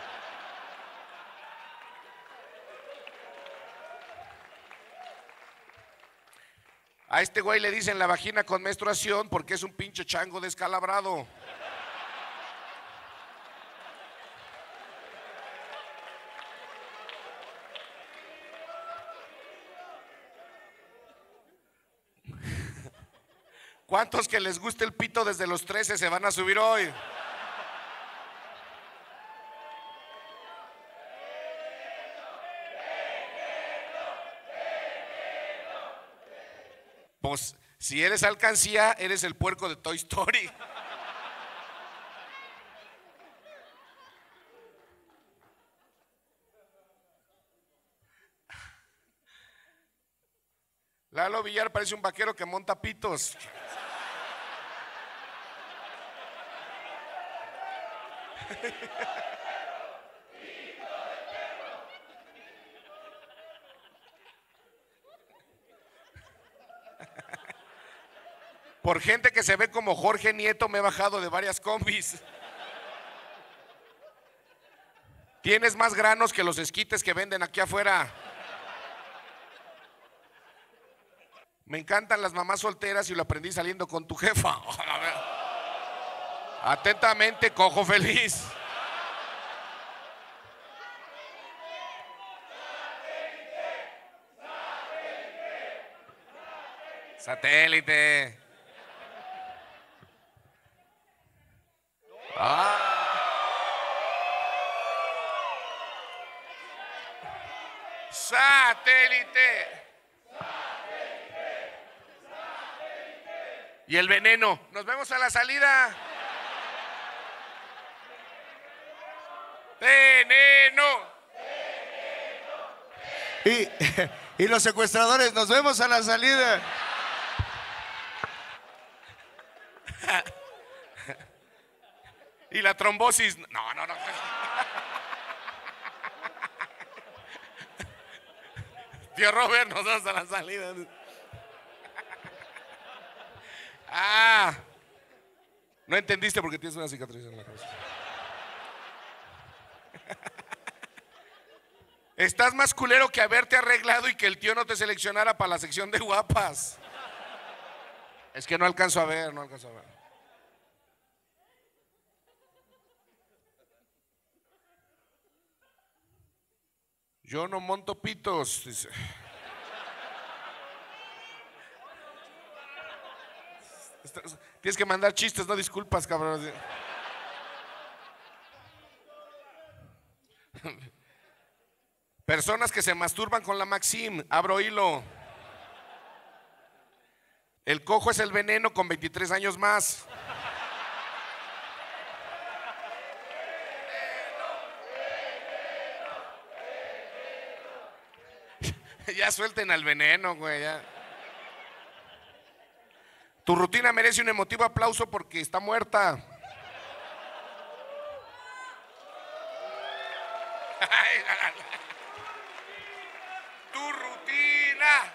[SPEAKER 18] A este güey le dicen la vagina con menstruación porque es un pinche chango descalabrado.
[SPEAKER 3] ¿Cuántos que les guste el pito desde los trece se van a subir hoy? Pues si eres alcancía, eres el puerco de Toy Story. Lalo Villar parece un vaquero que monta pitos. Por gente que se ve como Jorge Nieto me he bajado de varias combis. Tienes más granos que los esquites que venden aquí afuera. Me encantan las mamás solteras y lo aprendí saliendo con tu jefa. Atentamente, Cojo Feliz. Satélite. Ah. Satélite. Y el veneno. Nos vemos a la salida. Veneno.
[SPEAKER 2] Y, y los secuestradores, nos vemos a la salida.
[SPEAKER 3] Y la trombosis. No, no, no. Tío Robert, nos vamos a la salida. Ah, no entendiste porque tienes una cicatriz en la cabeza. Estás más culero que haberte arreglado y que el tío no te seleccionara para la sección de guapas. Es que no alcanzo a ver, no alcanzo a ver. Yo no monto pitos, dice. Tienes que mandar chistes, no disculpas, cabrón. Personas que se masturban con la Maxim, abro hilo. El cojo es el veneno con veintitrés años más. Ya suelten al veneno, güey, ya. Tu rutina merece un emotivo aplauso porque está muerta. Tu rutina.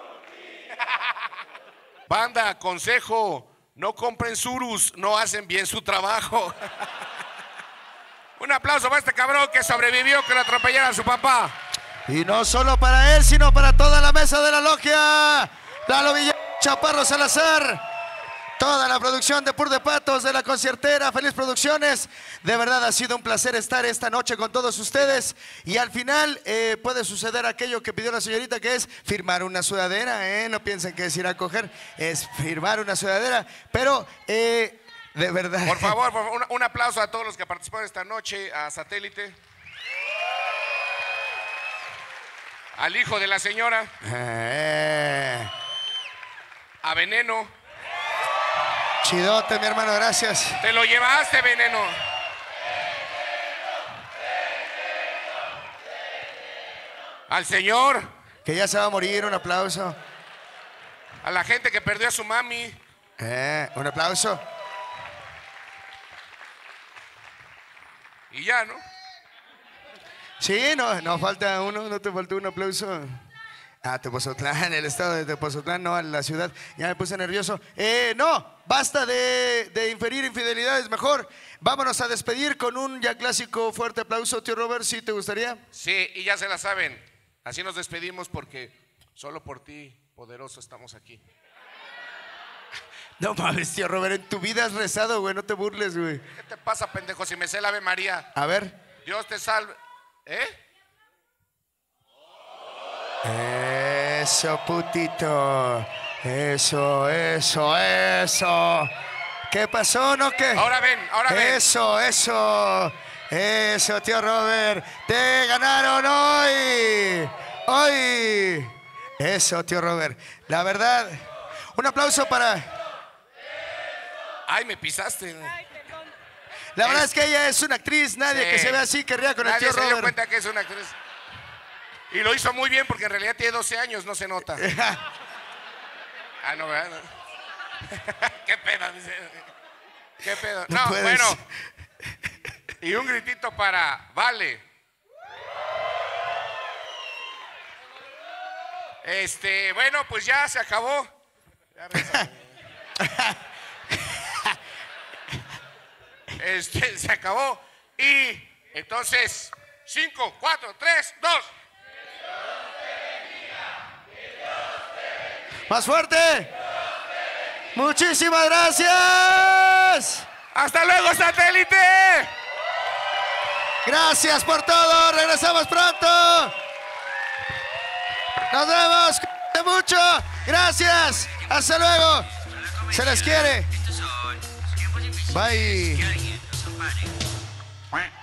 [SPEAKER 3] Banda, consejo, no compren surus, no hacen bien su trabajo. Un aplauso para este cabrón que sobrevivió que lo atropellaran a su papá.
[SPEAKER 2] Y no solo para él, sino para toda la mesa de la logia. Lalo Villar, Chaparro Salazar, toda la producción de Pur de Patos, de La Conciertera, Feliz Producciones. De verdad ha sido un placer estar esta noche con todos ustedes. Y al final eh, puede suceder aquello que pidió la señorita, que es firmar una sudadera. ¿eh? No piensen que es ir a coger, es firmar una sudadera. Pero... Eh, de verdad.
[SPEAKER 3] Por favor, por favor un, un aplauso a todos los que participaron esta noche, a Satélite. Al hijo de la señora.
[SPEAKER 2] Eh.
[SPEAKER 3] A Veneno.
[SPEAKER 2] Chidote, mi hermano, gracias.
[SPEAKER 3] Te lo llevaste, Veneno. Al señor.
[SPEAKER 2] Que ya se va a morir, un aplauso.
[SPEAKER 3] A la gente que perdió a su mami.
[SPEAKER 2] Eh, un aplauso.
[SPEAKER 3] Y ya, ¿no?
[SPEAKER 2] Sí, no, no falta uno, no te faltó un aplauso. Ah, Tepozotlán, el estado de Tepozotlán, no a la ciudad. Ya me puse nervioso. Eh, no, basta de, de inferir infidelidades, mejor. Vámonos a despedir con un ya clásico fuerte aplauso, tío Robert, ¿sí te gustaría?
[SPEAKER 3] Sí, y ya se la saben. Así nos despedimos porque solo por ti, poderoso, estamos aquí.
[SPEAKER 2] No mames, tío Robert, en tu vida has rezado, güey, no te burles, güey.
[SPEAKER 3] ¿Qué te pasa, pendejo? Si me sé la Ave María.
[SPEAKER 2] A ver.
[SPEAKER 3] Dios te salve. ¿Eh?
[SPEAKER 2] Eso, putito. Eso, eso, eso. ¿Qué pasó, no qué?
[SPEAKER 3] Ahora ven, ahora ven.
[SPEAKER 2] Eso, eso. Eso, tío Robert. Te ganaron hoy. Hoy. Eso, tío Robert. La verdad, un aplauso para...
[SPEAKER 3] Ay, me pisaste.
[SPEAKER 2] La verdad es que ella es una actriz. Nadie
[SPEAKER 3] Sí.
[SPEAKER 2] que se ve así querría con el
[SPEAKER 3] Nadie
[SPEAKER 2] tío
[SPEAKER 3] se dio
[SPEAKER 2] Robert.
[SPEAKER 3] cuenta que es una actriz. Y lo hizo muy bien porque en realidad tiene doce años, no se nota. Ah, no, ¿verdad? Qué pena, dice. Qué pedo.
[SPEAKER 2] No
[SPEAKER 3] No,
[SPEAKER 2] puedes.
[SPEAKER 3] bueno. Y un gritito para Vale. Este, bueno, pues ya se acabó. Ya regresamos. Este, se acabó. Y entonces, cinco, cuatro, tres, dos.
[SPEAKER 2] Más fuerte. Muchísimas gracias.
[SPEAKER 3] Hasta luego, satélite.
[SPEAKER 2] Gracias por todo. Regresamos pronto. Nos vemos. Cuídense mucho. Gracias. Hasta luego. Se les quiere. Bye.